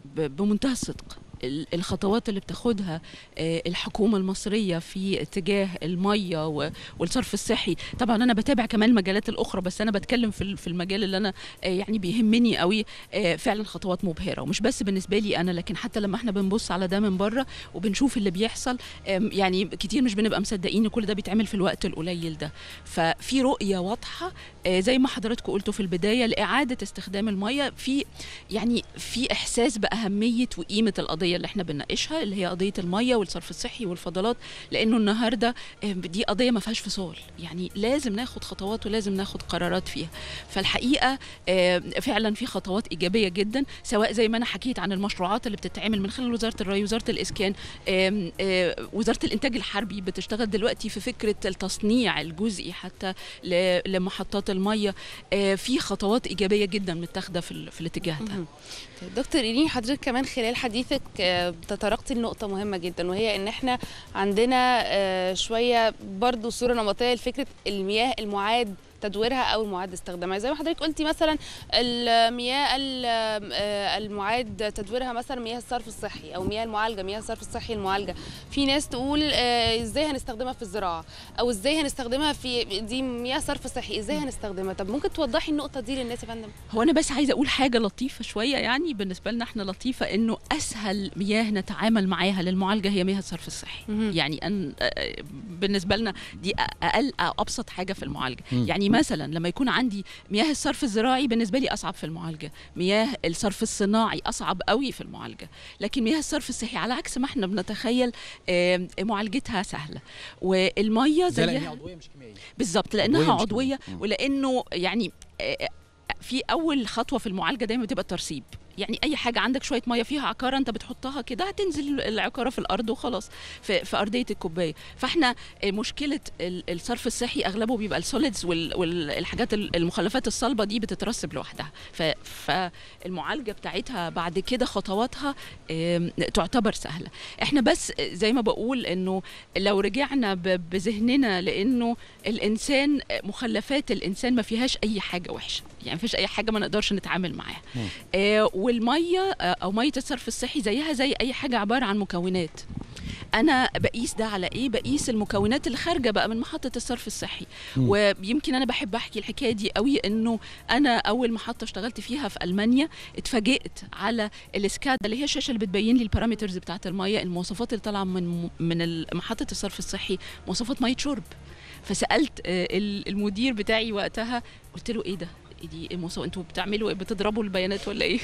بمنتهى الصدق الخطوات اللي بتاخدها الحكومة المصرية في اتجاه المية والصرف الصحي. طبعا أنا بتابع كمان المجالات الأخرى، بس أنا بتكلم في المجال اللي أنا يعني بيهمني قوي. فعلا خطوات مبهرة، ومش بس بالنسبة لي أنا، لكن حتى لما احنا بنبص على ده من بره وبنشوف اللي بيحصل، يعني كتير مش بنبقى مصدقين كل ده بيتعمل في الوقت القليل ده. ففي رؤية واضحة زي ما حضراتكم قلتوا في البداية لإعادة استخدام المية، في إحساس بأهمية وقيمة القضية اللي احنا بنناقشها، اللي هي قضيه الميه والصرف الصحي والفضلات، لانه النهارده دي قضيه ما فيهاش فصال، يعني لازم ناخد خطوات ولازم ناخد قرارات فيها. فالحقيقه فعلا في خطوات ايجابيه جدا، سواء زي ما انا حكيت عن المشروعات اللي بتتعمل من خلال وزاره الري، وزاره الاسكان، وزاره الانتاج الحربي بتشتغل دلوقتي في فكره التصنيع الجزئي حتى لمحطات الميه. في خطوات ايجابيه جدا متاخده في الاتجاه ده. دكتور إيرين، حضرتك كمان خلال حديثك تطرقتي لنقطة مهمة جدا، وهي ان احنا عندنا شوية برضو صورة نمطية لفكرة المياه المعاد تدويرها او المعاد استخدامها. زي ما حضرتك قلتي مثلا المياه المعاد تدويرها مثلا مياه الصرف الصحي او مياه المعالجه، مياه الصرف الصحي المعالجه، في ناس تقول ازاي هنستخدمها في الزراعه، او ازاي هنستخدمها في دي مياه صرف صحي، ازاي هنستخدمها؟ طب ممكن توضحي النقطه دي للناس يا فندم؟ هو انا بس عايزه اقول حاجه لطيفه شويه، يعني بالنسبه لنا احنا لطيفه، انه اسهل مياه نتعامل معاها للمعالجه هي مياه الصرف الصحي. يعني بالنسبه لنا دي اقل او ابسط حاجه في المعالجه. يعني مثلا لما يكون عندي مياه الصرف الزراعي بالنسبه لي اصعب في المعالجه، مياه الصرف الصناعي اصعب قوي في المعالجه، لكن مياه الصرف الصحي على عكس ما احنا بنتخيل معالجتها سهله. والميه زيها لأنها عضويه مش كيميائيه بالظبط، لانها عضويه، ولانه يعني في اول خطوه في المعالجه دايما بتبقى الترسيب. يعني اي حاجه عندك شويه ميه فيها عكاره انت بتحطها كده هتنزل العكاره في الارض وخلاص في ارضيه الكوبايه. فاحنا مشكله الصرف الصحي اغلبه بيبقى السوليدز والحاجات المخلفات الصلبه دي بتترسب لوحدها، فالمعالجه بتاعتها بعد كده خطواتها تعتبر سهله. احنا بس زي ما بقول انه لو رجعنا بذهننا، لانه الانسان مخلفات الانسان ما فيهاش اي حاجه وحشه، يعني ما فيش اي حاجه ما نقدرش نتعامل معاها. والميه او ميه الصرف الصحي زيها زي اي حاجه عباره عن مكونات. انا بقيس ده على ايه؟ بقيس المكونات اللي خارجه بقى من محطه الصرف الصحي. ويمكن انا بحب احكي الحكايه دي قوي، انه انا اول محطه اشتغلت فيها في المانيا اتفاجئت على الاسكادا اللي هي الشاشه اللي بتبين لي البارامترز بتاعه الميه، المواصفات اللي طالعه من محطه الصرف الصحي مواصفات ميه شرب. فسالت المدير بتاعي وقتها، قلت له ايه ده؟ دي انتوا بتعملوا بتضربوا البيانات ولا ايه؟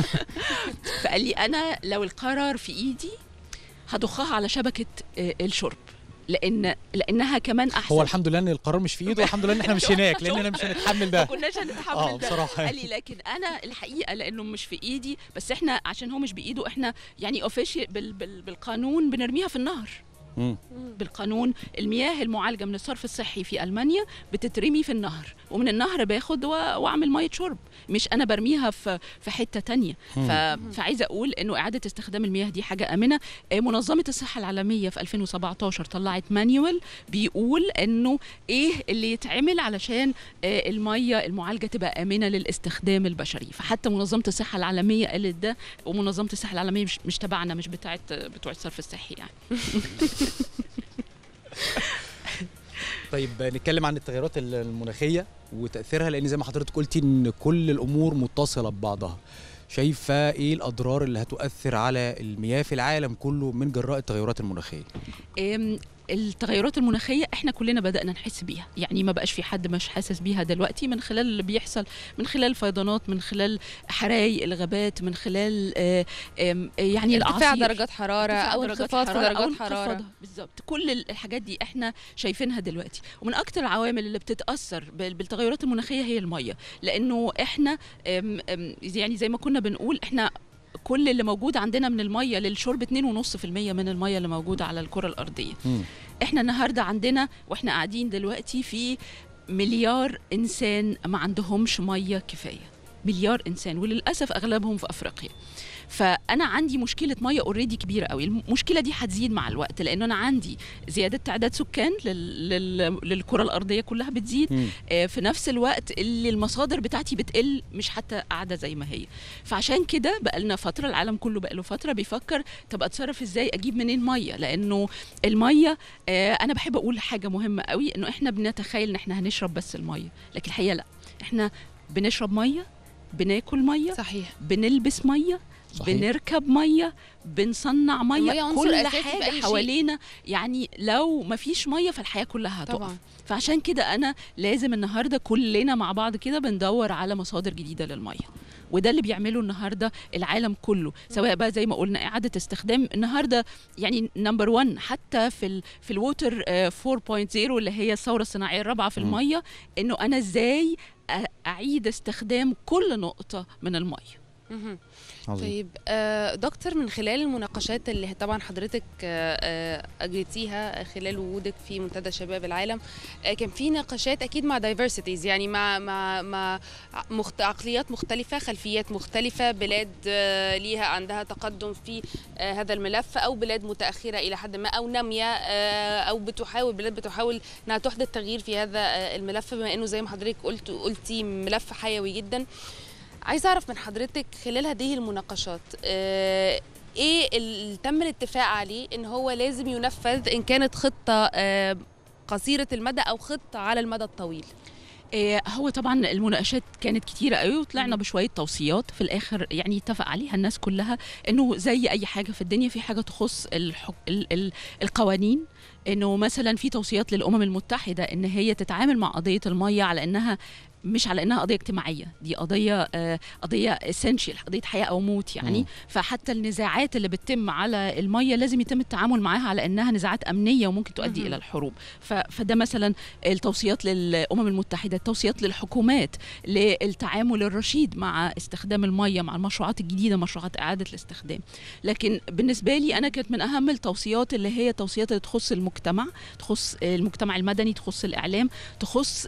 فقال لي انا لو القرار في ايدي هضخها على شبكه الشرب، لانها كمان احسن. هو الحمد لله ان القرار مش في ايده، والحمد لله ان احنا مش هناك، لاننا مش هنتحمل ده. ما كناش هنتحمل ده بصراحه. قال لي لكن انا الحقيقه لانه مش في ايدي، بس احنا عشان هو مش بايده احنا يعني اوفيشال بالقانون بنرميها في النهر. بالقانون المياه المعالجه من الصرف الصحي في المانيا بتترمي في النهر، ومن النهر باخد واعمل ميه شرب، مش انا برميها في حته تانية. فعايزه اقول انه اعاده استخدام المياه دي حاجه امنه. منظمه الصحه العالميه في 2017 طلعت مانيوال بيقول انه ايه اللي يتعمل علشان الميه المعالجه تبقى امنه للاستخدام البشري. فحتى منظمه الصحه العالميه قالت ده، ومنظمه الصحه العالميه مش تبعنا، مش بتوع الصرف الصحي يعني. طيب نتكلم عن التغيرات المناخيه وتاثيرها، لان زي ما حضرتك قلتي ان كل الامور متصله ببعضها. شايفه ايه الاضرار اللي هتؤثر على المياه في العالم كله من جراء التغيرات المناخيه؟ التغيرات المناخيه احنا كلنا بدانا نحس بيها، يعني ما بقاش في حد مش حاسس بيها دلوقتي، من خلال اللي بيحصل، من خلال فيضانات، من خلال حرايق الغابات، من خلال يعني ارتفاع درجات حراره او انخفاض في درجات حراره. بالظبط، كل الحاجات دي احنا شايفينها دلوقتي. ومن اكتر العوامل اللي بتتاثر بالتغيرات المناخيه هي الميه، لانه احنا يعني زي ما كنا بنقول احنا كل اللي موجود عندنا من الميه للشرب 2.5% من الميه اللي موجوده على الكره الارضيه. احنا النهارده عندنا واحنا قاعدين دلوقتي في مليار انسان ما عندهمش ميه كفايه، مليار انسان، وللاسف اغلبهم في افريقيا. فانا عندي مشكله ميه اوريدي كبيره قوي. المشكله دي هتزيد مع الوقت لان انا عندي زياده تعداد سكان للكره الارضيه كلها بتزيد. في نفس الوقت اللي المصادر بتاعتي بتقل، مش حتى قاعده زي ما هي. فعشان كده بقى لنا فتره، العالم كله بقى له فتره بيفكر طب اتصرف ازاي، اجيب منين ميه، لانه الميه انا بحب اقول حاجه مهمه قوي، انه احنا بنتخيل ان احنا هنشرب بس الميه، لكن الحقيقه لا، احنا بنشرب ميه، بناكل ميه، صحيح، بنلبس ميه، صحيح، بنركب ميه، بنصنع ميه، كل حاجه حوالينا. يعني لو ما فيش ميه فالحياه كلها هتقف. فعشان كده انا لازم النهارده كلنا مع بعض كده بندور على مصادر جديده للميه، وده اللي بيعمله النهارده العالم كله، سواء بقى زي ما قلنا اعاده استخدام النهارده، يعني نمبر 1 حتى في الووتر 4.0 اللي هي الثوره الصناعيه الرابعه في الميه، انه انا ازاي اعيد استخدام كل نقطه من الميه. طيب دكتور، من خلال المناقشات اللي طبعا حضرتك اجريتيها خلال وجودك في منتدى شباب العالم، كان في نقاشات اكيد مع دايفرسيتيز، يعني مع عقليات مختلفه، خلفيات مختلفه، بلاد ليها عندها تقدم في هذا الملف، او بلاد متاخره الى حد ما، او ناميه، او بلاد بتحاول انها تحدث تغيير في هذا الملف، بما انه زي ما حضرتك قلتي ملف حيوي جدا. عايزه اعرف من حضرتك خلال هذه المناقشات ايه اللي تم الاتفاق عليه ان هو لازم ينفذ، ان كانت خطه قصيره المدى او خطه على المدى الطويل؟ هو طبعا المناقشات كانت كتيرة قوي، وطلعنا بشوية توصيات في الآخر يعني اتفق عليها الناس كلها، إنه زي أي حاجة في الدنيا في حاجة تخص القوانين، إنه مثلا في توصيات للأمم المتحدة إن هي تتعامل مع قضية المية على إنها مش على انها قضيه اجتماعيه، دي قضيه اسينشال، قضيه حياه او موت يعني. فحتى النزاعات اللي بتتم على الميه لازم يتم التعامل معاها على انها نزاعات امنيه وممكن تؤدي الى الحروب. فده مثلا التوصيات للامم المتحده، التوصيات للحكومات للتعامل الرشيد مع استخدام الميه، مع المشروعات الجديده، مشروعات اعاده الاستخدام. لكن بالنسبه لي انا كانت من اهم التوصيات اللي هي التوصيات اللي تخص المجتمع، تخص المجتمع المدني، تخص الاعلام، تخص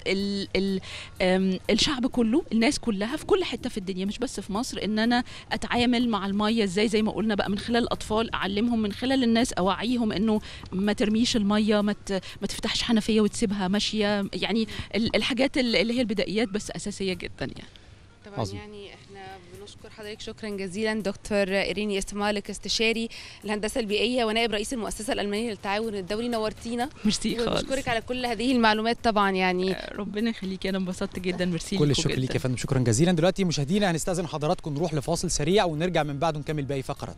الشعب كله، الناس كلها في كل حته في الدنيا مش بس في مصر، ان انا اتعامل مع الميه ازاي، زي ما قلنا بقى من خلال الاطفال اعلمهم، من خلال الناس اوعيهم انه ما ترميش الميه، ما تفتحش حنفيه وتسيبها ماشيه، يعني الحاجات اللي هي البدائيات بس اساسيه جدا يعني. طبعا يعني احنا بنشكر حضرتك شكرا جزيلا دكتور إيريني استمالك، استشاري الهندسه البيئيه ونائب رئيس المؤسسه الالمانيه للتعاون الدولي، نورتينا. ميرسي خالص، بنشكرك على كل هذه المعلومات طبعا يعني. ربنا يخليكي، انا انبسطت جدا. ميرسي كل الشكر ليك يا فندم، شكرا جزيلا. دلوقتي مشاهدينا هنستأذن حضراتكم نروح لفاصل سريع ونرجع من بعده نكمل باقي فقرات.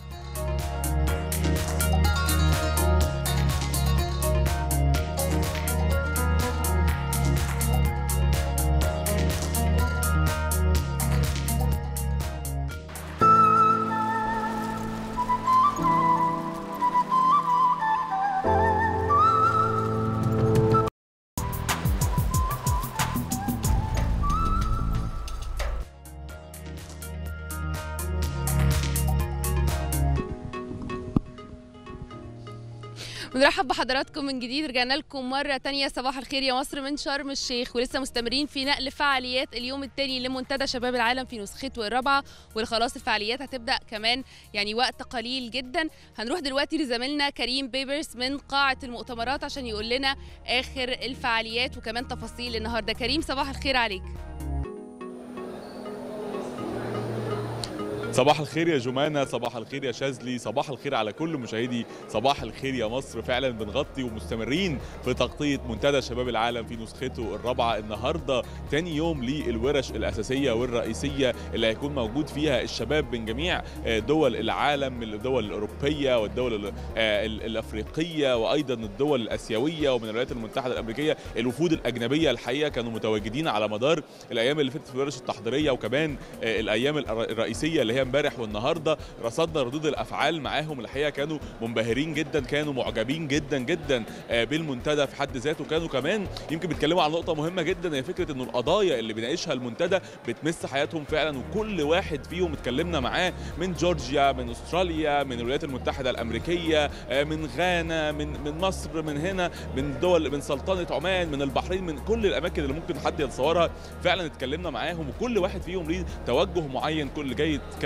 بنرحب بحضراتكم من جديد، رجعنا لكم مرة تانية. صباح الخير يا مصر من شرم الشيخ، ولسه مستمرين في نقل فعاليات اليوم الثاني لمنتدى شباب العالم في نسخته الرابعة، والخلاص الفعاليات هتبدأ كمان يعني وقت قليل جدا. هنروح دلوقتي لزميلنا كريم بيبرس من قاعة المؤتمرات عشان يقول لنا آخر الفعاليات وكمان تفاصيل النهاردة. كريم صباح الخير عليك. صباح الخير يا جمانة، صباح الخير يا شاذلي، صباح الخير على كل مشاهدي صباح الخير يا مصر. فعلا بنغطي ومستمرين في تغطية منتدى شباب العالم في نسخته الرابعة. النهاردة تاني يوم للورش الأساسية والرئيسية اللي هيكون موجود فيها الشباب من جميع دول العالم، من الدول الأوروبية والدول الأفريقية وأيضا الدول الآسيوية ومن الولايات المتحدة الأمريكية. الوفود الأجنبية الحقيقة كانوا متواجدين على مدار الأيام اللي فاتت في الورش التحضيرية وكمان الأيام الرئيسية اللي هي امبارح والنهارده. رصدنا ردود الافعال معاهم، الحقيقه كانوا منبهرين جدا، كانوا معجبين جدا جدا بالمنتدى في حد ذاته. كانوا كمان يمكن بيتكلموا عن نقطه مهمه جدا، هي فكره انه القضايا اللي بيناقشها المنتدى بتمس حياتهم فعلا، وكل واحد فيهم اتكلمنا معاه، من جورجيا، من استراليا، من الولايات المتحده الامريكيه، من غانا، من مصر، من هنا، من دول، من سلطنه عمان، من البحرين، من كل الاماكن اللي ممكن حد يتصورها. فعلا اتكلمنا معاهم وكل واحد فيهم ليه توجه معين، كل جاي يتكلم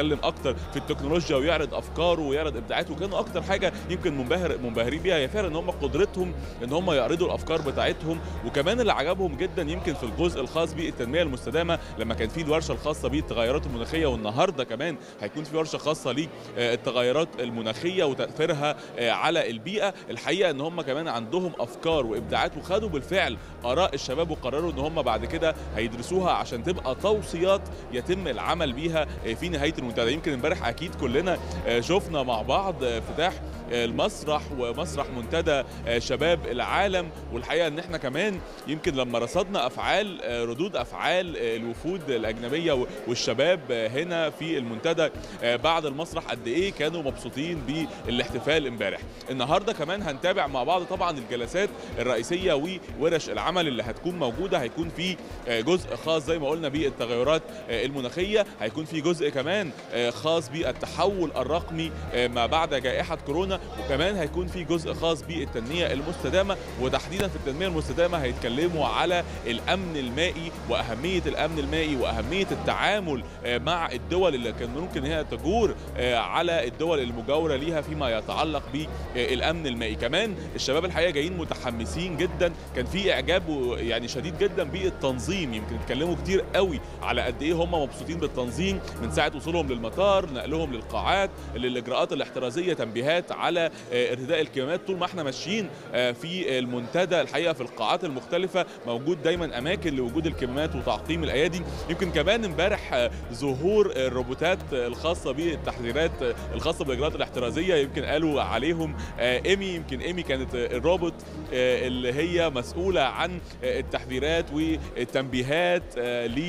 يتكلم اكتر في التكنولوجيا ويعرض افكاره ويعرض ابداعاته، وكانوا اكتر حاجه يمكن منبهرين بيها هي فعلا ان هم قدرتهم ان هم يعرضوا الافكار بتاعتهم. وكمان اللي عجبهم جدا يمكن في الجزء الخاص بالتنميه المستدامه لما كان في الورشه الخاصه بالتغيرات المناخيه، والنهارده كمان هيكون في ورشه خاصه للتغيرات المناخيه وتاثيرها على البيئه. الحقيقه ان هم كمان عندهم افكار وابداعات، وخدوا بالفعل اراء الشباب وقرروا ان هم بعد كده هيدرسوها عشان تبقى توصيات يتم العمل بيها في نهايه المنتدى. يمكن امبارح اكيد كلنا شفنا مع بعض افتتاح المسرح ومسرح منتدى شباب العالم، والحقيقه ان احنا كمان يمكن لما رصدنا ردود افعال الوفود الاجنبيه والشباب هنا في المنتدى بعد المسرح قد ايه كانوا مبسوطين بالاحتفال امبارح. النهارده كمان هنتابع مع بعض طبعا الجلسات الرئيسيه وورش العمل اللي هتكون موجوده. هيكون في جزء خاص زي ما قلنا بالتغيرات المناخيه، هيكون في جزء كمان خاص بالتحول الرقمي ما بعد جائحه كورونا، وكمان هيكون في جزء خاص بالتنميه المستدامه. وتحديدا في التنميه المستدامه هيتكلموا على الامن المائي واهميه الامن المائي واهميه التعامل مع الدول اللي كان ممكن هي تجور على الدول المجاوره ليها فيما يتعلق بالامن المائي. كمان الشباب الحقيقه جايين متحمسين جدا، كان في اعجاب يعني شديد جدا بالتنظيم. يمكن اتكلموا كتير قوي على قد ايه هم مبسوطين بالتنظيم من ساعه وصولهم للمطار، نقلهم للقاعات، للاجراءات الاحترازيه، تنبيهات على ارتداء الكمامات. طول ما احنا ماشيين في المنتدى الحقيقه في القاعات المختلفه موجود دايما اماكن لوجود الكمامات وتعقيم الايادي. يمكن كمان امبارح ظهور الروبوتات الخاصه بالتحذيرات الخاصه بالاجراءات الاحترازيه، يمكن قالوا عليهم ايمي. يمكن ايمي كانت الروبوت اللي هي مسؤوله عن التحذيرات والتنبيهات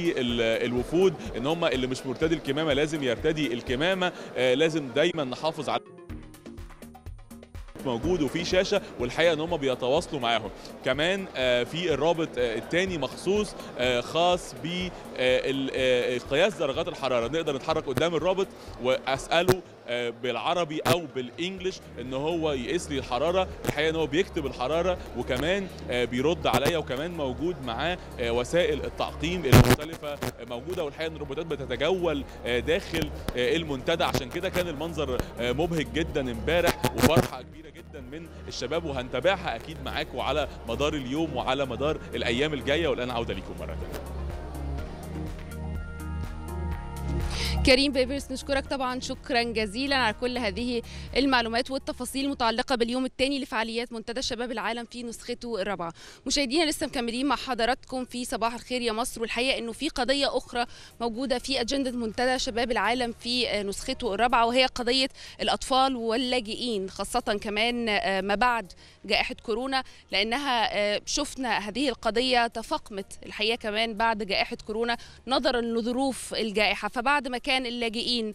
للوفود ان هم اللي مش مرتدي الكمامه لازم يرتدي الكمامه، لازم دايما نحافظ على موجود وفي شاشه، والحقيقه ان هم بيتواصلوا معاهم. كمان في الرابط الثاني مخصوص خاص بقياس درجات الحراره، نقدر نتحرك قدام الرابط واساله بالعربي او بالانجلش ان هو يقيس لي الحراره. الحقيقه ان هو بيكتب الحراره وكمان بيرد عليا، وكمان موجود معاه وسائل التعقيم المختلفه موجوده. والحقيقه ان الروبوتات بتتجول داخل المنتدى، عشان كده كان المنظر مبهج جدا امبارح وفرحه كبيره جدا من الشباب، وهنتابعها اكيد معاكم على مدار اليوم وعلى مدار الايام الجايه. والان عوده ليكم مره ثانيه. كريم بيبرس، نشكرك طبعا شكرا جزيلا على كل هذه المعلومات والتفاصيل المتعلقه باليوم الثاني لفعاليات منتدى شباب العالم في نسخته الرابعه. مشاهدينا لسه مكملين مع حضراتكم في صباح الخير يا مصر، والحقيقه انه في قضيه اخرى موجوده في اجنده منتدى شباب العالم في نسخته الرابعه، وهي قضيه الاطفال واللاجئين، خاصه كمان ما بعد جائحه كورونا، لانها شفنا هذه القضيه تفاقمت الحقيقه كمان بعد جائحه كورونا نظرا لظروف الجائحه. فبعد ما كان اللاجئين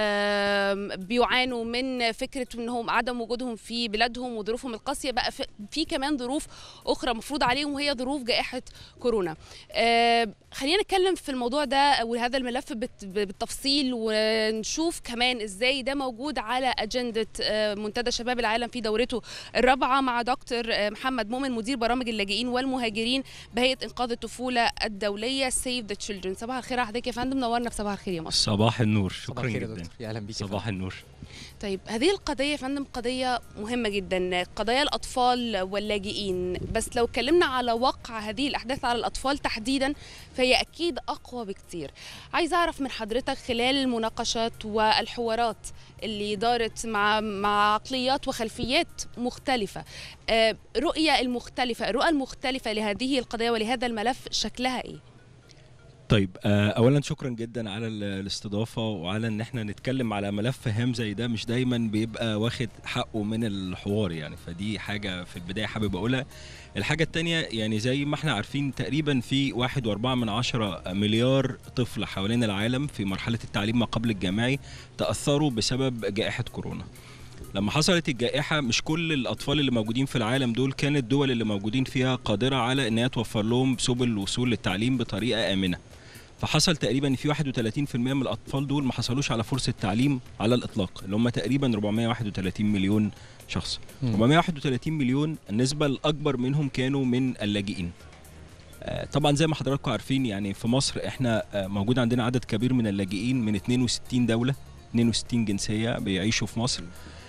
بيعانوا من فكرة انهم عدم وجودهم في بلادهم وظروفهم القاسية، بقى في كمان ظروف اخرى مفروض عليهم وهي ظروف جائحة كورونا. خلينا نتكلم في الموضوع ده وهذا الملف بالتفصيل، ونشوف كمان ازاي ده موجود على اجندة منتدى شباب العالم في دورته الرابعة مع دكتور محمد مؤمن، مدير برامج اللاجئين والمهاجرين بهيئة انقاذ الطفولة الدولية Save the Children. صباح الخير على حضرتك يا فندم، نورنا في صباح الخير يا مصر. صباح النور، شكرا جدا. اهلا بيك. صباح النور. طيب هذه القضية يا فندم قضية مهمة جدا، قضايا الأطفال واللاجئين، بس لو اتكلمنا على وقع هذه الأحداث على الأطفال تحديدا فهي أكيد أقوى بكتير. عايز أعرف من حضرتك خلال المناقشات والحوارات اللي دارت مع عقليات وخلفيات مختلفة، الرؤى المختلفة لهذه القضية ولهذا الملف شكلها إيه؟ طيب اولا شكرا جدا على الاستضافه وعلى ان احنا نتكلم على ملف هام زي ده، مش دايما بيبقى واخد حقه من الحوار يعني، فدي حاجه في البدايه حابب اقولها. الحاجه الثانيه يعني زي ما احنا عارفين تقريبا في 1.4 مليار طفل حوالين العالم في مرحله التعليم ما قبل الجامعي تاثروا بسبب جائحه كورونا. لما حصلت الجائحة مش كل الأطفال اللي موجودين في العالم دول كانت الدول اللي موجودين فيها قادرة على أنها توفر لهم سبل الوصول للتعليم بطريقة آمنة. فحصل تقريبا في 31% من الأطفال دول ما حصلوش على فرصة تعليم على الإطلاق، اللي هم تقريبا 431 مليون شخص. 431 مليون النسبة الأكبر منهم كانوا من اللاجئين. طبعا زي ما حضراتكم عارفين يعني في مصر احنا موجود عندنا عدد كبير من اللاجئين من 62 دولة 62 جنسيه بيعيشوا في مصر.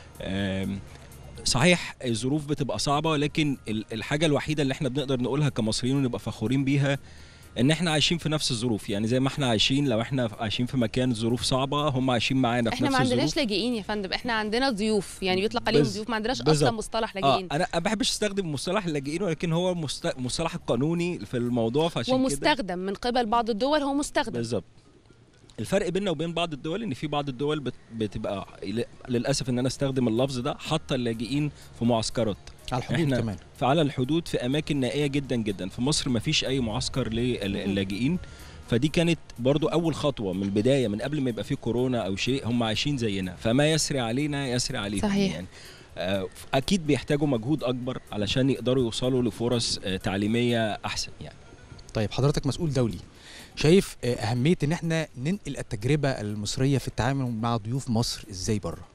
صحيح الظروف بتبقى صعبه، لكن الحاجه الوحيده اللي احنا بنقدر نقولها كمصريين ونبقى فخورين بيها ان احنا عايشين في نفس الظروف. يعني زي ما احنا عايشين، لو احنا عايشين في مكان الظروف صعبه هم عايشين معانا في نفس الظروف. احنا ما عندناش لاجئين يا فندم، احنا عندنا ضيوف، يعني يطلق عليهم ضيوف، ما عندناش اصلا مصطلح لاجئين. انا ما بحبش استخدم مصطلح اللاجئين، ولكن هو المصطلح القانوني في الموضوع، فعشان كده ومستخدم من قبل بعض الدول، هو مستخدم بالظبط. الفرق بيننا وبين بعض الدول ان في بعض الدول بتبقى للاسف ان انا استخدم اللفظ ده، حاطه اللاجئين في معسكرات على الحدود كمان، فعلى الحدود في اماكن نائيه جدا جدا. في مصر ما فيش اي معسكر للاجئين، فدي كانت برضو اول خطوه من البدايه، من قبل ما يبقى في كورونا او شيء. هم عايشين زينا، فما يسري علينا يسري عليهم. صحيح. يعني اكيد بيحتاجوا مجهود اكبر علشان يقدروا يوصلوا لفرص تعليميه احسن يعني. طيب حضرتك مسؤول دولي، شايف أهمية إن احنا ننقل التجربة المصرية في التعامل مع ضيوف مصر إزاي بره؟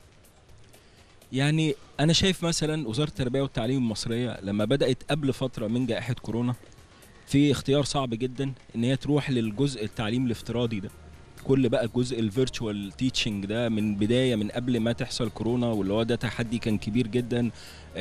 يعني أنا شايف مثلا وزارة التربية والتعليم المصرية لما بدأت قبل فترة من جائحة كورونا في اختيار صعب جدا إن هي تروح للجزء التعليم الافتراضي ده. كل بقى جزء الفيرتشوال تيتشنج ده من بداية من قبل ما تحصل كورونا، واللي هو ده تحدي كان كبير جدا.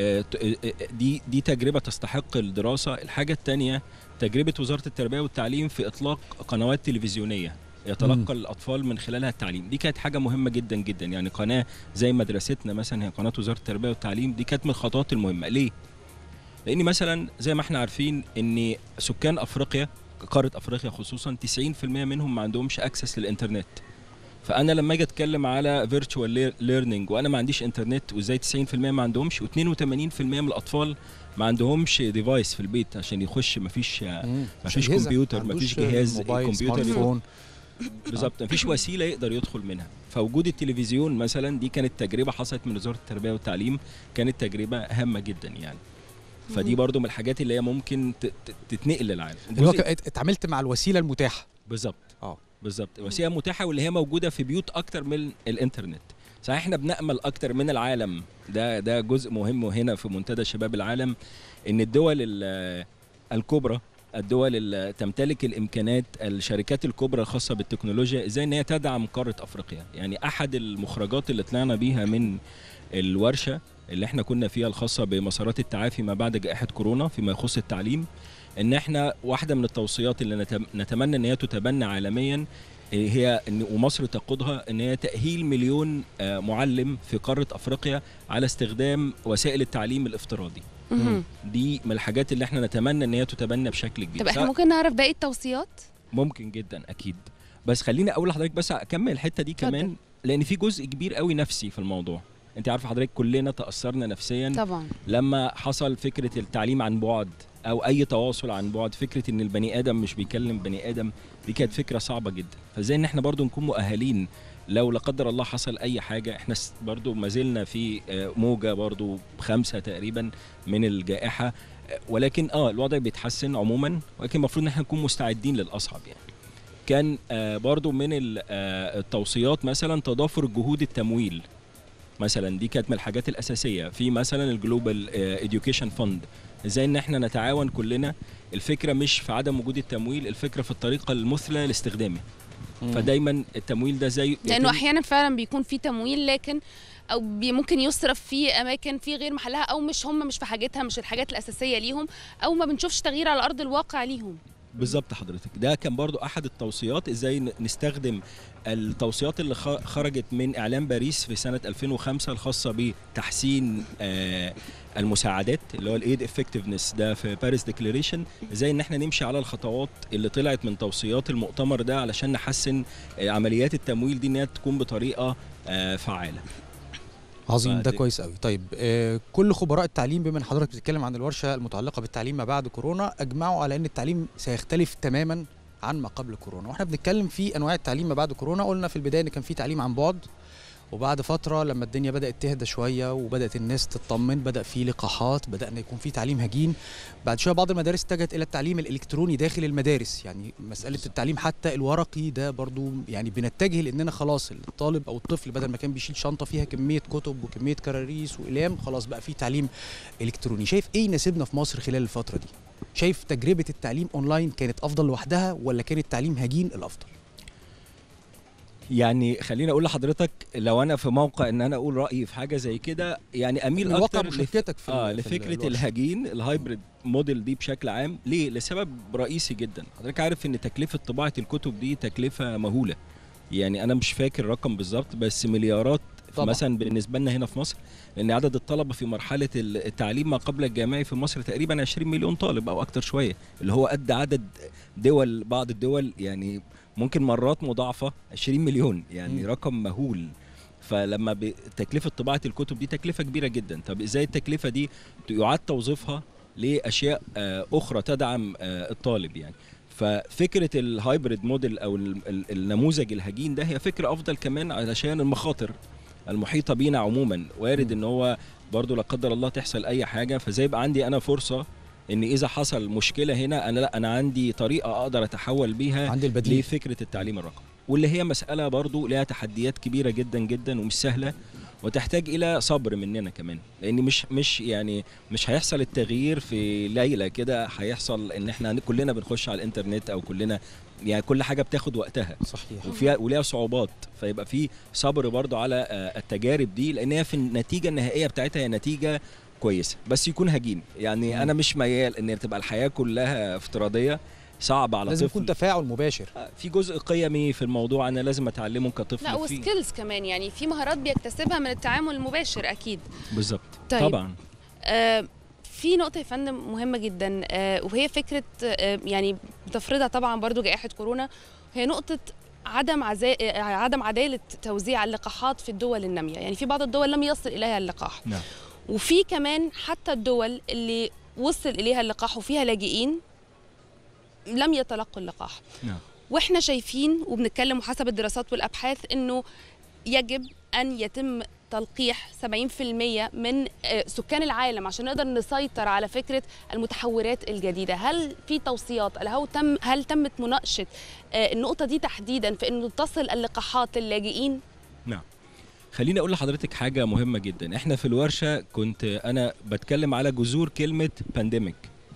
دي تجربة تستحق الدراسة. الحاجة الثانية تجربة وزارة التربية والتعليم في إطلاق قنوات تلفزيونية يتلقى الأطفال من خلالها التعليم. دي كانت حاجة مهمة جدا جدا. يعني قناة زي مدرستنا مثلا، هي قناة وزارة التربية والتعليم، دي كانت من الخطوات المهمة. ليه؟ لأن مثلا زي ما احنا عارفين إن سكان أفريقيا، قارة أفريقيا خصوصا، 90% منهم ما عندهمش أكسس للإنترنت. فأنا لما أجي أتكلم على فيرتشوال ليرنينج وأنا ما عنديش إنترنت، وإزاي 90% ما عندهمش، و82% من الأطفال ما عندهمش ديفايس في البيت عشان يخش. مفيش كمبيوتر، مفيش جهاز كمبيوتر بالظبط، مفيش وسيله يقدر يدخل منها. فوجود التلفزيون مثلا دي كانت تجربه حصلت من وزاره التربيه والتعليم، كانت تجربه هامه جدا يعني. فدي برضو من الحاجات اللي هي ممكن تتنقل للعالم. اتعاملت مع الوسيله المتاحه بالظبط. بالظبط، الوسيله متاحه واللي هي موجوده في بيوت اكتر من الانترنت. صحيح احنا بنأمل اكتر من العالم، ده جزء مهم هنا في منتدى شباب العالم، ان الدول الكبرى، الدول اللي تمتلك الامكانات، الشركات الكبرى الخاصه بالتكنولوجيا، ازاي ان هي تدعم قاره افريقيا. يعني احد المخرجات اللي طلعنا بيها من الورشه اللي احنا كنا فيها الخاصه بمسارات التعافي ما بعد جائحه كورونا فيما يخص التعليم، ان احنا واحده من التوصيات اللي نتمنى ان هي تتبنى عالميا هي ان ومصر تقودها، ان هي تأهيل 1,000,000 معلم في قارة افريقيا على استخدام وسائل التعليم الافتراضي. دي من الحاجات اللي احنا نتمنى ان هي تتبنى بشكل كبير. طب احنا ممكن نعرف باقي التوصيات؟ ممكن جدا اكيد، بس خليني اقول لحضرتك بس اكمل الحتة دي كمان، لان في جزء كبير قوي نفسي في الموضوع. انت عارفه حضرتك كلنا تأثرنا نفسيا طبعا لما حصل فكرة التعليم عن بعد او اي تواصل عن بعد. فكره ان البني ادم مش بيكلم بني ادم، دي كانت فكره صعبه جدا. فازاي ان احنا برضو نكون مؤهلين لو لا قدر الله حصل اي حاجه. احنا برضو ما زلنا في موجه برضو 5 تقريبا من الجائحه، ولكن الوضع بيتحسن عموما، ولكن المفروض ان احنا نكون مستعدين للاصعب. يعني كان برضو من التوصيات مثلا تضافر جهود التمويل مثلا، دي كانت من الحاجات الاساسيه في مثلا الجلوبال اديوكيشن فند. ازاي ان احنا نتعاون كلنا. الفكره مش في عدم وجود التمويل، الفكره في الطريقه المثلى لاستخدامه. فدايما التمويل ده زي لانه احيانا فعلا بيكون في تمويل، لكن او ممكن يصرف في اماكن في غير محلها، او مش في حاجتها، مش الحاجات الاساسيه ليهم، او ما بنشوفش تغيير على ارض الواقع ليهم. بالظبط حضرتك، ده كان برضو احد التوصيات، ازاي نستخدم التوصيات اللي خرجت من اعلان باريس في سنه 2005 الخاصه بتحسين المساعدات اللي هو الايد افكتفنس ده في باريس ديكلاريشن. ازاي ان احنا نمشي على الخطوات اللي طلعت من توصيات المؤتمر ده علشان نحسن عمليات التمويل دي انها تكون بطريقه فعاله. عظيم، ده كويس قوي. طيب كل خبراء التعليم، بما ان حضرتك بتتكلم عن الورشه المتعلقه بالتعليم ما بعد كورونا، اجمعوا على ان التعليم سيختلف تماما عن ما قبل كورونا. واحنا بنتكلم في انواع التعليم ما بعد كورونا، قلنا في البدايه ان كان في تعليم عن بعد، وبعد فتره لما الدنيا بدات تهدى شويه وبدات الناس تطمن، بدا في لقاحات، بدانا يكون في تعليم هجين. بعد شويه بعض المدارس اتجهت الى التعليم الالكتروني داخل المدارس. يعني مساله التعليم حتى الورقي ده برضو يعني بنتجه لاننا خلاص الطالب او الطفل بدل ما كان بيشيل شنطه فيها كميه كتب وكميه كراريس واقلام، خلاص بقى في تعليم الكتروني. شايف ايه يناسبنا في مصر خلال الفتره دي؟ شايف تجربه التعليم اونلاين كانت افضل لوحدها، ولا كان التعليم هجين الافضل؟ يعني خليني اقول لحضرتك لو انا في موقع ان انا اقول رايي في حاجه زي كده، يعني اميل اكتر لفكره الهجين الهايبريد موديل دي بشكل عام. ليه؟ لسبب رئيسي جدا. حضرتك عارف ان تكلفه طباعه الكتب دي تكلفه مهوله، يعني انا مش فاكر الرقم بالظبط بس مليارات طبعا. مثلا بالنسبه لنا هنا في مصر، لان عدد الطلبه في مرحله التعليم ما قبل الجامعي في مصر تقريبا 20 مليون طالب او اكتر شويه، اللي هو قد عدد دول بعض الدول، يعني ممكن مرات مضاعفه 20 مليون، يعني رقم مهول. فلما تكلفه طباعه الكتب دي تكلفه كبيره جدا. طب ازاي التكلفه دي يعاد توظيفها لاشياء اخرى تدعم الطالب؟ يعني ففكره الهايبريد موديل او النموذج الهجين ده هي فكره افضل كمان علشان المخاطر المحيطه بينا عموما. وارد ان هو برضو لا قدر الله تحصل اي حاجه، فزي يبقى عندي انا فرصه ان اذا حصل مشكله هنا انا عندي طريقه اقدر اتحول بيها لفكره التعليم الرقمي، واللي هي مساله برضو لها تحديات كبيره جدا جدا ومش سهله، وتحتاج الى صبر مننا كمان، لان مش هيحصل التغيير في ليله كده. هيحصل ان احنا كلنا بنخش على الانترنت او كلنا، يعني كل حاجه بتاخد وقتها صحيح، وليها صعوبات، فيبقى في صبر برضو على التجارب دي، لان هي في النتيجه النهائيه بتاعتها هي نتيجه كويسه، بس يكون هجين. يعني انا مش ميال ان تبقى الحياه كلها افتراضيه، صعب على لازم طفل. يكون تفاعل مباشر. في جزء قيمي في الموضوع انا لازم اتعلمه كطفل. لا وسكيلز كمان، يعني في مهارات بيكتسبها من التعامل المباشر اكيد. بالظبط. طيب. طبعا. في نقطة يا فندم مهمة جدا، وهي فكرة يعني بتفرضها طبعا برضو جائحة كورونا، هي نقطة عدم عدالة توزيع اللقاحات في الدول النامية. يعني في بعض الدول لم يصل إليها اللقاح. نعم. وفي كمان حتى الدول اللي وصل إليها اللقاح وفيها لاجئين لم يتلقوا اللقاح. نعم. واحنا شايفين وبنتكلم وحسب الدراسات والأبحاث إنه يجب أن يتم تلقيح 70% من سكان العالم عشان نقدر نسيطر على فكرة المتحورات الجديدة. هل في توصيات، هل تمت مناقشة النقطة دي تحديدا في أنه تصل اللقاحات للاجئين؟ نعم. خليني أقول لحضرتك حاجة مهمة جدا. احنا في الورشة كنت أنا بتكلم على جذور كلمة بانديميك،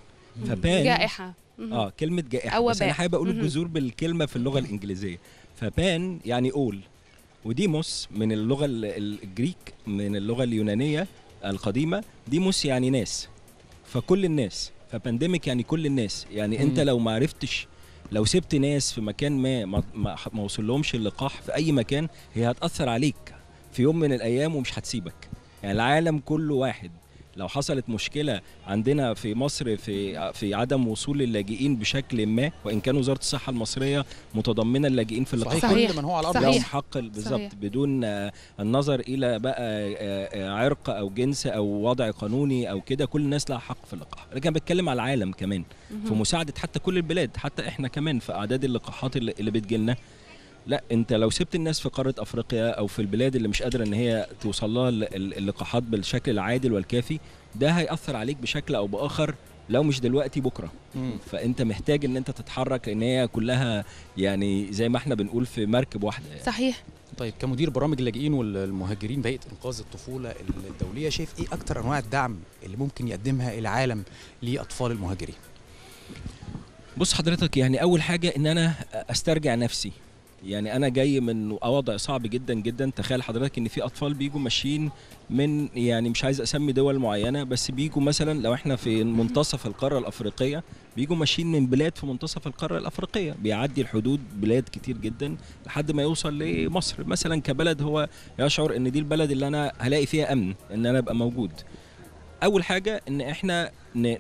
جائحة. كلمة جائحة، بس أنا حابب أقول الجذور بالكلمة في اللغة الإنجليزية. فبان يعني أول، وديموس من اللغة الجريك، من اللغة اليونانية القديمة، ديموس يعني ناس، فكل الناس. فبانديميك يعني كل الناس، يعني انت لو ما عرفتش، لو سبت ناس في مكان ما وصلهمش اللقاح في اي مكان، هي هتأثر عليك في يوم من الايام ومش هتسيبك. يعني العالم كله واحد. لو حصلت مشكلة عندنا في مصر في عدم وصول اللاجئين بشكل ما، وإن كان وزارة الصحة المصرية متضمنة اللاجئين في اللقاح، كل من هو على الأرض لهم حق بالظبط، بدون النظر إلى بقى عرق أو جنس أو وضع قانوني أو كده، كل الناس لها حق في اللقاح. لكن بتكلم على العالم كمان في مساعدة حتى كل البلاد، حتى إحنا كمان في أعداد اللقاحات اللي بتجيلنا. لا، انت لو سبت الناس في قاره افريقيا او في البلاد اللي مش قادره ان هي توصل لها اللقاحات بالشكل العادل والكافي، ده هيأثر عليك بشكل او باخر، لو مش دلوقتي بكره. فانت محتاج ان انت تتحرك، لان هي كلها يعني زي ما احنا بنقول في مركب واحده يعني. صحيح. طيب كمدير برامج اللاجئين والمهاجرين بهيئه انقاذ الطفوله الدوليه، شايف ايه اكتر انواع الدعم اللي ممكن يقدمها العالم لاطفال المهاجرين؟ بص حضرتك، يعني اول حاجه ان انا استرجع نفسي. يعني انا جاي من وضع صعب جدا جدا. تخيل حضرتك ان في اطفال بيجوا ماشيين من، يعني مش عايز اسمي دول معينه، بس بيجوا مثلا لو احنا في منتصف القاره الافريقيه، بيجوا ماشيين من بلاد في منتصف القاره الافريقيه، بيعدي الحدود بلاد كتير جدا لحد ما يوصل لمصر مثلا كبلد. هو يشعر ان دي البلد اللي انا هلاقي فيها امن ان انا ابقى موجود. اول حاجه ان احنا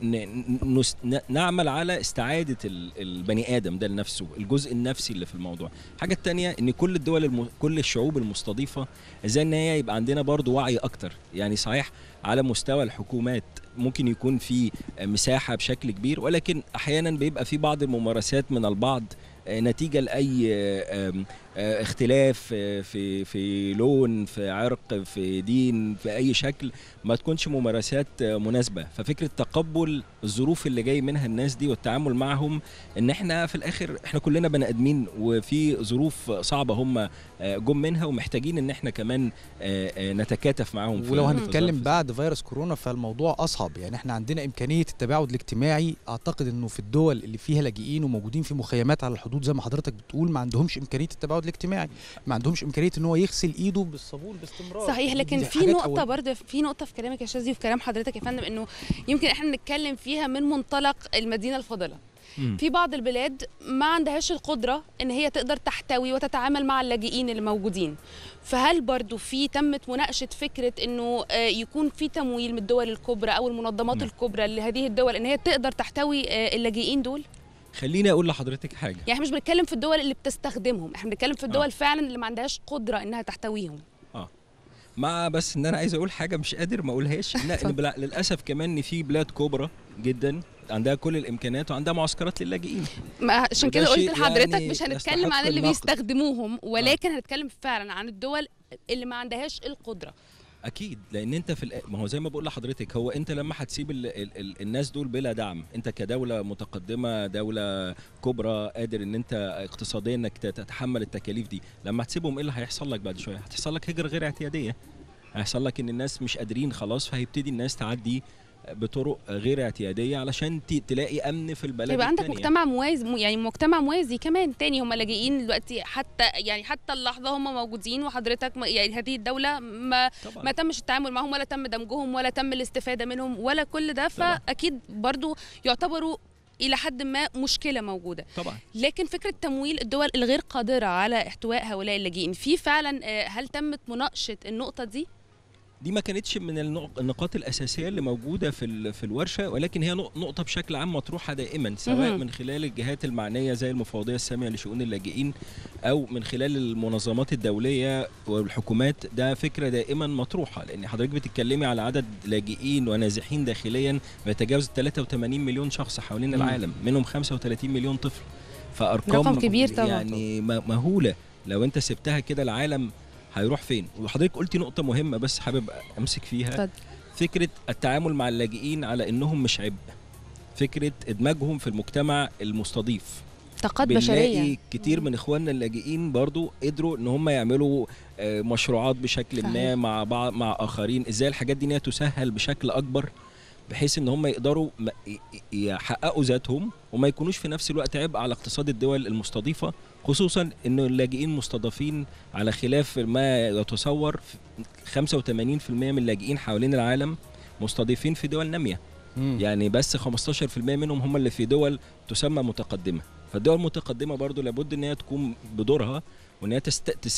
نعمل على استعاده البني ادم ده لنفسه، الجزء النفسي اللي في الموضوع. الحاجه الثانيه ان كل الدول كل الشعوب المستضيفه ازاي ان هي يبقى عندنا برضو وعي اكتر. يعني صحيح على مستوى الحكومات ممكن يكون في مساحه بشكل كبير، ولكن احيانا بيبقى في بعض الممارسات من البعض نتيجه لاي اختلاف في لون، في عرق، في دين، في اي شكل، ما تكونش ممارسات مناسبه. ففكره تقبل الظروف اللي جاي منها الناس دي والتعامل معهم، ان احنا في الاخر احنا كلنا بني ادمين وفي ظروف صعبه هم جم منها، ومحتاجين ان احنا كمان نتكاتف معاهم. ولو هنتكلم بعد فيروس كورونا فالموضوع اصعب. يعني احنا عندنا امكانيه التباعد الاجتماعي. اعتقد انه في الدول اللي فيها لاجئين وموجودين في مخيمات على الحدود زي ما حضرتك بتقول، ما عندهمش امكانيه التباعد التباعد الاجتماعي، ما عندهمش امكانيه ان هو يغسل ايده بالصابون باستمرار. صحيح، لكن في نقطه برضه، في نقطه في كلامك يا شاذلي وفي كلام حضرتك يا فندم، انه يمكن احنا بنتكلم فيها من منطلق المدينه الفاضله. في بعض البلاد ما عندهاش القدرة ان هي تقدر تحتوي وتتعامل مع اللاجئين اللي موجودين، فهل برضو تمت مناقشة فكرة انه يكون في تمويل من الدول الكبرى او المنظمات الكبرى لهذه الدول ان هي تقدر تحتوي اللاجئين دول؟ خليني اقول لحضرتك حاجة، يعني احنا مش بنتكلم في الدول اللي بتستخدمهم، احنا بنتكلم في الدول فعلا اللي ما عندهاش قدرة انها تحتويهم. مع بس ان انا عايز اقول حاجة مش قادر ما اقولهاش، للاسف كمان ان في بلاد كبرى جدا عندها كل الامكانيات وعندها معسكرات للاجئين. عشان كده قلت لحضرتك يعني مش هنتكلم عن اللي بيستخدموهم، ولكن هنتكلم فعلا عن الدول اللي ما عندهاش القدره. اكيد، لان انت ما هو زي ما بقول لحضرتك، هو انت لما هتسيب الناس دول بلا دعم، انت كدوله متقدمه، دوله كبرى قادر ان انت اقتصاديا انك تتحمل التكاليف دي، لما هتسيبهم ايه اللي هيحصل لك بعد شويه؟ هتحصل لك هجره غير اعتياديه، هيحصل لك ان الناس مش قادرين خلاص، فهيبتدي الناس تعدي بطرق غير اعتياديه علشان تلاقي امن في البلد. يبقى عندك مجتمع موازي، يعني مجتمع موازي كمان تاني. هم لاجئين دلوقتي حتى اللحظه هم موجودين، وحضرتك يعني هذه الدوله ما تمش التعامل معهم ولا تم دمجهم ولا تم الاستفاده منهم ولا كل ده، فاكيد برضو يعتبروا الى حد ما مشكله موجوده طبعا. لكن فكره تمويل الدول الغير قادره على احتواء هؤلاء اللاجئين، في فعلا هل تمت مناقشه النقطه دي؟ دي ما كانتش من النقاط الأساسية اللي موجودة في الورشة، ولكن هي نقطة بشكل عام مطروحة دائما، سواء من خلال الجهات المعنية زي المفوضية السامية لشؤون اللاجئين أو من خلال المنظمات الدولية والحكومات. ده فكرة دائما مطروحة، لأن حضرتك بتتكلمي على عدد لاجئين ونازحين داخليا بيتجاوز 83 مليون شخص حوالين العالم، منهم 35 مليون طفل، فأرقام رقم كبير طبعا، يعني مهولة. لو أنت سبتها كده العالم هيروح فين؟ وحضرتك قلتي نقطة مهمة بس حابب أمسك فيها، فكرة التعامل مع اللاجئين على إنهم مش عبء، فكرة إدماجهم في المجتمع المستضيف. طاقات بشرية. كتير من إخواننا اللاجئين برضو قدروا إن هم يعملوا مشروعات بشكل ما مع بعض مع آخرين، إزاي الحاجات دي تسهل بشكل أكبر بحيث إن هم يقدروا يحققوا ذاتهم وما يكونوش في نفس الوقت عبء على اقتصاد الدول المستضيفة، خصوصا إن اللاجئين مستضافين على خلاف ما يتصور. 85% من اللاجئين حوالين العالم مستضيفين في دول نامية، يعني بس 15% منهم هم اللي في دول تسمى متقدمة. فالدول المتقدمة برضو لابد إن هي تكون بدورها وإن هي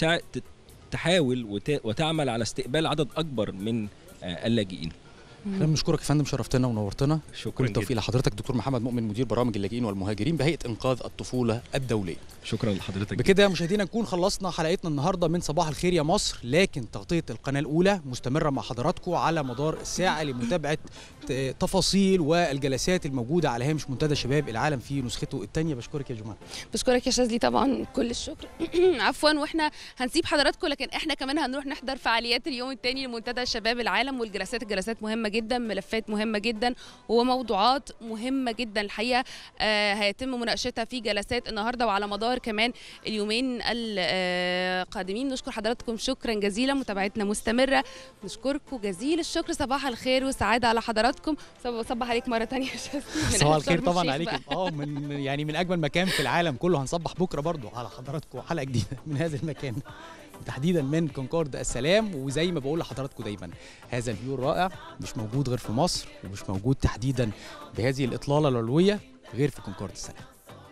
تحاول وتعمل على استقبال عدد أكبر من اللاجئين. احنا بنشكرك يا فندم، شرفتنا ونورتنا. شكرا. بالتوفيق لحضرتك دكتور محمد مؤمن، مدير برامج اللاجئين والمهاجرين بهيئه انقاذ الطفوله الدوليه. شكرا لحضرتك. بكده مشاهدينا نكون خلصنا حلقتنا النهارده من صباح الخير يا مصر، لكن تغطيه القناه الاولى مستمره مع حضراتكم على مدار الساعه لمتابعه تفاصيل والجلسات الموجوده على هامش منتدى شباب العالم في نسخته الثانيه. بشكرك يا جمال. بشكرك يا شاذلي طبعا كل الشكر. عفوا، واحنا هنسيب حضراتكم، لكن احنا كمان هنروح نحضر فعاليات اليوم الثاني لمنتدى شباب العالم، والجلسات مهمه جدا، ملفات مهمة جدا وموضوعات مهمة جدا الحقيقة هيتم مناقشتها في جلسات النهاردة وعلى مدار كمان اليومين القادمين. نشكر حضراتكم شكرا جزيلا، متابعتنا مستمرة. نشكركم جزيل الشكر. صباح الخير والسعادة على حضراتكم. صباح عليك مرة تانية يا شاذلي. صباح الخير طبعا عليكم. من أجمل مكان في العالم كله. هنصبح بكرة برضو على حضراتكم حلقة جديدة من هذا المكان، تحديدا من كونكورد السلام. وزي ما بقول لحضراتكم دايما، هذا الفيو الرائع مش موجود غير في مصر، ومش موجود تحديدا بهذه الإطلالة العلوية غير في كونكورد السلام.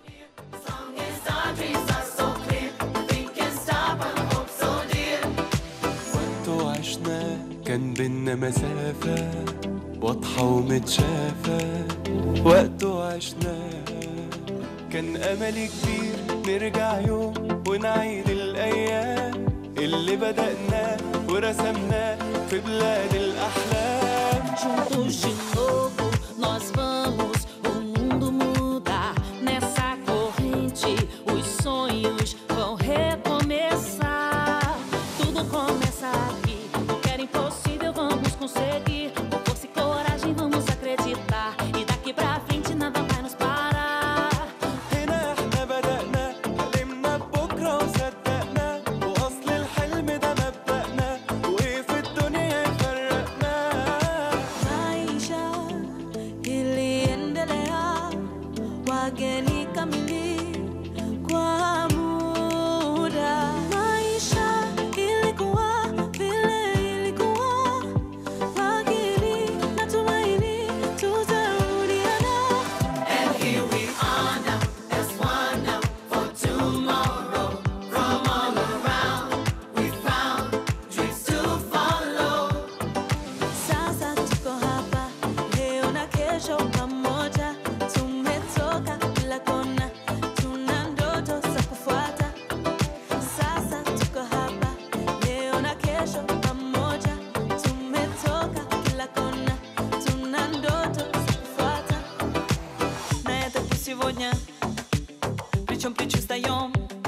وقت عشنا كان بينا مسافة واضحة ومتشافة، وقت عشنا كان أمل كبير نرجع يوم ونعيد الأيام اللي بدأناه ورسمناه في بلاد الأحلام. Juntos de novo nós vamos, o mundo muda nessa corrente, os sonhos vão recomeçar. Tudo começa aqui, qualquer impossível vamos conseguir. Com força e coragem vamos acreditar, e daqui pra frente nada vai nos parar. هنا احنا بدأنا، حلمنا ببكرة وصدقنا، وأصل الحلم ده مبدأنا، وإيه في الدنيا يفرقنا. Maisha iliendelea, wageni kamili kwa muda. чем плечу встаем.